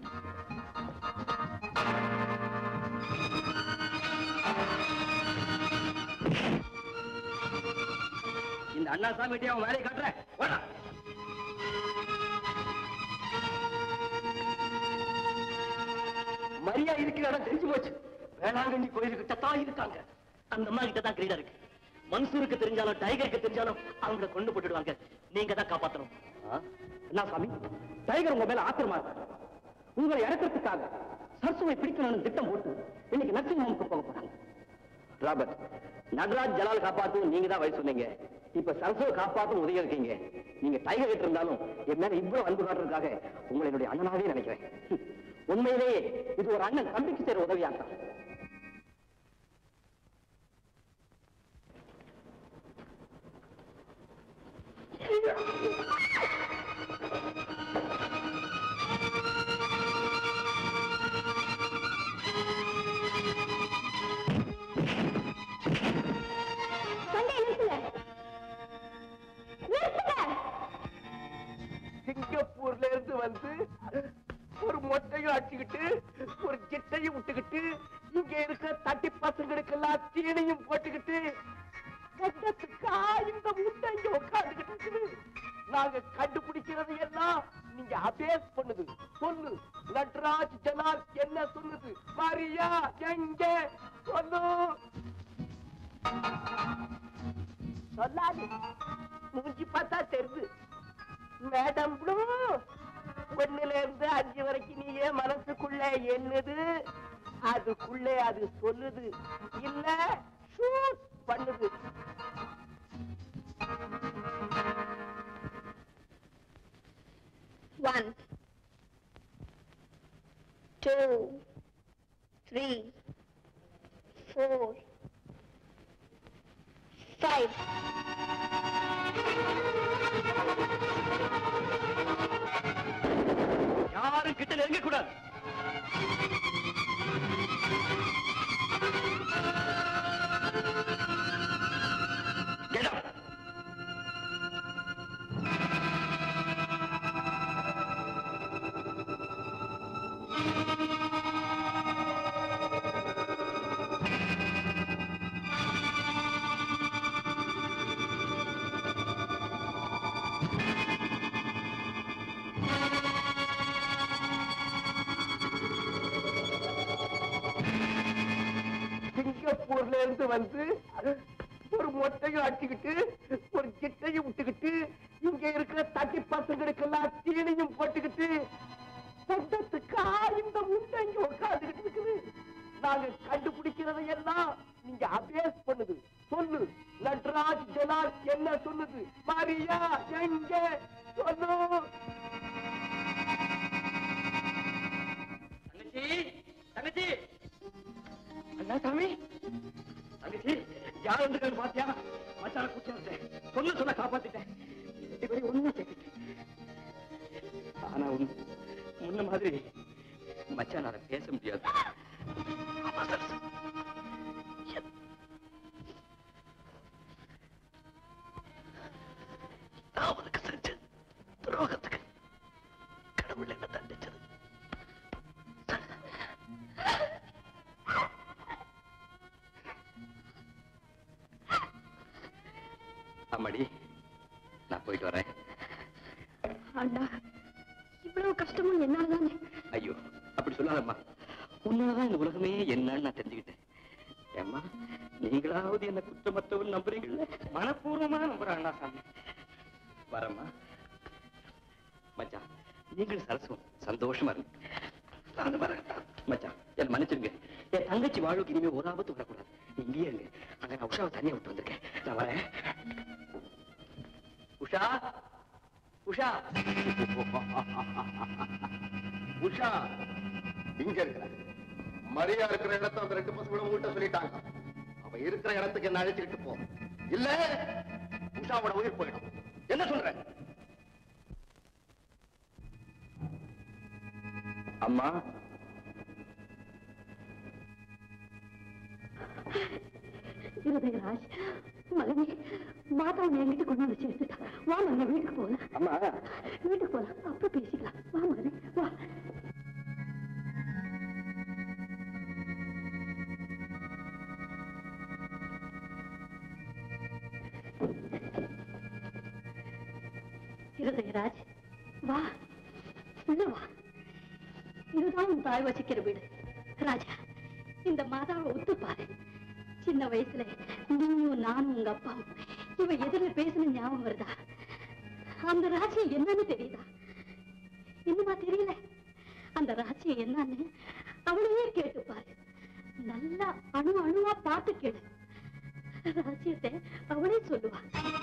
இந்த அண்ணா சாமிகிட்டே அவன் வேலையை காட்டுறேன். ஓடா. மரியா இருக்கிற இடம் தெரிஞ்சு போச்சு. வேளாங்கண்ணி கோயிலுக்கிட்ட தான் இருக்காங்க. அந்த அம்மா கிட்ட தான் கிரீடா இருக்கு. மன்சூருக்கு தெரிஞ்சாலும் டைகருக்கு தெரிஞ்சாலும் அவங்கள கொண்டு போட்டுடுவாங்க. நீங்க தான் காப்பாத்தணும். என்ன சாமி, டைகர் உங்க மேல ஆத்திரமா இருக்கு. உங்களை இறக்கிறதுக்காக சரசுவை பிடிக்கணும்னு திட்டம் போட்டு இன்னைக்கு நர்சிங் ஹோமுக்கு போக போறாங்க. ராபர்ட், நடராஜ் ஜலால் காப்பாத்தும் நீங்க தான் வழி சொன்னீங்க. இப்ப சரசுவை காப்பாத்தும் உதவி இருக்கீங்க. நீங்க டைகர் கிட்ட இருந்தாலும் என் மேல இவ்வளவு அன்பு காட்டுறதுக்காக உங்களை என்னுடைய அண்ணனாவே நினைக்கிறேன். உண்மையிலேயே இது ஒரு அண்ணன் தம்பிக்கு செய்யற உதவியாத்தான். சிங்கப்பூர்ல இருந்து வந்து ஒரு மொட்டையும் அடிச்சுக்கிட்டு ஒரு கிட்டையும் விட்டுக்கிட்டு இங்க இருக்கிற தட்டி பசங்களுக்கெல்லாம் தீனையும் போட்டுக்கிட்டு இந்த முட்டை இங்க உட்காந்துக்கிட்டு இருக்குது. நாங்க கண்டுபிடிக்கிறது எல்லாம் நீங்க அபேஸ் பண்ணுது. சொல்லு, நடராஜ் ஜலால் என்ன சொல்லுது? மரியா எங்க சொல்லு. சொல்லாது, மூஞ்சி பார்த்தா தெரியுது. மேடம் ப்ளூ, ஒண்ணுல இருந்து அஞ்சு வரைக்கும் நீயே மனசுக்குள்ள என்னது அதுக்குள்ளே அது சொல்லுது, இல்ல ஷூட் பண்ணுது. One, two, three, four, five. யாரும் கிட்ட நெருங்க கூடாது. Get up. சிங்கப்பூர்ல இருந்து வந்து ஒரு மொட்டையும் அடிச்சுக்கிட்டு ஒரு கிட்டையும் விட்டுக்கிட்டு இங்க இருக்கிற தட்டி பசங்களுக்கெல்லாம் தீனையும் போட்டுக்கிட்டு சொந்தத்துக்கா இந்த முட்டை இங்க உட்காந்துக்கிட்டு இருக்குது. நாங்க கண்டுபிடிக்கிறது எல்லாம் நீங்க அபேஸ் பண்ணுது. சொல்லு, நடராஜ் ஜலால் என்ன சொல்லுது? மரியா எங்க சொல்லு. தங்கச்சி, தங்கச்சி, அண்ணா சாமி, தங்கச்சி, யார் வந்து பாத்தியா? மச்சான கூச்சல் சொன்ன சொன்ன காப்பாத்திட்டேன். இப்படி ஒண்ணு சேர்த்துட்டேன். ஆனா ஒண்ணு, முன்ன மாதிரி மச்சான் அதை பேச முடியாது. நான் உனக்கு செஞ்ச துரோகத்துக்கு கடவுள் என்ன தண்டிச்சது. அம்மாடி, நான் போயிட்டு வரேன். அண்ணா, இவ்வளவு கஷ்டமும் என்னாலதானே? ஐயோ, அப்படி சொல்லாதம்மா. உன்னாலதான் இந்த உலகமே என்னன்னு நான் தெரிஞ்சுக்கிட்டேன். ஏம்மா, நீங்களாவது என்ன குற்றமற்றவன் நம்புறீங்கல்ல? மனப்பூர்வமா நம்புறாங்க சாமி. வரம்மா. மச்சான், நீங்களும் சரசும் சந்தோஷமா இருங்க. நான் வரேன். மச்சான், என்ன மன்னிச்சிருங்க. என் தங்கச்சி வாழ்வுக்கு இனிமே ஒரு ஆபத்து வரக்கூடாது. இங்கேயே இருங்க. அங்க நான் உஷாவை தனியா விட்டு வந்திருக்கேன். நான் வரேன். உஷா, உஷா, உஷா, இங்க இருக்கிற மரியா இருக்கிற இடத்த அந்த ரெண்டு பசங்களும் உங்கள்கிட்ட சொல்லிட்டாங்க. அவ இருக்கிற இடத்துக்கு என்ன அழைச்சிட்டு போ, இல்ல உஷாவோட உயிர் போயிடும். என்ன சொல்ற? அம்மா, இருதயராஜ் மகனே, மாதா என்கிட்ட கொண்டு வந்து சேர்த்துட்டா. வா மகனே, வீட்டுக்கு போகலாம். அம்மா, வீட்டுக்கு போகலாம், அப்புறம் பேசிக்கலாம். வா மகனே, வா. இருதயராஜ், வா, உள்ள வா. இதுதான் உன் தாய் வசிக்கிற வீடு. ராஜா, இந்த மாதாவை ஒத்துப்பாரு. சின்ன வயசுல நீயும் நானும் உங்க அப்பாவும் இவ எதிரில பேசின ஞாபகம் வருதா? அந்த ராஜ்யம் என்னன்னு தெரியுதா? இன்னுமா தெரியல? அந்த ராஜ்யம் என்னன்னு அவளையே கேட்டுப்பாரு. நல்லா அணு அணுவா பார்த்து கேளு. ராஜ்யத்தை அவளே சொல்லுவா.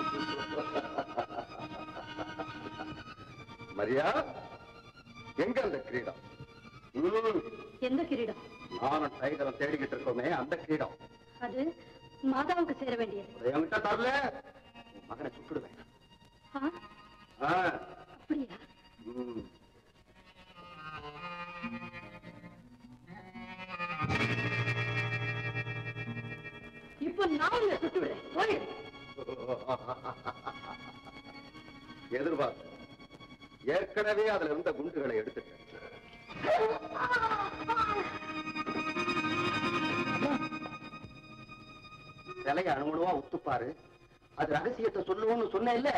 மரியா, எங்க அந்த கிரீடம்? எந்த கிரீடம்? நானும் டைகரம் தேடிக்கிட்டு இருக்கோமே அந்த கிரீடம். அது மாதாவுக்கு சேர வேண்டியது. என்கிட்ட தரல, மகனை சுட்டுடுவேன். அப்படியா? இப்போ நான் உங்களை சுட்டு விடுறேன். போயிடு. எதிர்பார்த்து ஏற்கனவே அதுல இருந்த குண்டுகளை எடுத்துட்டேன். சிலையை அணுவணுவா ஒத்துப்பாரு. அது ரகசியத்தை சொல்லுவோம்னு சொன்ன இல்ல.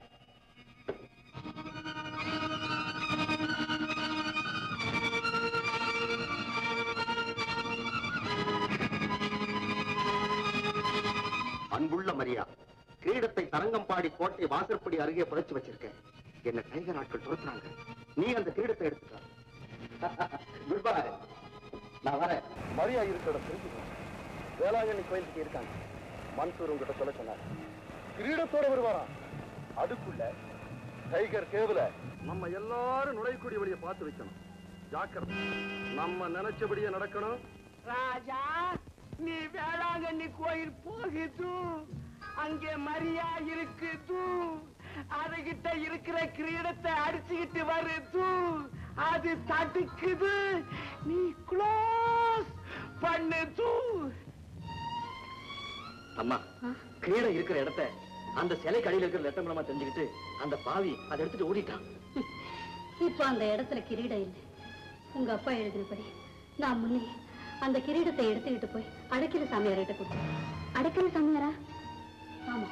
அன்புள்ள மரியா, கிரீடத்தை தரங்கம்பாடி கோட்டை வாசற்படி அருகே புதைச்சு வச்சிருக்கேன். என்ன டைகர் ஆட்கள் துரத்துறாங்க. நீ அந்த கிரீடத்தை எடுத்துக்க. Good bye. நான் வரேன். மரியா இருக்கிற இடம் தெரிஞ்சுக்கணும். வேளாங்கண்ணி கோயிலுக்கு இருக்காங்க. மன்சூர் உங்ககிட்ட சொல்ல சொன்னார். கிரீடத்தோட வருவாராம். அதுக்குள்ள டைகர் கேவல நம்ம எல்லாரும் நுழையக்கூடிய வழியை பார்த்து வைக்கணும். ஜாக்கிரதை. நம்ம நினைச்சபடியே நடக்கணும். ராஜா, நீ வேளாங்கண்ணி கோயில் போகுது. அங்கே மரியா இருக்குது. அதுகிட்ட இருக்கிற கிரீடத்தை அடிச்சுக்கிட்டு வருது. அது தடுக்குது. நீ க்ளோஸ் பண்ணுது. அம்மா, கிரீடம் இருக்கிற இடத்தை அந்த சிலை கடையில் இருக்கிற லெட்டர் மூலமா தெரிஞ்சுக்கிட்டு அந்த பாவி அதை எடுத்துட்டு ஓடிட்டான். இப்ப அந்த இடத்துல கிரீடம் இல்லை. உங்க அப்பா எழுதினபடி நான் முன்னே அந்த கிரீடத்தை எடுத்துக்கிட்டு போய் அடைக்கிற சாமியார்கிட்ட கொடுத்தேன். அடைக்கிற சாமியாரா? ஆமா.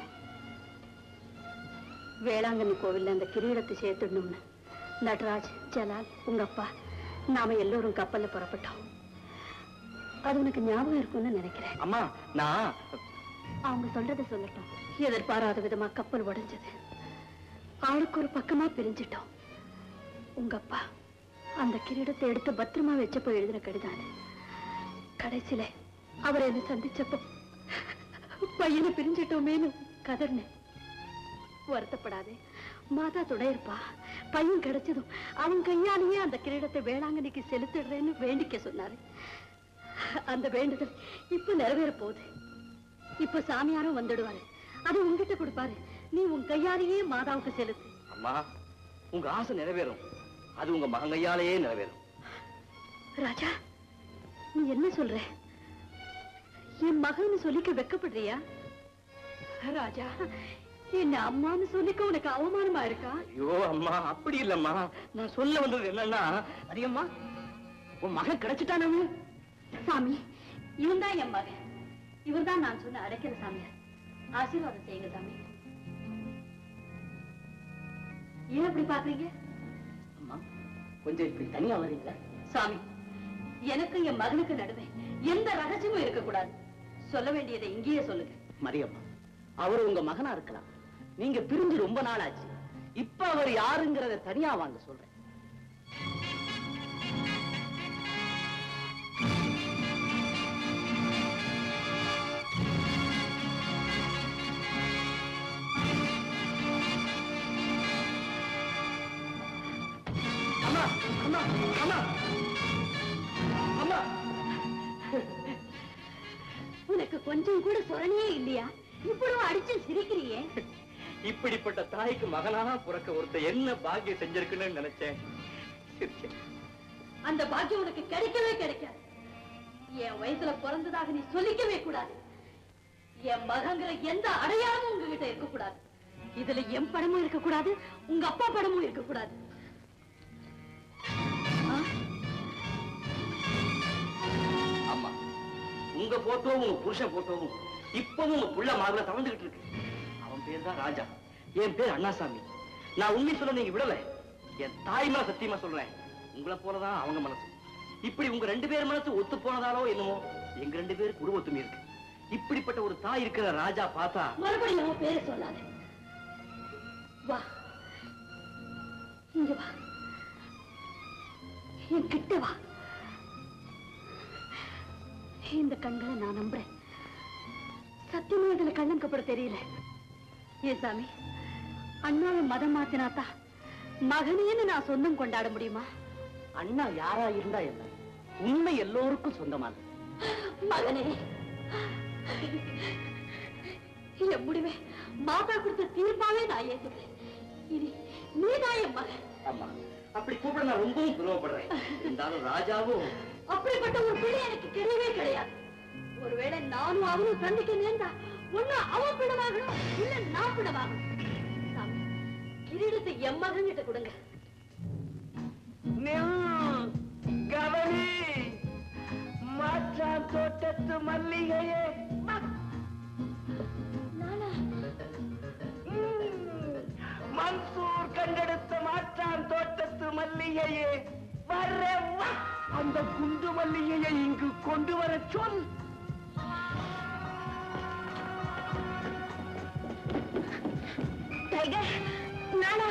வேளாங்கண்ணி கோவில்ல அந்த கிரீடத்தை சேர்த்துடணும்னு நடராஜ், ஜலால், உங்க அப்பா நாம எல்லோரும் கப்பல்ல புறப்பட்டோம். அது உனக்கு ஞாபகம் இருக்கும்னு நினைக்கிறேன். அம்மா, நான் அவங்க சொல்றதை சொல்லட்டும். எதிர்பாராத விதமா கப்பல் உடைஞ்சது. ஆளுக்கு ஒரு பக்கமா பிரிஞ்சிட்டோம். உங்க அப்பா அந்த கிரீடத்தை எடுத்து பத்திரமா வச்சப்போ எழுதின கடிதான கடைசியில அவரை என்ன சந்திச்சப்போ பையனை பிரிஞ்சிட்டோமேனு கதர்னேன். வருத்தப்படாதே, மாதா துடையிருப்பா. பையன் கிடைச்சதும் அவன் கையாலேயே அந்த கிரீடத்தை வேளாங்கண்ணிக்கு செலுத்திடுறேன்னு வேண்டிக்க சொன்னாரு. அந்த வேண்டுதல் இப்ப நிறைவேற போகுது. இப்ப சாமியாரும் வந்துடுவாரு. அது உங்ககிட்ட கொடுப்பாரு. நீ உன் கையாலேயே மாதாவுக்கு செலுத்து. அம்மா, உங்க ஆசை நிறைவேறும். அது உங்க மகன் கையாலேயே நிறைவேறும். ராஜா, நீ என்ன சொல்ற? என் மகன்னு சொல்லிக்க வெக்கப்படுறியா? ராஜா, என்ன அம்மான்னு சொல்லிக்க உனக்கு அவமானமா இருக்கா? ஐயோ அம்மா, அப்படி இல்லம்மா. நான் சொல்ல வந்தது என்னன்னா, அதிகம்மா உன் மகன் கிடைச்சிட்டானு. சாமி, இவன் தான் என் மகன். இவர் தான் நான் சொன்ன அடைக்கிற சாமியார். ஆசீர்வாதம் செய்யுங்க சாமி. ஏன் அப்படி பாக்குறீங்க? அம்மா, கொஞ்சம் இப்படி தனியா வரீங்களா? சாமி, எனக்கு என் மகனுக்கு நடுவே எந்த ரகசியமும் இருக்கக்கூடாது. சொல்ல வேண்டியதை இங்கேயே சொல்லுங்க. மரியம்மா, அவர் உங்க மகனா இருக்கலாம். நீங்க பிரிஞ்சு ரொம்ப நாள் ஆச்சு. இப்ப அவர் யாருங்கிறத தனியா வாங்க சொல்றேன். அம்மா, அம்மா, அம்மா, உனக்கு கொஞ்சம் கூட சொரணியே இல்லையா? இப்படி அடிச்சு சிரிக்கிறியே. இப்படிப்பட்ட தாய்க்கு மகனாக பிறக்க ஒருத்த என்ன பாக்கியம் செஞ்சிருக்குன்னு நினைச்சேன். அந்த பாக்கியம் உனக்கு கிடைக்கவே கிடைக்காது. என் வயசுல பிறந்ததாக நீ சொல்லிக்கவே கூடாது. என் மகங்கிற எந்த அடையாளமும் உங்ககிட்ட இருக்கக்கூடாது. இதுல என் படமும் இருக்கக்கூடாது, உங்க அப்பா படமும் இருக்கக்கூடாது. அம்மா, உங்க போட்டோவும் உங்க புருஷன் போட்டோவும் இப்பவும் உங்க புள்ள மார்ல தவழ்ந்துகிட்டு இருக்கு. அவன் பேர் தான் ராஜா, என் பேர் அண்ணாசாமி. நான் உண்மை சொல்ல நீங்க விடல. என் தாய்மா சத்தியமா சொல்றேன், உங்களை போலதான் அவங்க மனசு. இப்படி உங்க ரெண்டு பேர் மனசு ஒத்து போனதாலோ என்னமோ எங்க ரெண்டு பேருக்கு குடும்ப ஒத்துமை இருக்கு. இப்படிப்பட்ட ஒரு தாய் இருக்கிற ராஜா பார்த்தா மறுபடியும் அவன் பேரை சொல்லாத. வா இங்க வா, என் கிட்ட வா. இந்த கண்களை நான் நம்புறேன். சத்தியமா இதுல கண்ணம் கப்பட தெரியல. ஏ சாமி, அண்ணாவை மதம் மாத்தினாத்தா மகனேன்னு நான் சொந்தம் கொண்டாட முடியுமா? அண்ணா யாரா இருந்தா என்ன, உண்மை எல்லோருக்கும் சொந்தமான மகனே. என் முடிவே மாதா கொடுத்த தீர்ப்பாவே நான் ஏற்றுக்கிறேன். இனி நீதான் என் மகன். ஆமா, அப்படி கூப்பிட நான் ரொம்பவும் பெருமைப்படுறேன். இருந்தாலும் ராஜாவும் அப்படிப்பட்ட ஒரு பிள்ளை எனக்கு கிடையவே கிடையாது. ஒருவேளை நானும் அவனும் சந்திக்க நேர்ந்தா ஒண்ணு அவன் பிடமாகணும், இல்ல நான் பிடமாகணும். சாமி, கிரீடத்தை என் மகன் கிட்ட கொடுங்க. கவனி, மாற்றான் தோட்டத்து மல்லிகையே. மன்சூர் கண்டெடுத்த மாற்றான் தோட்டத்து மல்லிகையே, வரவா அந்த குண்டு மல்லிகையை இங்கு கொண்டு வர சொல். நானா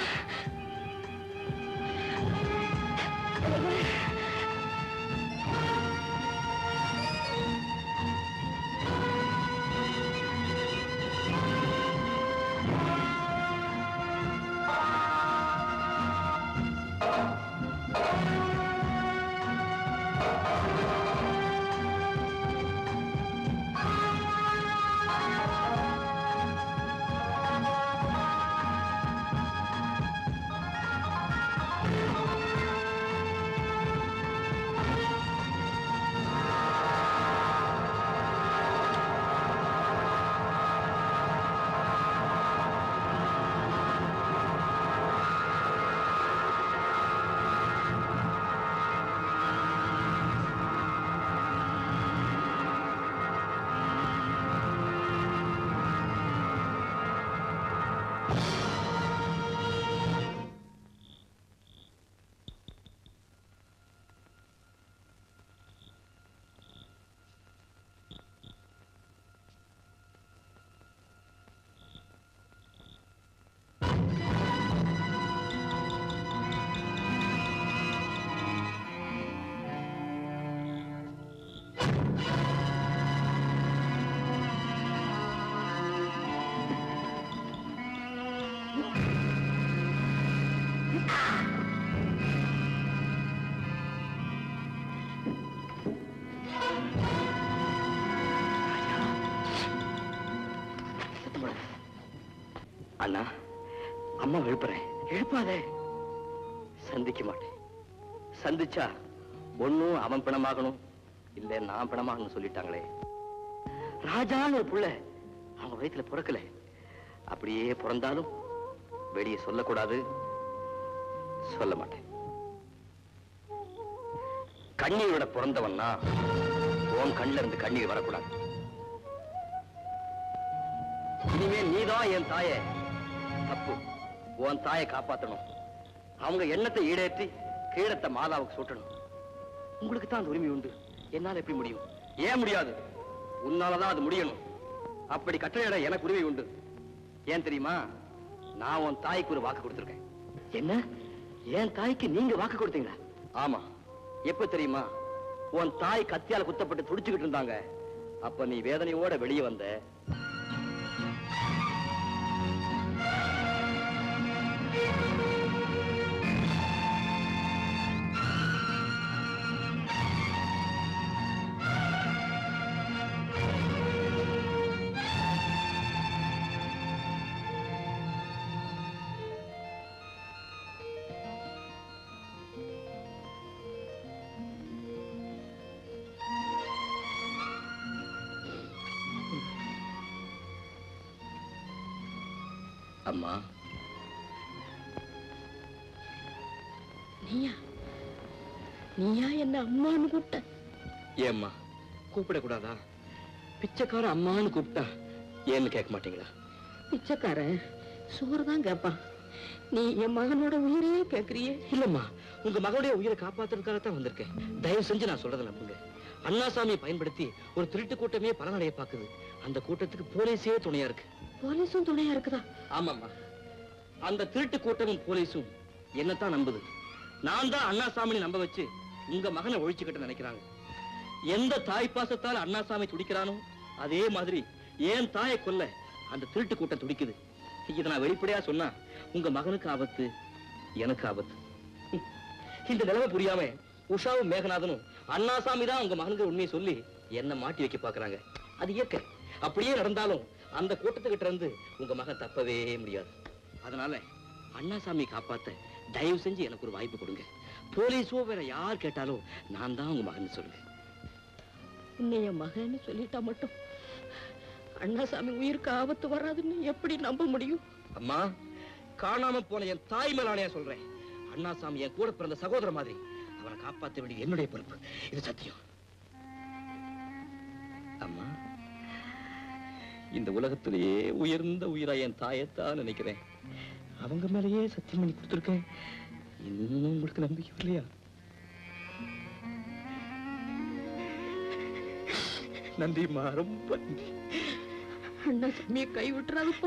அண்ணா, அம்மா எழுப்புறேன். எழுப்பாதே. சந்திக்க மாட்டேன். சந்திச்சா ஒண்ணும் அவன் பிணமாகணும், இல்ல நான் பிணமாகணும் சொல்லிட்டாங்களே. ராஜான்னு ஒரு புள்ள அவங்க வயிற்றுல பிறக்கல. அப்படியே பிறந்தாலும் வெளியே சொல்லக்கூடாது, சொல்ல மாட்டேன். கண்ணீரோட பிறந்தவன்னா உன் கண்ணில இருந்து கண்ணீர் வரக்கூடாது. இனிமே நீதான் என் தாய. தப்பு, உன் தாயை காப்பாத்தணும். அவங்க எண்ணத்தை ஈடேற்றி கீழத்தை மாதாவுக்கு சூட்டணும். உங்களுக்கு தான் அந்த உரிமை உண்டு, என்னால எப்படி முடியும்? ஏன் முடியாது? உன்னாலதான் அது முடியணும். அப்படி கட்டளையிட எனக்கு உரிமை உண்டு. ஏன் தெரியுமா? நான் உன் தாய்க்கு ஒரு வாக்கு கொடுத்திருக்கேன். என்ன? என் தாய்க்கு நீங்க வாக்கு கொடுத்தீங்களா? ஆமா. எப்ப தெரியுமா? உன் தாய் கத்தியால குத்தப்பட்டு துடிச்சுக்கிட்டு இருந்தாங்க. அப்ப நீ வேதனையோட வெளியே வந்த. அம்மா, நீயா நீயா என்ன அம்மான்னு கூப்பிட்ட? ஏம்மா கூப்பிடக்கூடாதா? பிச்சைக்கார அம்மான்னு கூப்பிட்டா ஏன்னு கேட்க மாட்டீங்களா? பிச்சைக்காரன் சோறு தான் கேட்பான், நீ என் மகனோட உயிரையே கேட்கறியே. இல்லம்மா, உங்க மகளுடைய உயிரை காப்பாத்துறதுக்காகத்தான் வந்திருக்கேன். தயவு செஞ்சு நான் சொல்றதை நம்புங்க. அண்ணாசாமியை பயன்படுத்தி ஒரு திருட்டு கூட்டமே பலனடைய பாக்குது. அந்த கூட்டத்துக்கு போலீஸே துணையா இருக்கு. போலீஸும் துணையா இருக்குதா? ஆமாம்மா, அந்த திருட்டு கூட்டமும் போலீஸும் என்னத்தான் நம்புது. நான் தான் அண்ணாசாமியை நம்ப வச்சு உங்க மகனை ஒழிச்சுக்கிட்டு நினைக்கிறாங்க. எந்த தாய் பாசத்தால் அண்ணாசாமி துடிக்கிறானோ அதே மாதிரி ஏன் தாயை கொல்ல அந்த திருட்டு கூட்டம் துடிக்குது. இதை நான் வெளிப்படையா சொன்னா உங்க மகனுக்கு ஆபத்து, எனக்கு ஆபத்து. இந்த நிலைமை புரியாம உஷாவும் மேகநாதனும் அண்ணாசாமி தான் உங்க மகனுக்கு உண்மையை சொல்லி என்ன மாட்டி வைக்க பாக்குறாங்க. அது இயற்கை. அப்படியே நடந்தாலும் அந்த கூட்டத்துக்கிட்ட இருந்து உங்க மகன் தப்பவே முடியாது. அதனால அண்ணாசாமி காப்பாத்த தயவு செஞ்சு எனக்கு ஒரு வாய்ப்பு கொடுங்க. போலீஸோ வேற யார் கேட்டாலும் நான் தான் உங்க மகன் சொல்லுங்க. உன்னைய மகன்னு சொல்லிட்டா மட்டும் அண்ணாசாமி உயிருக்கு ஆபத்து வராதுன்னு எப்படி நம்ப முடியும்? அம்மா, காணாம போன என் தாய் மேலானையா சொல்றேன். அண்ணாசாமி என் கூட பிறந்த சகோதர மாதிரி. அவனை காப்பாற்ற வேண்டிய என்னுடைய பொறுப்பு. இது சத்தியம். அம்மா, இந்த உலகத்திலேயே உயர்ந்த உயிரா என் தாயத்தான் நினைக்கிறேன். அவங்க மேலேயே சத்தியம் பண்ணி கொடுத்துருக்கேன். இன்னும் உங்களுக்கு நம்பிக்கை இல்லையா? நன்றிம்மா, ரொம்ப நன்றி. அண்ணாசாமியை கை விட்டுறாதுப்பா.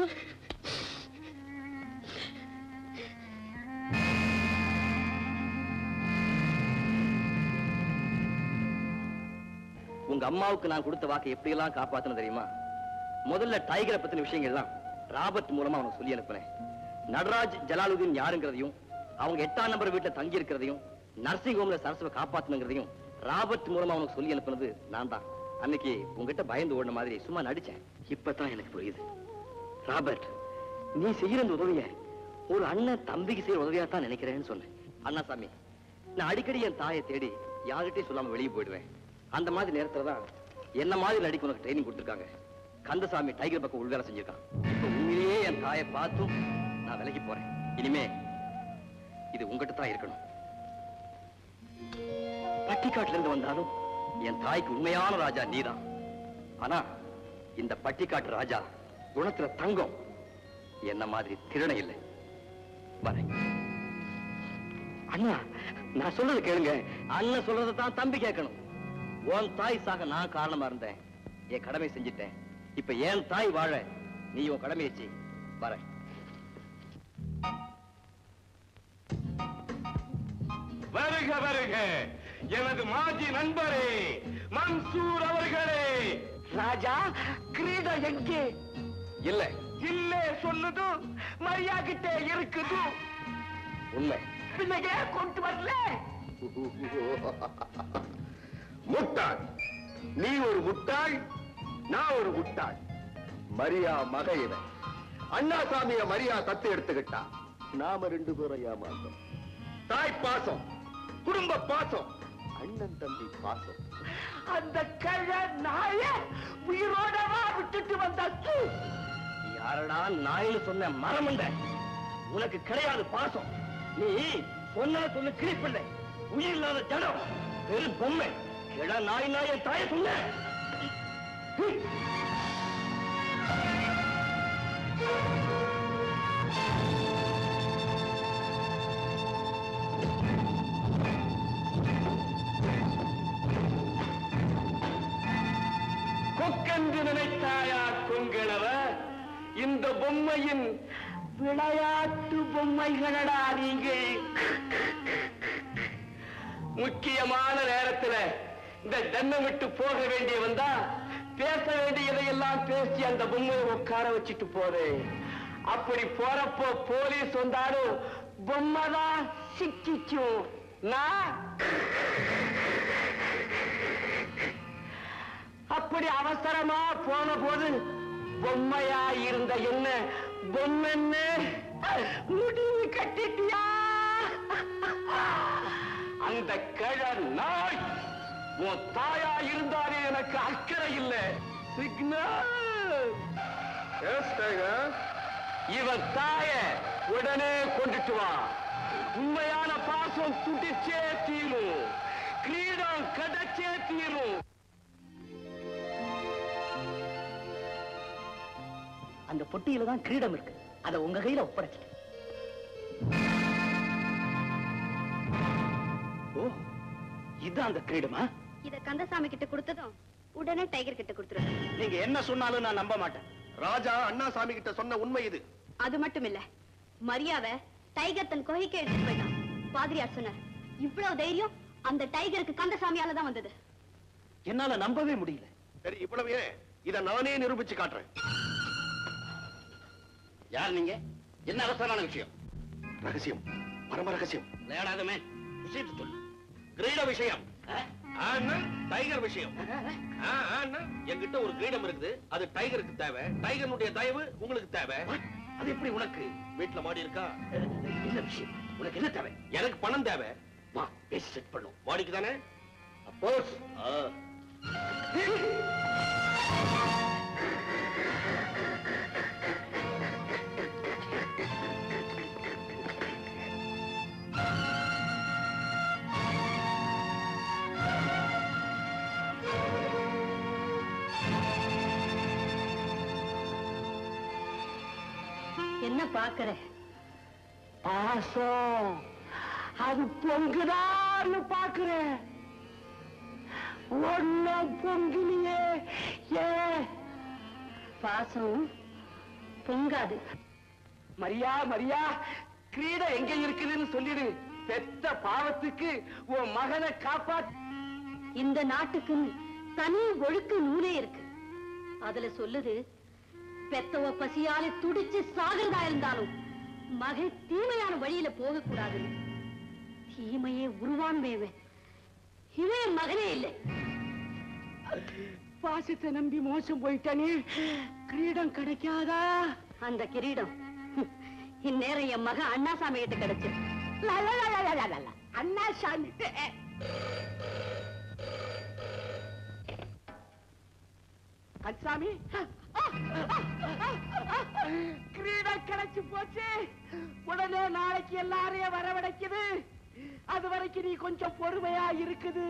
உங்க அம்மாவுக்கு நான் கொடுத்த வாக்கை எப்படி எல்லாம் காப்பாத்தணும் தெரியுமா? முதல்ல டைகரை பத்தின விஷயங்கள்லாம் ராபர்ட் மூலமா அவனுக்கு சொல்லி அனுப்புறேன். நடராஜ் ஜலாலுதீன் யாருங்கிறதையும், அவங்க எட்டாம் நம்பர் வீட்டுல தங்கி இருக்கிறதையும், நர்சிங் ஹோம்ல சரசுவை காப்பாத்தணுங்கிறதையும் ராபர்ட் மூலமா அவனுக்கு சொல்லி அனுப்புனது நான் தான். அன்னைக்கு உங்ககிட்ட பயந்து ஓடின மாதிரி சும்மா நடிச்சேன். இப்பதான் எனக்கு புரியுது. ராபர்ட், நீ செய்யற இந்த உதவிய ஒரு அண்ணன் தம்பிக்கு செய்யற உதவியா தான் நினைக்கிறேன்னு சொன்னேன். அண்ணாசாமி, நான் அடிக்கடி என் தாயை தேடி யார்கிட்டயும் சொல்லாம வெளியே போயிடுவேன். அந்த மாதிரி நேரத்துலதான் என்ன மாதிரி நடிக்க உனக்கு ட்ரைனிங் கொடுத்துருக்காங்க. கந்தசாமி டைகர் பக்கம் உள்வேலை செஞ்சிருக்கான். இப்ப உண்மையிலேயே என் தாயை பார்த்தும் நான் விலகி போறேன். இனிமே இது உங்ககிட்ட தான் இருக்கணும். பட்டிக்காட்டுல இருந்து வந்தாலும் என் தாய்க்கு உண்மையான ராஜா நீதான். ஆனா இந்த பட்டிக்காட்டு ராஜா குணத்துல தங்கம், என்ன மாதிரி திருணை இல்லை. வரேன். அண்ணா, நான் சொல்றது கேளுங்க. அண்ணன் சொல்றதை தான் தம்பி கேட்கணும். உன் தாய் சாக நான் காரணமா இருந்தேன். என் கடமை செஞ்சிட்டேன். இப்ப என் தாய் வாழ நீ உன் கடமையை செய். வரேன். வருக வருக எனது மாஜி நண்பரே, மன்சூர் அவர்களே. ராஜா, கிரீடம் எங்கே? இல்ல இல்லே சொல்லுது, மரியா கிட்டே இருக்குது. உண்மை. பின்னகே கொண்டு வரல. முட்டாள், நீ ஒரு முட்டாள், நான் ஒரு முட்டாள். மரியா மக இவன். அண்ணாசாமிய மரியா தத்து எடுத்துக்கிட்டா. நாம ரெண்டு பேரும் ஏமாந்தோம். தாய் பாசம், குடும்ப பாசம், அண்ணன் தம்பி பாசம். அந்த கழ நாய உயிரோடவா விட்டுட்டு வந்தாச்சு. யாரடா நாயின்னு சொன்ன மரமண்ட? உனக்கு கிடையாது பாசம். நீ சொன்ன சொல்லு கிழிப்பில்லை, உயிர் இல்லாத ஜடம், வெறும் பொம்மை. கிட நாய் நாய தாய சொன்ன. கொக்கென்று நினைத்தாயா கொங்கணவ? இந்த பொம்மையின் விளையாட்டு பொம்மைகளடா நீங்க. முக்கியமான நேரத்துல இந்த தன்னை விட்டு போக வேண்டிய வந்தா பேச வேண்டியதையெல்லாம் பேசி அந்த பொம்மையை உட்கார வச்சுட்டு போறேன். அப்படி போறப்போ போலீஸ் வந்தாலும் பொம்மைதான் சிக்கிக்கும். நான் அப்படி அவசரமா போன போது பொம்மையா இருந்த என்ன பொம்மைன்னு முடிவு கட்டிட்டியா? அந்த கழ நாய் உன் தாயா இருந்தாலே எனக்கு அக்கறை இல்லை. சிக்னல். இவன் தாய உடனே கொண்டுட்டு வா. உண்மையான பாசம் துடிச்சே தீரும், கிரீடம் கிடைச்சே தீரும். அந்த பொட்டியில தான் கிரீடம் இருக்கு, அதை உங்க கையில ஒப்படைச்சிட்டேன். ஓ, இதுதான் அந்த கிரீடமா? இத கந்தசாமி கிட்ட கொடுத்ததும் உடனே டைகர் கிட்ட கொடுத்துருவேன். நீங்க என்ன சொன்னாலும் நான் நம்ப மாட்டேன். ராஜா அண்ணாசாமி கிட்ட சொன்ன உண்மை இது. அது மட்டும் இல்ல, மரியாதை டைகர் தன் கொகைக்கு எடுத்துட்டு போயிட்டான். பாதிரியார் சொன்னார், இவ்வளவு தைரியம் அந்த டைகருக்கு கந்தசாமியால தான் வந்தது. என்னால நம்பவே முடியல. சரி, இவ்வளவு ஏன், இத நானே நிரூபிச்சு காட்டுறேன். யார் நீங்க? என்ன அவசரமான விஷயம்? ரகசியம், பரம ரகசியம். விளையாடாதமே, விஷயத்தை சொல்லு. கிரீட விஷயம். டைகர் விஷயம். என்கிட்ட ஒரு கிரீடம் இருக்குது, அது டைகருக்கு தேவை. டைகருடைய தயவு உங்களுக்கு தேவை. அது எப்படி உனக்கு? வீட்டுல மாடி இருக்கா? என்ன விஷயம்? உனக்கு என்ன தேவை? எனக்கு பணம் தேவை. வா, பேசி செட் பண்ணும். மாடிக்கு தானே? அப்போஸ் என்ன பாக்குற? பாசம் அது பொங்குதான்னு பாக்குறேன். ஒன்னும் பொங்கலையே. ஏ பாசம் பொங்காது. மரியா, மரியா, கிரீடம் எங்க இருக்குதுன்னு சொல்லிடு. பெத்த பாவத்துக்கு உன் மகனை காப்பாத்து. இந்த நாட்டுக்கு தனி ஒழுக்க நூலே இருக்கு. அதுல சொல்லுது, பெத்தவ பசியால துடிச்சு சாகிறதா இருந்தாலும் மகன் தீமையான வழியில போக கூடாது. தீமையே உருவான்மையவன் இவன் மகனே இல்லை. பாசத்தை நம்பி மோசம் போயிட்டானே, கிரீடம் கிடைக்காதா? அந்த கிரீடம் இந்நேரம் என் மகன் அண்ணாசாமி கிட்ட கிடைச்சு. அண்ணாசாமி கச்சாமி, கிரீடம் கிடைச்சு போச்சு. உடனே நாளைக்கு எல்லாரையும் வரவழைக்குது. அது வரைக்கும் நீ கொஞ்சம் பொறுமையா இருக்குது.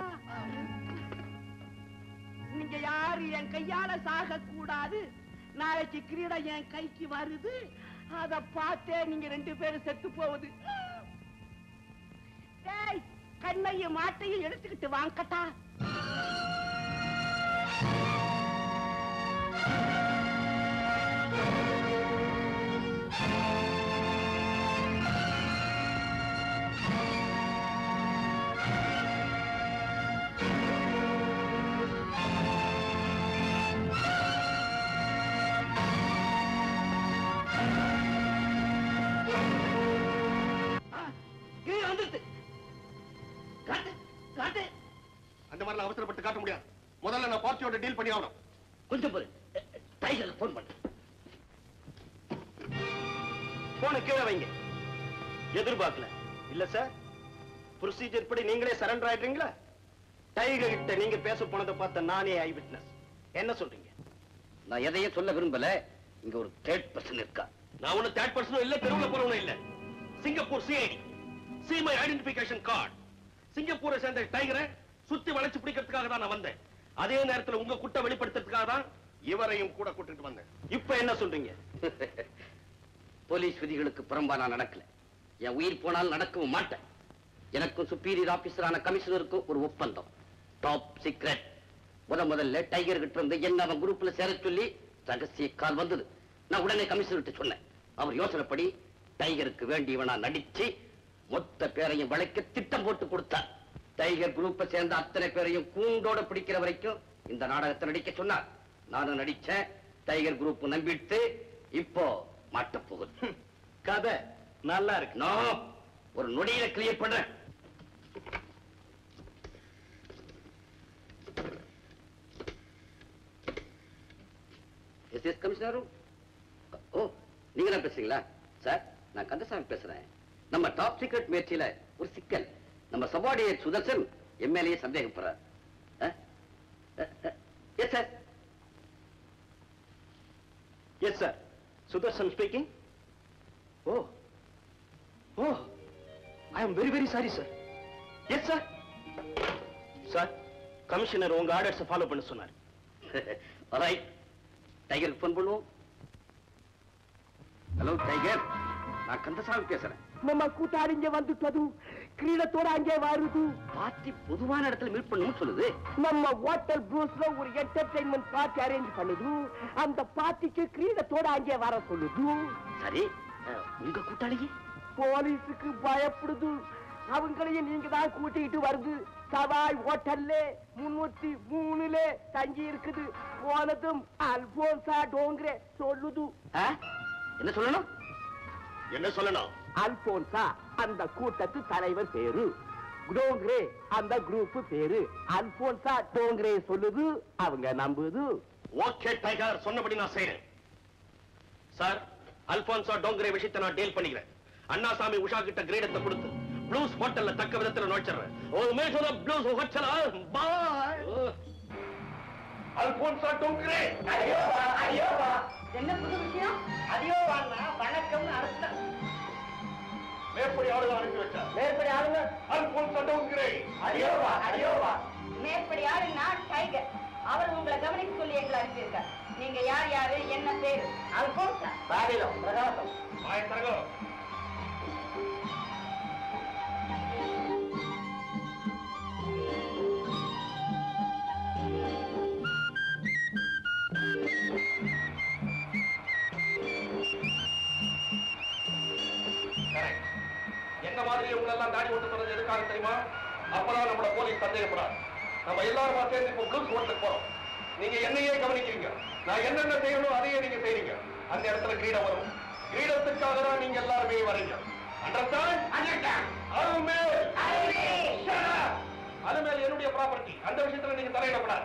நீங்க யாரு என் கையால சாக கூடாது. நாளைக்கு கிரீடம் என் கைக்கு வருது. அத பார்த்தே நீங்க ரெண்டு பேரும் செத்து போகுது. டேய், கண்ணையும் மாட்டையும் எடுத்துக்கிட்டு வாங்கட்டா. அந்த மாதிரி அவசரப்பட்டு காட்ட முடியாது. முதல்ல நான் பார்ட்டியோட டீல் பண்ணி ஆகணும். கொஞ்சம் பொறு. டைகருக்கு போன் பண்ணு. போன கீழே வைங்க. எதிர்பார்க்கல. இல்ல சார், ப்ரொசீஜர் படி நீங்களே சரண்டர் ஆயிடுறீங்களா? டைகர் கிட்ட நீங்க பேச போனதை பார்த்த நானே ஐ விட்னஸ். என்ன சொல்றீங்க? நான் எதையும் சொல்ல விரும்பல. இங்க ஒரு தேர்ட் பர்சன் இருக்கா. நான் ஒண்ணு தேர்ட் பர்சனும் இல்ல, தெருவுல போறவனும் இல்ல. Singapore CID, see my identification card. சிங்கப்பூரை சேர்ந்த டைகரை சுத்தி வளைச்சு பிடிக்கிறதுக்காக தான் நான் வந்தேன். அதே நேரத்துல உங்க குட்ட வெளிப்படுத்துறதுக்காக தான் இவரையும் கூட கூட்டிட்டு வந்தேன். இப்ப என்ன சொல்றீங்க? போலீஸ் விதிகளுக்கு புறம்பா நான் நடக்கல. என் உயிர் போனால் நடக்கவும் மாட்டேன். எனக்கும் சுப்பீரியர் ஆபீசரான கமிஷனருக்கும் ஒரு ஒப்பந்தம். Top secret. முத முதல்ல டைகர் கிட்ட இருந்து என்ன அவன் குரூப்ல சேர சொல்லி ரகசிய கால் வந்தது. நான் உடனே கமிஷனர்கிட்ட சொன்னேன். அவர் யோசனைப்படி டைகருக்கு வேண்டியவனா நடிச்சு மொத்த பேரையும் வளைக்க திட்டம் போட்டு கொடுத்தார். டைகர் குரூப்பை சேர்ந்த அத்தனை பேரையும் கூண்டோட பிடிக்கிற வரைக்கும் இந்த நாடகத்தை நடிக்க சொன்னார். நானும் நடிச்சேன். டைகர் குரூப் நம்பிட்டு இப்போ மாட்ட போகுது. கதை நல்லா இருக்கு. நான் ஒரு நொடியில கிளியர் பண்றேன். எஸ்எஸ் கமிஷனரும். ஓ, நீங்க தான் பேசுறீங்களா? சார், நான் கந்தசாமி பேசுறேன். நம்ம டாப் சீக்ரெட் முயற்சியில ஒரு சிக்கல். நம்ம சபார்டினேட் சுதர்சன் எம்எல்ஏ சந்தேகப்படுறார். Yes sir. Yes sir. Sudarshan speaking. Oh oh I am very very sorry sir. Yes sir. Sir, commissioner உங்க ஆர்டர்ஸ் ஃபாலோ பண்ண சொன்னார். ரைட். டைகருக்கு ஃபோன் பண்ணுவோம். ஹலோ டைகர், நான் கந்தசாமி பேசுறேன். நம்ம கூட்டாளி இங்க வந்துட்டது, கிரீடத்தோட அங்கே வருது. பார்ட்டி பொதுவான இடத்துல மீட் பண்ணணும்னு சொல்லுது. நம்ம ஹோட்டல் ப்ளூஸ்ல ஒரு என்டர்டைன்மெண்ட் பார்ட்டி அரேஞ்ச் பண்ணுது. அந்த பார்ட்டிக்கு கிரீடத்தோட அங்கே வர சொல்லுது. சரி, உங்க கூட்டாளி போலீஸுக்கு பயப்படுது. அவங்களையும் நீங்க தான் கூட்டிட்டு வருது. சவாய் ஹோட்டல்ல முன்னூத்தி மூணுல தங்கி இருக்குது. போனதும் அல்போன்சா டோங்கரே சொல்லுது. என்ன சொல்லணும்? என்ன சொல்லணும்? அல்போன்சா அந்த கூட்டத்து தலைவர் பேரு, டோங்கரே அந்த குரூப் பேரு. அல்போன்சா டோங்கரே சொல்லுது, அவங்க நம்புது. ஓகே டைகர், சொன்னபடி நான் செய்றேன். சார், அல்போன்சா டோங்கரே விஷயத்தை நான் டீல் பண்ணிக்கிறேன். அண்ணாசாமி உஷா கிட்ட கிரீடத்தை கொடுத்து ப்ளூஸ் ஹோட்டல்ல தக்க விதத்துல நோய்ச்சிடுறேன். ஒரு மேசோட ப்ளூஸ் ஹோட்டலா பாய். அல்போன்சா டோங்கரே. ஐயோவா ஐயோவா, என்ன புது விஷயம்? ஐயோவான்னா வணக்கம்னு அர்த்தம். மேற்படி ஆளுங்க அனுப்பி வச்சா. மேற்படி ஆளுங்க அல்போன்சா டோங்கரே. Iowa Iowa. மேற்படி ஆளுன்னா டைகர். அவர் உங்களை கவனிக்க சொல்லி எங்களை அனுப்பியிருக்கார். நீங்க யார் யாரு, என்ன பேரு? அல்போன்சா. பாரிலம் பிரகாசம். மாய் தரகோ. என்ன மாதிரி உங்களை எல்லாம் தாடி ஓட்டு சொன்னது எதுக்காக தெரியுமா? அப்பதான் நம்மள போலீஸ் சந்தேகப்படாது. நம்ம எல்லாருமா சேர்ந்து இப்போ ப்ளூஸ் ஹோட்டலுக்கு போறோம். நீங்க என்னையே கவனிக்கிறீங்க. நான் என்னென்ன செய்யணும் அதையே நீங்க செய்றீங்க. அந்த இடத்துல கிரீடம் வரும். கிரீடத்துக்காக தான் நீங்க எல்லாருமே வரீங்க. அண்டர்ஸ்டாண்ட்? அண்டர்ஸ்டாண்ட். அலுமேல். அலுமேல். அலுமேல் என்னுடைய ப்ராப்பர்ட்டி. அந்த விஷயத்துல நீங்க தலையிடப்படாது.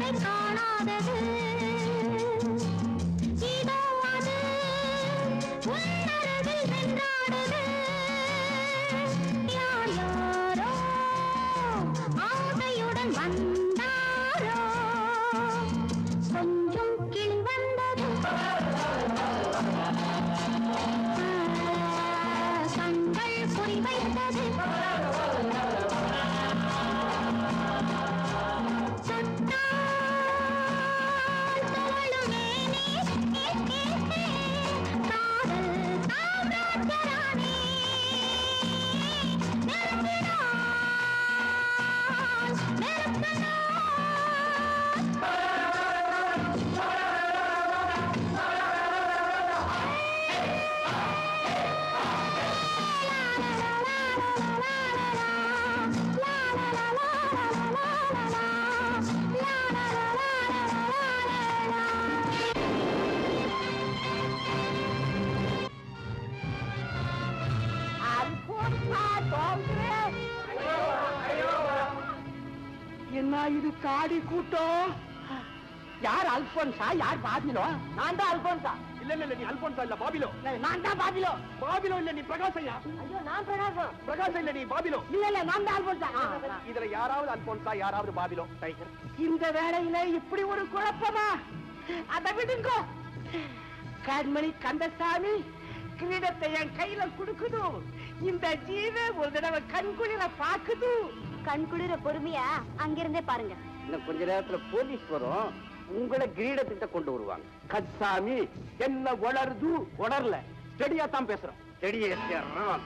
என்ன இது காடி கூட்டம்? யார் அல்போன்சா, யார் பாபிலோ? நான் தான் அல்போன்சா. இல்ல இல்ல நீ அல்போன்சா இல்ல, பாபிலோ. நான் தான் பாபிலோ. பாபிலோ இல்ல, நீ பிரகாசையா? ஐயோ நான் பிரகாசம். பிரகாசம் இல்ல, நீ பாபிலோ. இல்ல இல்ல நான் தான் அல்போன்சா. இதுல யாராவது அல்போன்சா, யாராவது பாபிலோ. இந்த வேளையில இப்படி ஒரு குழப்பமா? அதை விடுங்க. கண்மணி கந்தசாமி கிரீடத்தை என் கையில குடுக்குது. இந்த ஜீவ ஒரு தடவை கண்குளிர பாக்குது. கண்குளிர பொறுமையா அங்கிருந்தே பாருங்க. இன்னும் கொஞ்ச நேரத்துல போலீஸ் வரும், உங்களை கிரீடத்திட்ட கொண்டு வருவாங்க. கட்சாமி என்ன வளருது? வளரல, ஸ்டெடியா தான் பேசுறோம். ஸ்டெடியா சேர்றோம்.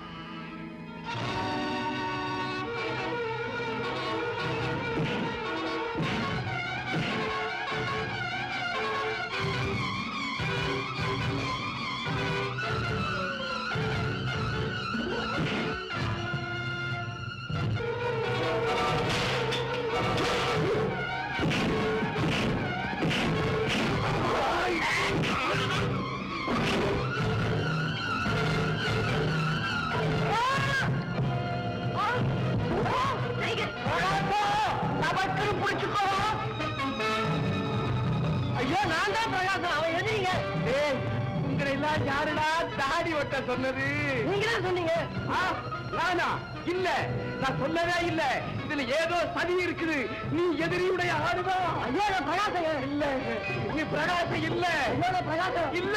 ஐயோ நான் தான் பிரகாசம். அவன் எதிரிங்க. உங்களை எல்லாம் யாருடா தாடி வெட்ட சொன்னது? நீங்க தான் சொன்னீங்க. நானா? இல்ல, நான் சொல்லவே இல்ல. இதுல ஏதோ சதி இருக்குது. நீ எதிரியுடைய ஆளுதான். ஐயோ நான் பிரகாசம் இல்ல. நீ பிரகாசம் இல்ல. பிரகாசம் இல்ல.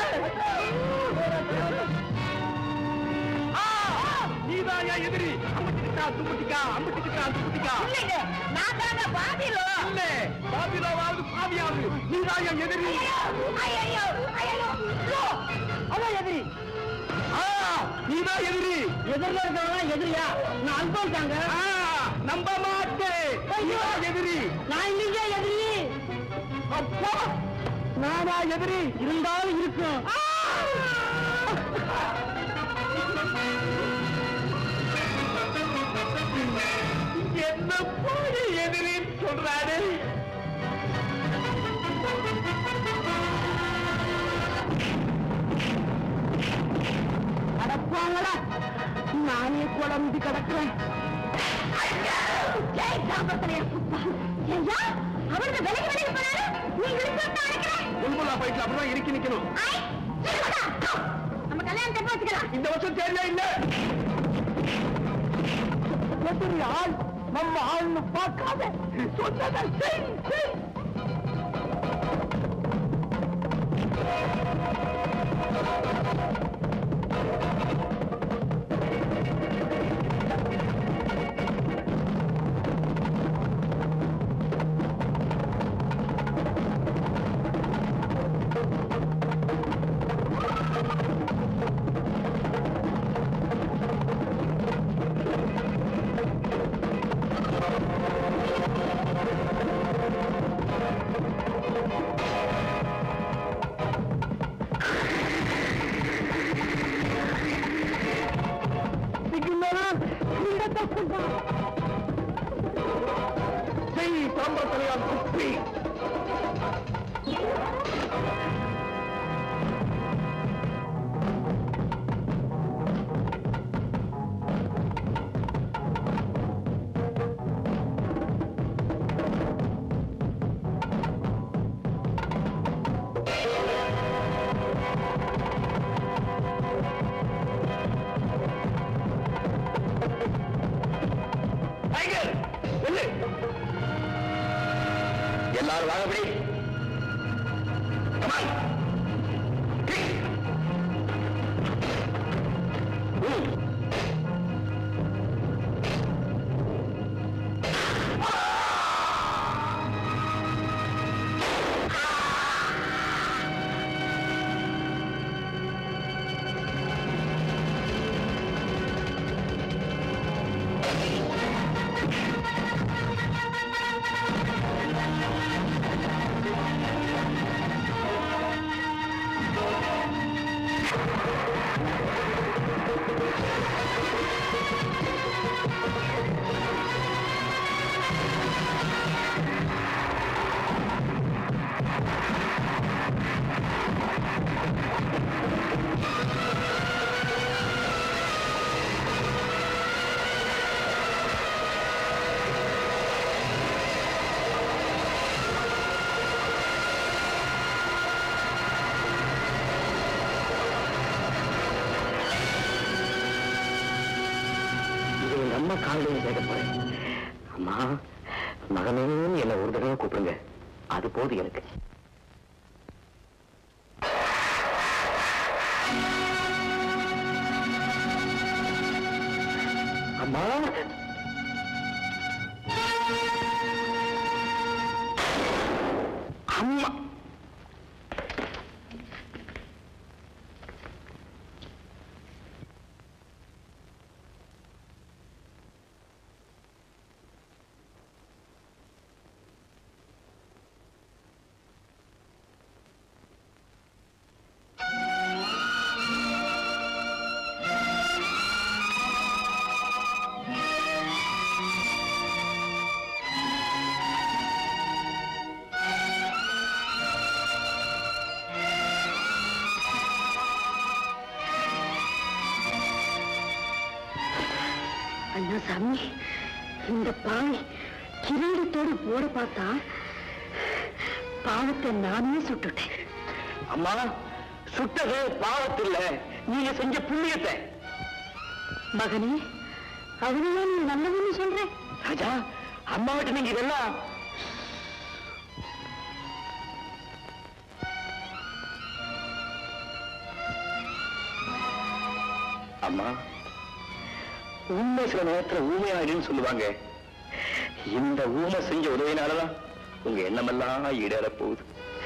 நீதான் எதிரி. அம்பட்டிக்கா தும்பட்டிக்கா, அம்பட்டிக்கா தும்பட்டிக்கா. இல்லைங்க, நான் தாங்க பாபிலோ. இல்ல, பாபிலோவாவது பாவியாவது நீதான் எதிரி. ஐயோ ஐயோ அவன் எதிரி. நீதான் எதிரி. எதிரில இருக்கிறவங்க எதிரியா? நான் அல்பம் தாங்க. நம்ப மாட்டேன். ஐயோ எதிரி. நான் இல்லைங்க எதிரி. அப்போ நானா எதிரி? இருந்தாலும் இருக்கும். என்ன போய் எதிரின்னு சொல்றாரு? அடப்பாங்களா, நானே குழம்பு கிடக்குறேன். அவருக்கு விலகி விலகி போனாரு. அப்படிதான் இறுக்கி நிக்கணும். நம்ம கல்யாணத்தை வச்சுக்கலாம். இந்த வருஷம் தேவையா இல்ல. எதிரி ஆள் நம்ம ஆள்னு பார்க்காத சொன்னதை செய். எல்லாரும் வாங்கப்படி. அம்மா காலையில கேட்க போறேன். அம்மா மகனேன்னு என்ன ஒரு தடவை கூப்பிடுங்க, அது போதும் எனக்கு. அம்மா அம்மா சாமி, இந்த பாவை கிரீடத்தோடு போட பார்த்தா பாவத்தை நானே சுட்டுட்டேன். அம்மா, சுட்டது பாவத்தில்ல, நீங்க செஞ்ச புண்ணியத்தை. மகனே, அவனையா நீ நல்லவன்னு சொல்றேன்? ராஜா, அம்மா விட்டு நீங்க இதெல்லாம் அம்மா, உண்மை சில நேரத்துல ஊமையாயிடுன்னு சொல்லுவாங்க. இந்த ஊமை செஞ்ச உதவினாலதான் உங்க எண்ணமெல்லாம் ஈடேற போகுது.